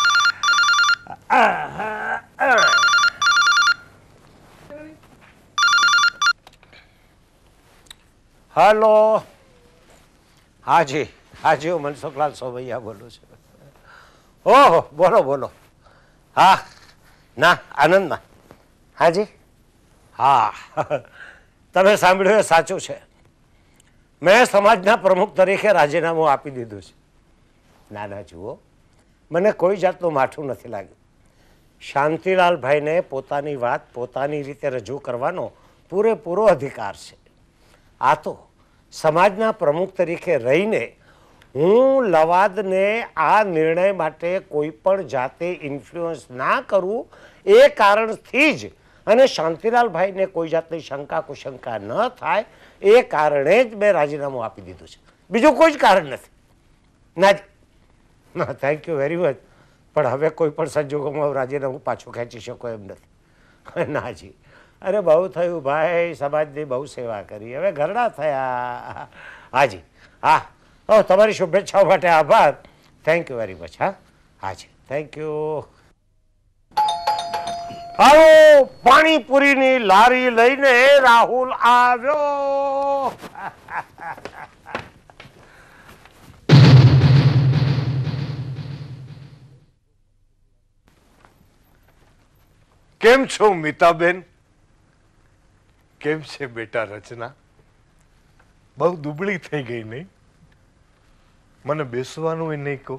હાલો. હાજી હાજી, હું મનસુખલાલ સોમૈયા બોલું છું. ઓહો, બોલો બોલો. હા, ના આનંદમાં. હાજી, હા, તમે સાંભળ્યું એ સાચું છે. મેં સમાજના પ્રમુખ તરીકે રાજીનામું આપી દીધું છે. ના ના, જુઓ, મને કોઈ જાતનું માઠું નથી લાગ્યું. શાંતિલાલભાઈને પોતાની વાત પોતાની રીતે રજૂ કરવાનો પૂરેપૂરો અધિકાર છે. આ તો સમાજના પ્રમુખ તરીકે રહીને હું લવાદને આ નિર્ણય માટે કોઈ પણ જાતે ઇન્ફ્લુઅન્સ ના કરું એ કારણથી જ, અને શાંતિલાલભાઈને કોઈ જાતની શંકા કુશંકા ન થાય એ કારણે જ મેં રાજીનામું આપી દીધું છે. બીજું કોઈ જ કારણ નથી. ના ના, થેન્ક યુ વેરી મચ, પણ હવે કોઈ પણ સંજોગોમાં રાજીનામું પાછું ખેંચી શકો એમ નથી. નાજી, અરે બહુ થયું ભાઈ, સમાજની બહુ સેવા કરી, હવે ઘરડા થયા. હાજી, હા, તમારી શુભેચ્છાઓ માટે આભાર. Thank you very much. હા હાજી, થેન્ક યુ. આવો, પાણીપુરીની લારી લઈને રાહુલ આવ્યો. કેમ છો મીતાબેન? કેમ છે બેટા રચના? બહુ દુબળી થઈ ગઈ નહીં? મને બેસવાનું નહીં કહો.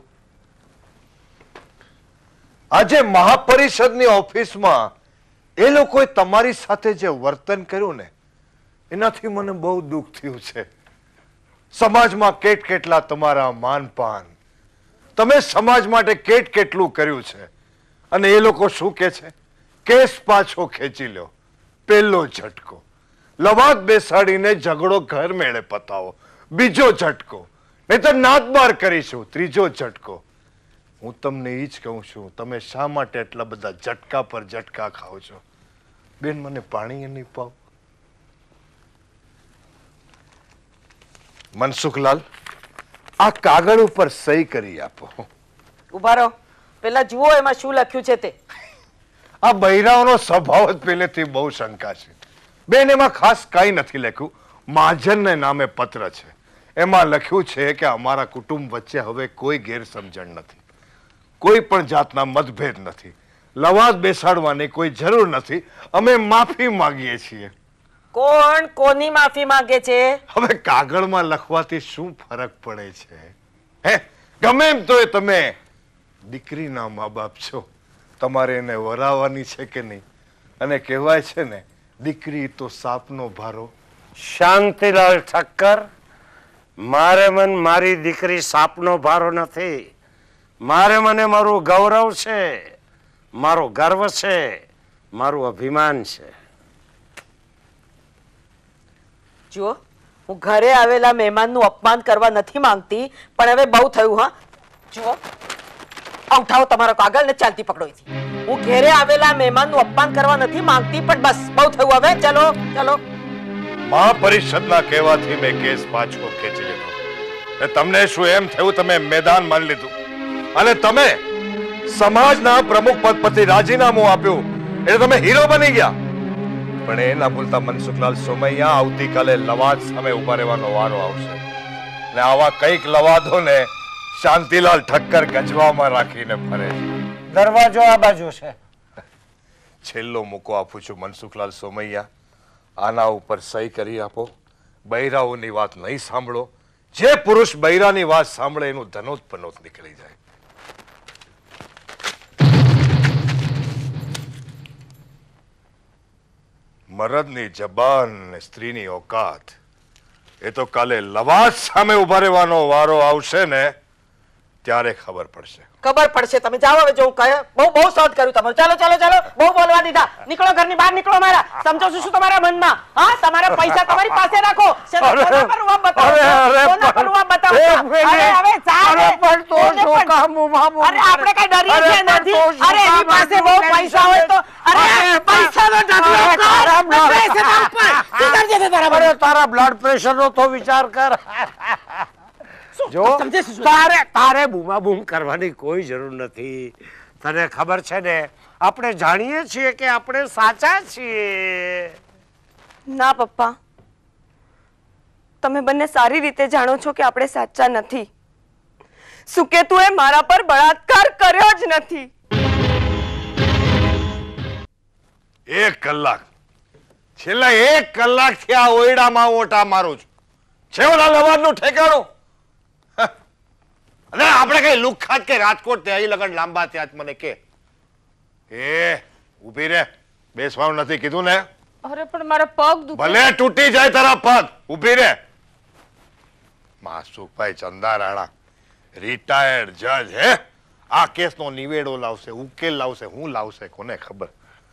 આજે મહાપરિષદની ઓફિસમાં એ લોકોએ તમારી સાથે જે વર્તન કર્યું ને, એનાથી મને બહુ દુઃખ થયું છે. સમાજમાં કેટલા તમારા માનપાન, તમે સમાજ માટે કેટલું કર્યું છે, અને એ લોકો શું કે છે? કેસ પાછો ખેંચી લ્યો. પહેલો ઝટકો, લવાદ બેસાડીને ઝઘડો ઘર મેળે પતાવો. બીજો ઝટકો, નહીં તો નાદબાર કરીશું. ત્રીજો ઝટકો. હું તમને એ જ કહું છું, તમે શા માટે એટલા બધા ઝટકા પર ઝટકા ખાઓ છો? બેન, મને પાણી નહીં પાવ. મનસુખલાલ, આ કાગળ ઉપર સહી કરી આપો. ઉભા રહો, પેલા જુઓ એમાં શું લખ્યું છે તે. આ બૈરાઓનો સ્વભાવ જ પહેલેથી બહુ શંકા છે. બેન, એમાં ખાસ કઈ નથી લખ્યું. મહાજનને નામે પત્ર છે. એમાં લખ્યું છે કે અમારા કુટુંબ વચ્ચે હવે કોઈ ગેરસમજણ નથી, કોઈ પણ જાતના મતભેદ નથી, લવાદ બેસાડવાની કોઈ જરૂર નથી, અમે માફી માંગીએ છીએ. કોણ કોની માફી માંગે છે? હવે કાગળમાં લખવાથી શું ફરક પડે છે? હે, ગમે એમ તો તમે દીકરીના મા બાપ છો, તમારે એને વરાવવાની છે કે નહીં? અને કહેવાય છે ને, દીકરી તો સાપનો ભારો. શાંતિલાલ ઠક્કર, મારે મન મારી દીકરી સાપનો ભારો નથી. મારે મને મારું ગૌરવ છે, મારો ગર્વ છે, મારું અભિમાન છે. જુઓ, હું ઘરે આવેલા મહેમાનનું અપમાન કરવા નથી માંગતી, પણ હવે બહુ થયું. હા, જુઓ, ઉઠાવો તમારો કાગળ ને ચાલતી પકડો. હું ઘરે આવેલા મહેમાનનું અપમાન કરવા નથી માંગતી, પણ બસ બહુ થયું. હવે ચલો ચલો. મહાપરિષદના કહેવાથી મેં કેસ પાછો ખેંચી લીધો. તમને શું એમ થયું તમે મેદાન માની લીધું, અને તમે સમાજના પ્રમુખ પદ પરથી રાજીનામું આપ્યું એટલે તમે હીરો બની ગયા? પણ એ ના ભૂલતા મનસુખલાલ સોમૈયા, આવતીકાલે લવાદ સામે ઉભા રહેવાનો વારો આવશે, ને આવા કઈક લવાદોને શાંતિલાલ ઠક્કર ગજવામાં રાખીને ફરે છે. દરવાજો આ બાજુ છે. છેલ્લો મૂકો આપું છું મનસુખલાલ સોમૈયા, આના ઉપર સહી કરી આપો. બૈરાઓની વાત નહીં સાંભળો. જે પુરુષ બૈરાની વાત સાંભળે એનું ધનોત પનોત નીકળી જાય. મરદની જબાન ને સ્ત્રીની ઓકાત, એ તો કાલે લવાદ સામે ઉભા રહેવાનો વારો આવશે ને ત્યારે ખબર પડશે. ખબર પડશે. તમે જાઓ હવે. જો બહુ સહજ કર્યું તમારું. ચાલો ચાલો ચાલો, બહુ બોલવા દીધા. નીકળો, ઘરની બહાર નીકળો. મારા સમજો છું શું તમારા મનમાં? હા, તમારા પૈસા તમારી પાસે રાખો. આપણે કઈ ડરીએ છીએ નથી. અરે એની પાસે બહુ પૈસા હોય તો પૈસાનો તારા બ્લડ પ્રેશર નો તો વિચાર કર. જો તારે બૂમાબૂમ કરવાની કોઈ જરૂર નથી. તને ખબર છે ને, આપણે જાણીએ છીએ કે આપણે સાચા છીએ. ના પપ્પા, તમે બંને સારી રીતે જાણો છો કે આપણે સાચા નથી. સુકેતુએ મારા પર બળાત્કાર કર્યો જ નથી. 1 કલાક છેલ્લા 1 કલાકથી આ ઓયડામાં ઓટા મારું છું. છે ઓલા લવાદનું ઠેકાણું? અને આપણે કઈ લુખાત કે રાજકોટ ત્યાં લગન લાંબા ત્યાં જ મને કે ઊભી રે, બેસવાનું નથી કીધું ને? અરે પણ મારા પગ દુખે. ભલે તૂટી જાય તારા પગ, ઊભી રે. માસુકભાઈ ચંદા રાણા રિટાયર્ડ જજ હે, આ કેસનો નિવેડો લાવશે, ઉકેલ લાવશે, હું લાવશે કોને ખબર.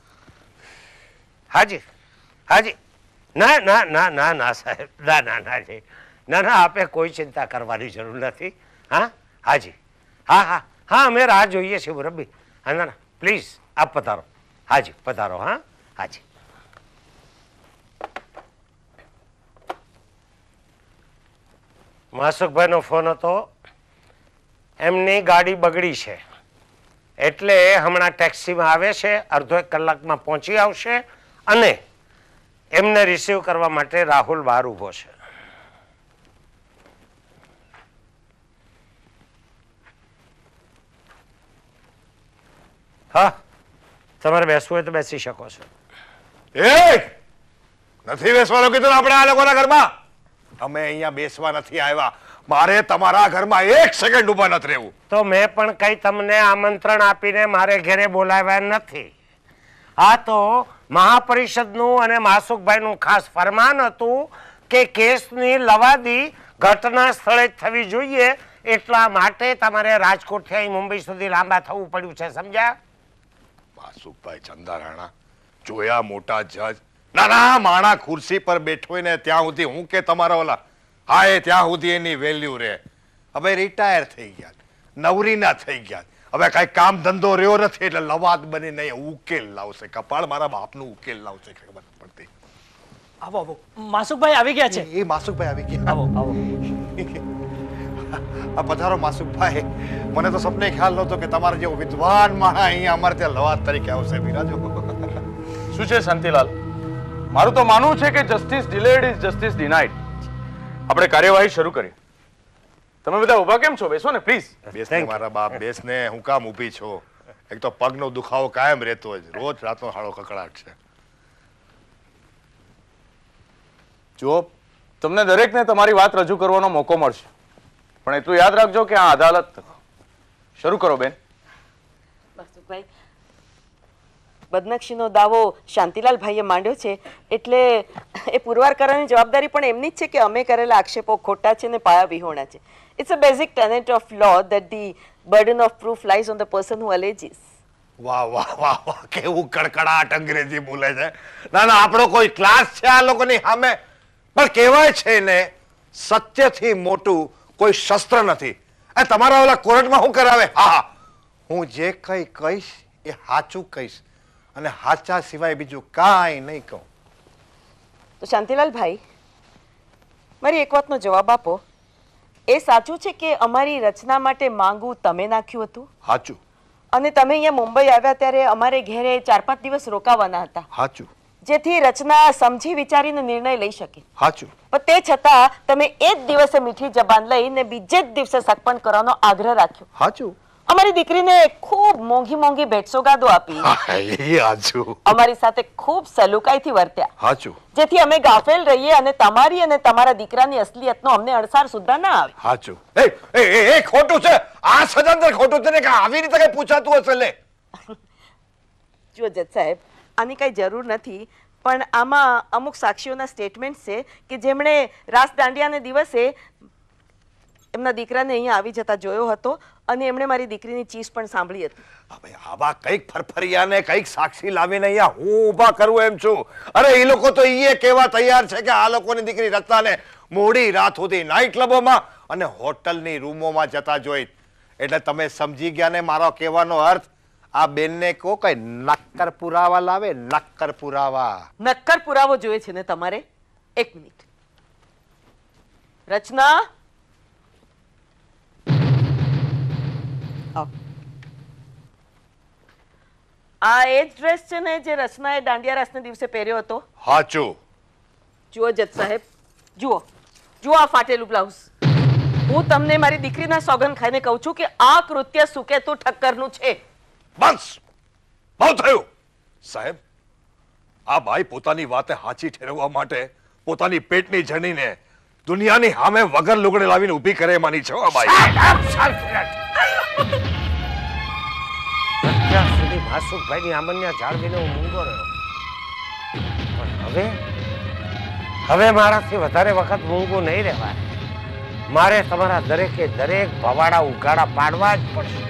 હાજી હાજી, ના ના ના ના ના સાહેબ, ના ના ના જી, ના ના, આપે કોઈ ચિંતા કરવાની જરૂર નથી. હા હાજી, હા હા હા, અમે રાહ જોઈએ છીએ મુરબ્બી. હા ના ના, પ્લીઝ આપ પધારો. હાજી પધારો. હા હાજી. માસુકભાઈનો ફોન હતો, એમની ગાડી બગડી છે એટલે હમણાં ટેક્સીમાં આવે છે, અડધો 1 કલાકમાં પહોંચી આવશે અને એમને રિસીવ કરવા માટે રાહુલ બહાર ઊભો છે. હા, તમારે બેસવું હોય તો બેસી શકો છો. નથી બેસવાનું કીધું આપણે આ લોકોના ઘરમાં? અમે અહીંયા બેસવા નથી આવ્યા, મારે તમારા ઘરમાં 1 સેકન્ડ ઊભા નથી રહેવું. તો મેં પણ કઈ તમને આમંત્રણ આપીને મારે ઘરે બોલાવ્યા નથી. આ તો મહાપરિષદનું અને માસુકભાઈનું ખાસ ફરમાન હતું કે કેસની લવાદી ઘટના સ્થળે જ થવી જોઈએ, એટલા માટે તમારે રાજકોટથી અહીં મુંબઈ સુધી લાંબા થવું પડ્યું છે, સમજ્યા? માસુકભાઈ ચંદા રાણા જોયા મોટા જજ, ના ના, માણા ખુરશી પર બેઠો હોય ને ત્યાં સુધી હું કે તમારા ઓલા હા એ ત્યાં સુધી એની વેલ્યુ રહે. હવે રિટાયર થઈ ગયા, નવરીના થઈ ગયા, હવે કઈ કામ ધંધો રહ્યો નથી એટલે લવાદ બનીને ઉકેલ લાવશે. કપાળ મારા બાપનું ઉકેલ લાવશે, ખબર પડતી. આવો આવો, માસુકભાઈ આવી ગયા છે. એ માસુકભાઈ આવી ગયા. આવો આવો. આ પધારો માસુકભાઈ. મને તો સપને ખ્યાલ નહોતો કે તમારા જેવો વિદ્વાન માણસ અહીંયા અમારે ત્યાં લવાદ તરીકે આવશે. બિરાજો. શું છે શાંતિલાલ? મારું તો માનવું છે કે justice delayed is justice denied. આપણે કાર્યવાહી શરૂ કરીએ. તમે બધા ઊભા કેમ છો? બેસો ને પ્લીઝ. બેસને મારા બાપ, બેસને. હું કામ ઊભી છો? એક તો પગનો દુખાવો કાયમ રહેતો જ, રોજ રાતનો હાળો કકડાટ છે. જુઓ, તમને દરેકને તમારી વાત રજૂ કરવાનો મોકો મળશે, પણ એટલું યાદ રાખજો કે આ અદાલત. શરૂ કરો બેન. માસુકભાઈ, બદનક્ષીનો દાવો શાંતિલાલભાઈએ માંડ્યો છે એટલે એ પુરવાર કરવાની જવાબદારી પણ એમની જ છે કે અમે કરેલા આક્ષેપો ખોટા છે ને પાયા વિહોણા છે. It's a basic tenet of law that the burden of proof lies on the person who alleges. વાહ વાહ વાહ વાહ, કેવું કડકડાટ અંગ્રેજી બોલે છે. ના ના, આપણો કોઈ ક્લાસ છે આ લોકોની સામે? પણ કહેવાય છે ને, સત્યથી મોટું કોઈ શસ્ત્ર નથી. આ તમારા ઓલા કોર્ટમાં શું કરાવે? હા, હું જે કઈ કહીશ એ સાચું કહીશ અને સાચા સિવાય બીજું કાંઈ નહીં કહું. તો શાંતિલાલભાઈ, મારી એક વાતનો જવાબ આપો. એ સાચું છે કે અમારી રચના માટે માંગુ તમે નાખ્યું હતું? સાચું. અને તમે અહીંયા મુંબઈ આવ્યા ત્યારે અમારે ઘરે 4-5 દિવસ રોકાવાના હતા, સાચું. જેથી રચના સમજી વિચારીને નિર્ણય લઈ શકે. સાચું. પણ તે છતાં તમે એ જ દિવસે મીઠી જબાન લઈને બીજે જ દિવસે સગપણ કરવાનો આગ્રહ રાખ્યો. સાચું. અમારી દીકરીને ખૂબ મોંઘી મોંઘી ભેટસોગાદો આપી, સાચું. અમારી સાથે ખૂબ સલુકાઈથી વર્ત્યા, સાચું. જેથી અમે ગાફેલ રહીએ અને તમારી અને તમારા દીકરાની અસલિયતનો અમને અણસાર સુદ્ધા ના આવે. સાચું. એ ખોટું છે, આ સદંતર ખોટું છે ને, કે આવી રીતે કઈ પૂછાતું હશે? લે જો જજ સાહેબ, આની કઈ જરૂર નથી, પણ આમાં અમુક સાક્ષીઓના સ્ટેટમેન્ટ છે કે જેમણે રાસ દાંડિયાના દિવસે એમના દીકરાને અહીંયા આવી જતા જોયો હતો અને એમણે મારી દીકરીની ચીસ પણ સાંભળી હતી. હવે આવા કઈક ફરફરિયાને કઈક સાક્ષી લાવીને અહીંયા હું ઊભા કરું એમ છું. અરે એ લોકો તો એ કહેવા તૈયાર છે કે આ લોકોની દીકરી રચનાને મોડી રાત સુધી નાઇટ ક્લબોમાં અને હોટલની રૂમોમાં જતા જોઈ. એટલે તમે સમજી ગયા ને મારો કહેવાનો અર્થ? આ બેનને કહો કઈ નક્કર પુરાવા લાવે, નક્કર પુરાવા. નક્કર પુરાવો જોઈએ છે ને તમારે? એક મિનિટ. રચના, આ એ જ ડ્રેસ છે ને જે રચનાએ દાંડિયા રાસના દિવસે પહેર્યો હતો? સાચું. જુઓ જજ સાહેબ, જુઓ જુઓ આ ફાટેલું બ્લાઉઝ. હું તમને મારી દીકરીના સોગંદ ખાઈને કહું છું કે આ કૃત્ય સુકેતુ ઠક્કરનું છે. બસ બહુ થયું સાહેબ. આ ભાઈ પોતાની વાતે હાચી ઠેરવવા માટે પોતાની પેટની જણીને દુનિયાની સામે વગર લુગડે લાવીને ઊભી કરે માની છે આ ભાઈ. અત્યાર સુધી ભાસુકભાઈની આમન્યા જાળવીને હું મૂંગો રહ્યો, પણ હવે મારાથી વધારે વખત મૂંગું નહીં રહેવાય. મારે તમારા દરેકે દરેક ભવાડા ઉગાડા પાડવા જ પડશે.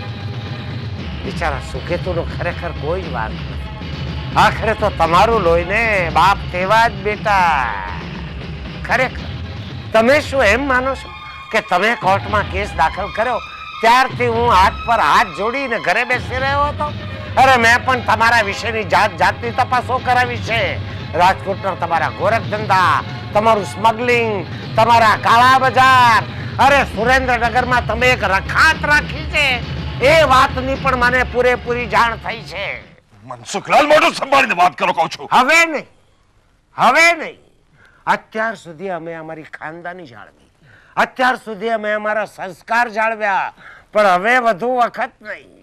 બિચારા સુકેતુનો ખરેખર કોઈ જ વાત નથી. આખરે તો તમારું લોહીને બાપ તેવા જ બેટા. ખરેખર તમે શું એમ માનો છો કે તમે કોર્ટમાં કેસ દાખલ કર્યો ત્યારથી હું હાથ પર હાથ જોડીને ઘરે બેસી રહ્યો હતો? અરે મેં પણ તમારા વિશેની જાતની તપાસો કરાવી છે. રાજકોટના તમારા ગોરખ ધંધા, તમારું સ્મગલિંગ, તમારા કાળા બજાર, અરે સુરેન્દ્રનગરમાં તમે એક રખાત રાખી છે એ વાતની પણ મને પૂરેપૂરી જાણ થઈ છે. મનસુખલાલ મોઢું સંભાળીને વાત કરો કહું છું. હવે નહીં. અત્યાર સુધી અમે અમારી ખાનદાની જાળવી, અત્યાર સુધી અમે અમારા સંસ્કાર જાળવ્યા, પણ હવે વધુ વખત નહીં.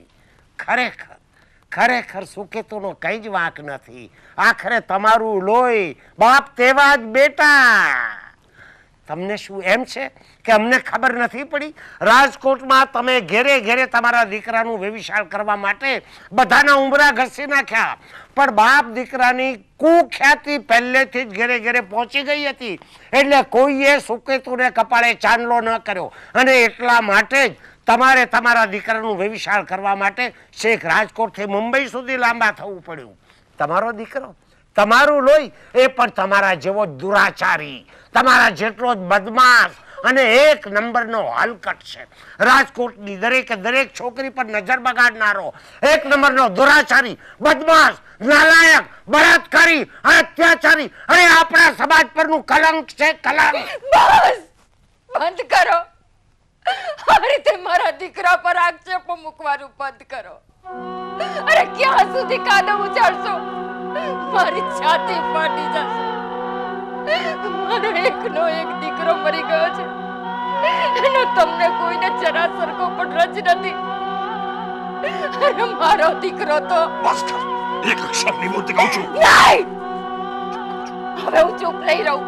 ખરેખર સુકેતુનો કઈ જ વાંક નથી. આખરે તમારું લોહી બાપ તેવા જ બેટા. તમને શું એમ છે કે અમને ખબર નથી પડી? રાજકોટમાં તમે ઘેરે ઘેરે તમારા દીકરાનું વ્યભિચાર કરવા માટે બધાના ઉંબરા ઘસી નાખ્યા, પણ બાપ દીકરાની કુખ્યાતિ પહેલેથી જ ઘેરે ઘેરે પહોંચી ગઈ હતી, એટલે કોઈએ સુકેતુને કપાળે ચાંદલો ન કર્યો, અને એટલા માટે જ તમારે તમારા દીકરાનું વ્યભિચાર કરવા માટે છેક રાજકોટથી મુંબઈ સુધી લાંબા થવું પડ્યું. તમારો દીકરો, તમારું લોહી એ પણ તમારા જેવો દુરાચારી, તમારા જેટલો જ બદમાશ અને એક નંબરનો હલકટ છે. રાજકોટની દરેકે દરેક છોકરી પર નજર બગાડનારો એક નંબરનો દુરાચારી, બદમાશ, નાલાયક, બળાત્કારી, અત્યાચારી, અરે આપણા સમાજ પરનું કલંક છે, કલંક. બસ બંધ કરો. આ રીતે મારા દીકરા પર આક્ષેપો મૂકવાનું બંધ કરો. અરે ક્યાં સુધી કાદવ ઉચાડશો? મારી છાતી ફાટી જશે. મારો એકનો એક દીકરો મરી ગયો છે, એનો તમને કોઈને જરા સરખો પણ રજ નથી. અરે મારો દીકરો તો બસ કર. એક અક્ષરની બોલતી કહું છું. નહીં, હવે હું ચૂપ નહીં રહું.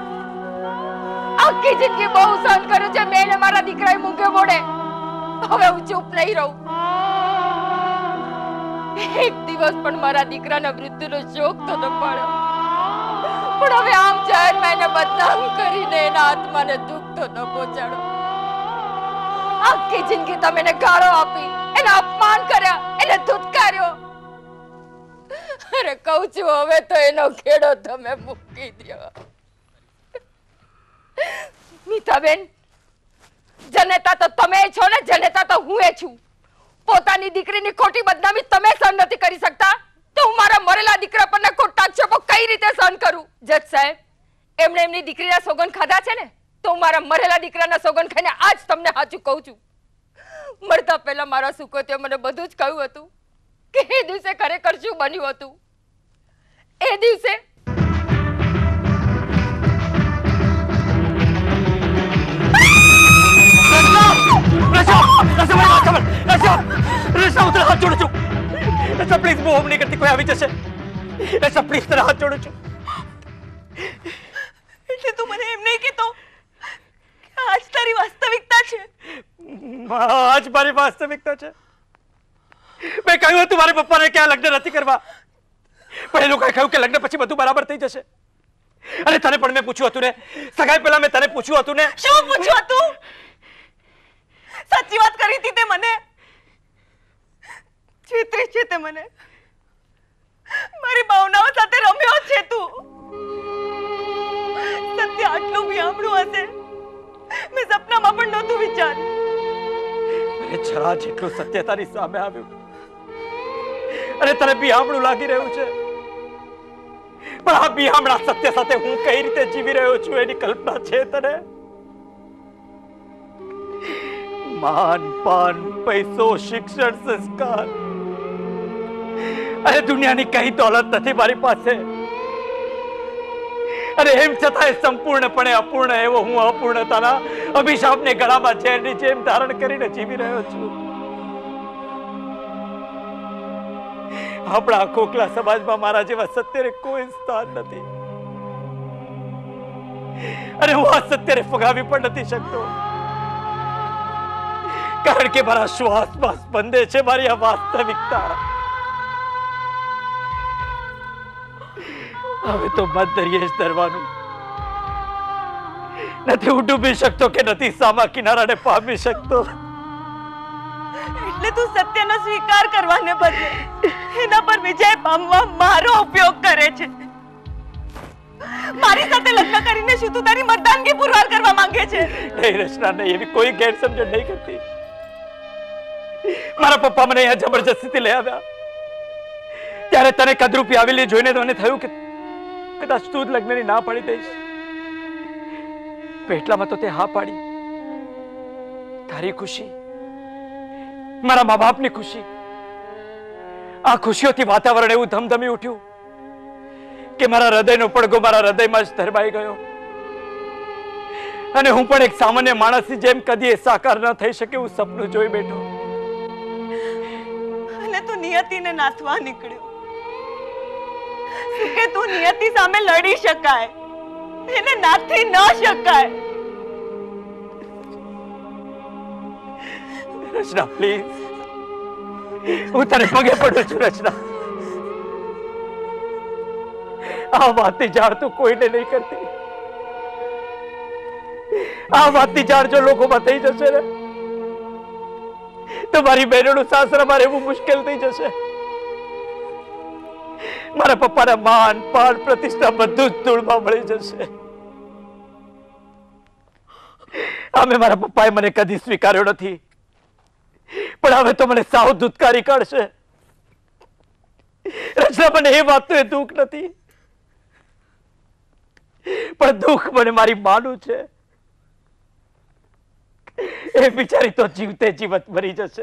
આખી જિંદગી બહુ સહન કર્યું છે મેં ને મારા દીકરાએ મૂંગે મોડે. હવે હું ચૂપ નહીં રહું. એક દિવસ પણ મારા દીકરાના મૃત્યુનો શોક તો ન પાડ્યો, પણ હવે આમ જાહેરમાં એને બદનામ કરીને એના આત્માને દુઃખ તો ન પહોંચાડો. આખી જિંદગી તમે એને ગાળો આપી, એને અપમાન કર્યા, એને ધુતકાર્યો. અરે કહું છું હવે તો એનો ખેડો તમે મૂકી દો. મીતાબેન, જનેતા તો તમે છો ને જનેતા તો હું છું. પોતાની દીકરીની ખોટી બદનામી તમે સહન નથી કરી શકતા, તો હું મારા મરેલા દીકરા પરના ખોટા આક્ષેપો કઈ રીતે સહન કરું? જજ સાહેબ, એમણે એમની દીકરીના સોગંદ ખાધા છે ને, તો હું મારા મરેલા દીકરાના સોગંદ ખાઈને આજ તમને સાચું કહું છું. મરતા પહેલા મારા સુકોતે મને બધું જ કહ્યું હતું કે એ દિવસે ખરેખર શું બન્યું હતું. એ દિવસે પ્લીઝ હું નહીં કરતી, કોઈ આવી જશે. પ્લીઝ તને હાથ જોડું છું. એટલે તું મને એમ નહીં કહેતો કે આજ તારી વાસ્તવિકતા છે? આજ મારી વાસ્તવિકતા છે. મેં કહ્યું હતું મારા પપ્પાને કે આ લગ્ન નથી કરવા, પણ એ લોકોએ કહ્યું કે લગ્ન પછી બધું બરાબર થઈ જશે. અને તને પણ મેં પૂછ્યું હતું ને, સગાઈ પહેલા મેં તને પૂછ્યું હતું ને. શું પૂછ્યું હતું? સાચી વાત કરી હતી તે મને. છેતરી છે તે મને. મારી ભાવનાઓ સાથે રમ્યો છે તું. સત્ય આટલું વિયામણું હશે મેં સપનામાં પણ નહોતું વિચાર્યું. અરે જરા જેટલું સત્ય તારી સામે આવ્યું અને તને બિહામણું લાગી રહ્યું છે, પણ આ બિહામણા સત્ય સાથે હું કઈ રીતે જીવી રહ્યો છું એની કલ્પના છે તને? માન પાન પૈસો શિક્ષણ સંસ્કાર અરે દુનિયાની કઈ દોલત નથી મારી પાસે. અને એમ છતાં સંપૂર્ણપણે અપૂર્ણ એવો હું અપૂર્ણતાના અભિશાપને ગળામાં ઝેરની જેમ ધારણ કરીને જીવી રહ્યો છું. આપણા ખોખલા સમાજમાં મારા જેવા સત્યને કોઈ સ્થાન નથી અને હું આ સત્યને ફગાવી પણ નથી શકતો, કારણ કે મારા શ્વાસમાં સ્પંદે છે મારી આ વાસ્તવિકતા. હવે તો મત દરિયે જ તરવાનું. નથી હું ડૂબી શકતો કે નથી સામા કિનારાને પામી શકતો. એટલે તું સત્યનો સ્વીકાર કરવાને બદલે એના પર વિજય પામવા મારો ઉપયોગ કરે છે. મારી સાથે લગ્ન કરીને શું તું તારી મર્દાનગી પુરવાર કરવા માંગે છે? નહીં રચના, નહીં, એવી કોઈ ગેરસમજણ નહીં કરતી. મારા પપ્પા મને અહીંયા જબરજસ્તીથી લઈ આવ્યા ત્યારે તને કદરૂપી આવેલી જોઈને તો મને થયું કે કદાચ તું જ લગ્નની ના પાડી દઈશ. પેટલામાં તો તે હા પાડી. તારી ખુશી, મારા મા બાપની ખુશી, આ ખુશીઓથી વાતાવરણ એવું ધમધમી ઉઠ્યું કે મારા હૃદયનો પડઘો મારા હૃદયમાં જ ધરબાઈ ગયો અને હું પણ એક સામાન્ય માણસની જેમ કદી સાકાર ન થઈ શકે એવું સપનું જોઈ બેઠો. અને તું નિયતિને નાથવા નીકળ્યો કે તું નિયતિ સામે લડી શકાય, એને નાથી ન શકાય. રચના પ્લીઝ, હું તને પગે પડું છું રચના. આ વાતની જાણ તું કોઈને નહીં કરતી. આ વાતની જાણ જો લોકોમાં થઈ જશે ને તો મારી બહેનોનું સાસરામાં રહેવું મુશ્કેલ થઈ જશે. મારા પપ્પાના માન પાન પ્રતિષ્ઠા બધું જ ધૂળમાં મળી જશે. અમે મારા પપ્પાએ મને કદી સ્વીકાર્યો નથી, પણ હવે તો મને સાવ ધૂતકારી કાઢશે. રચના, મને એ વાતનું એ દુઃખ નથી, પણ દુઃખ મને મારી માનું છે. એ બિચારી તો જીવતે જીવત મરી જશે.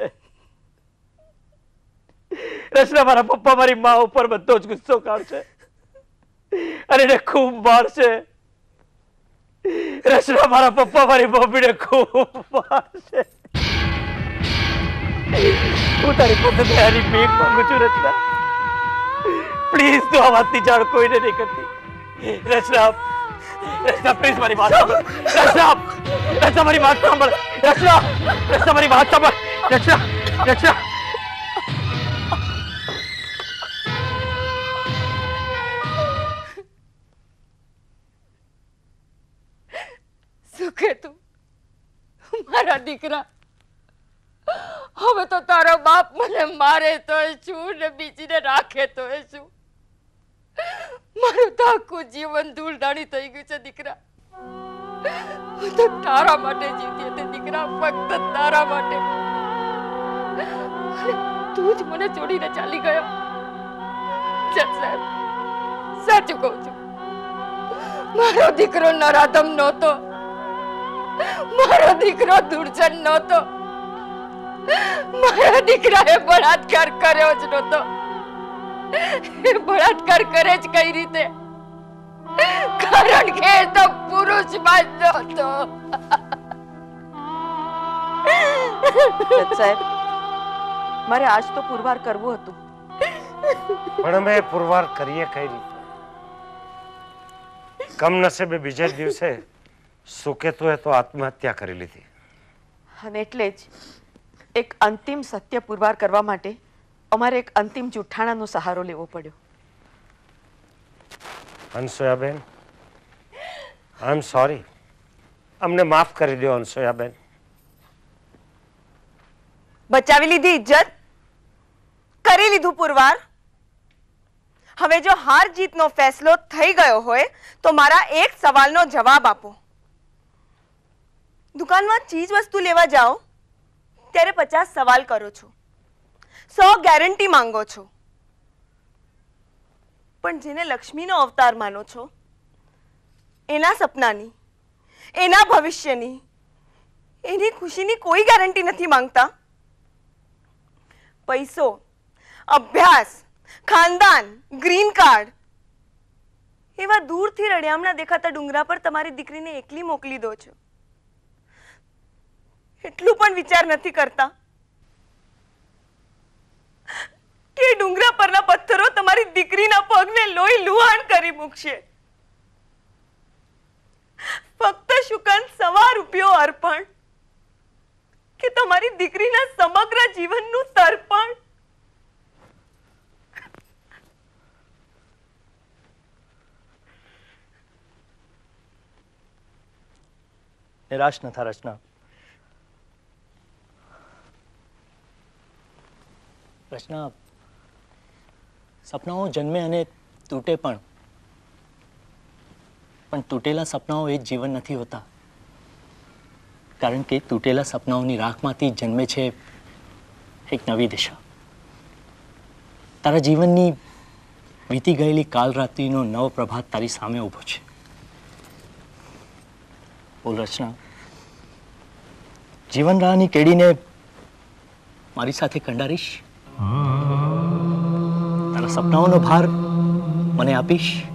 રચના, મારા પપ્પા મારી મા ઉપર બધો જ ગુસ્સો કાઢશે અને એને ખૂબ મારશે. રચના, મારા પપ્પા મારી મમ્મીને ખૂબ મારશે. હું તારી પાસે દયાની ભીખ માંગુ છું રચના, પ્લીઝ તું આ વાતની જાણ કોઈને નહીં કરતી. રચના, રચના પ્લીઝ મારી વાત સાંભળ. રચના, રચના મારી વાત સાંભળ. રચના, રચના મારી વાત સાંભળ. રચના, રચના. સુખે તું મારા દીકરા, હવે તો તારો બાપ મને મારે તોય શું ને બીજીને રાખે તોય શું? મારું તો આખું જીવન ધૂળધાણી થઈ ગયું છે દીકરા. હું તો તારા માટે જીવતી હતી દીકરા, ફક્ત તારા માટે. અને તું જ મને છોડીને ચાલી ગયો. સાહેબ, સાચું કહું છું, મારો દીકરો નરાધમ નહોતો, મારો દીકરો દુર્જન નહોતો, મારા દીકરાએ બળાત્કાર કર્યો જ નહોતો. બળાત્કાર કરે જ કઈ રીતે? કારણ કે એ તો પુરુષમાં જ નહોતો. સાહેબ, મારે આજ તો પુરવાર કરવું હતું, પણ અમે પુરવાર કરીએ કઈ રીતે? કમનસીબે બીજે જ દિવસે સુકેતુએ તો આત્મહત્યા કરી લીધી. અને એટલે જ એક અંતિમ સત્ય પુરવાર કરવા માટે અમારે એક અંતિમ જુઠ્ઠાણાનો સહારો લેવો પડ્યો. Anasuyaben, I am sorry. અમને માફ કરી દો અનસુયાબેન. બચાવી લીધી ઇજ્જત, કરી લીધું પુરવાર. હવે જો હાર જીતનો ફેસલો થઈ ગયો હોય તો મારા એક સવાલનો જવાબ આપો. દુકાનમાં ચીજ વસ્તુ લેવા જાઓ ત્યારે 50 સવાલ કરો છો, 100 ગેરંટી માંગો છો, પણ જેને લક્ષ્મીનો અવતાર માનો છો એના સપનાની, એના ભવિષ્યની, એની ખુશીની કોઈ ગેરંટી નથી માંગતા. પૈસો, અભ્યાસ, ખાનદાન, ગ્રીન કાર્ડ, એવા દૂરથી રળિયામણા દેખાતા ડુંગરા પર તમારી દીકરીને એકલી મોકલી દો છો. એટલું પણ વિચાર નથી કરતા કે ડુંગરા પરના પથ્થરો તમારી દીકરીના પગને લોહી લુહાણ કરી મૂકશે. ફક્ત શુકન ₹1 અર્પણ કે તમારી દીકરીના સમગ્ર જીવનનું તર્પણ. નિરાશ ન થા રચના. રચના, સપનાઓ જન્મે અને તૂટે પણ તૂટેલા સપનાઓ એ જ જીવન નથી હોતા. કારણ કે તૂટેલા સપનાઓની રાખમાંથી જન્મે છે એક નવી દિશા. તારા જીવનની વીતી ગયેલી કાલરાત્રિનો નવ પ્રભાત તારી સામે ઊભો છે. બોલ રચના, જીવન રાહની કેડીને મારી સાથે કંડારીશ? તારા સપનાઓનો ભાર મને આપીશ?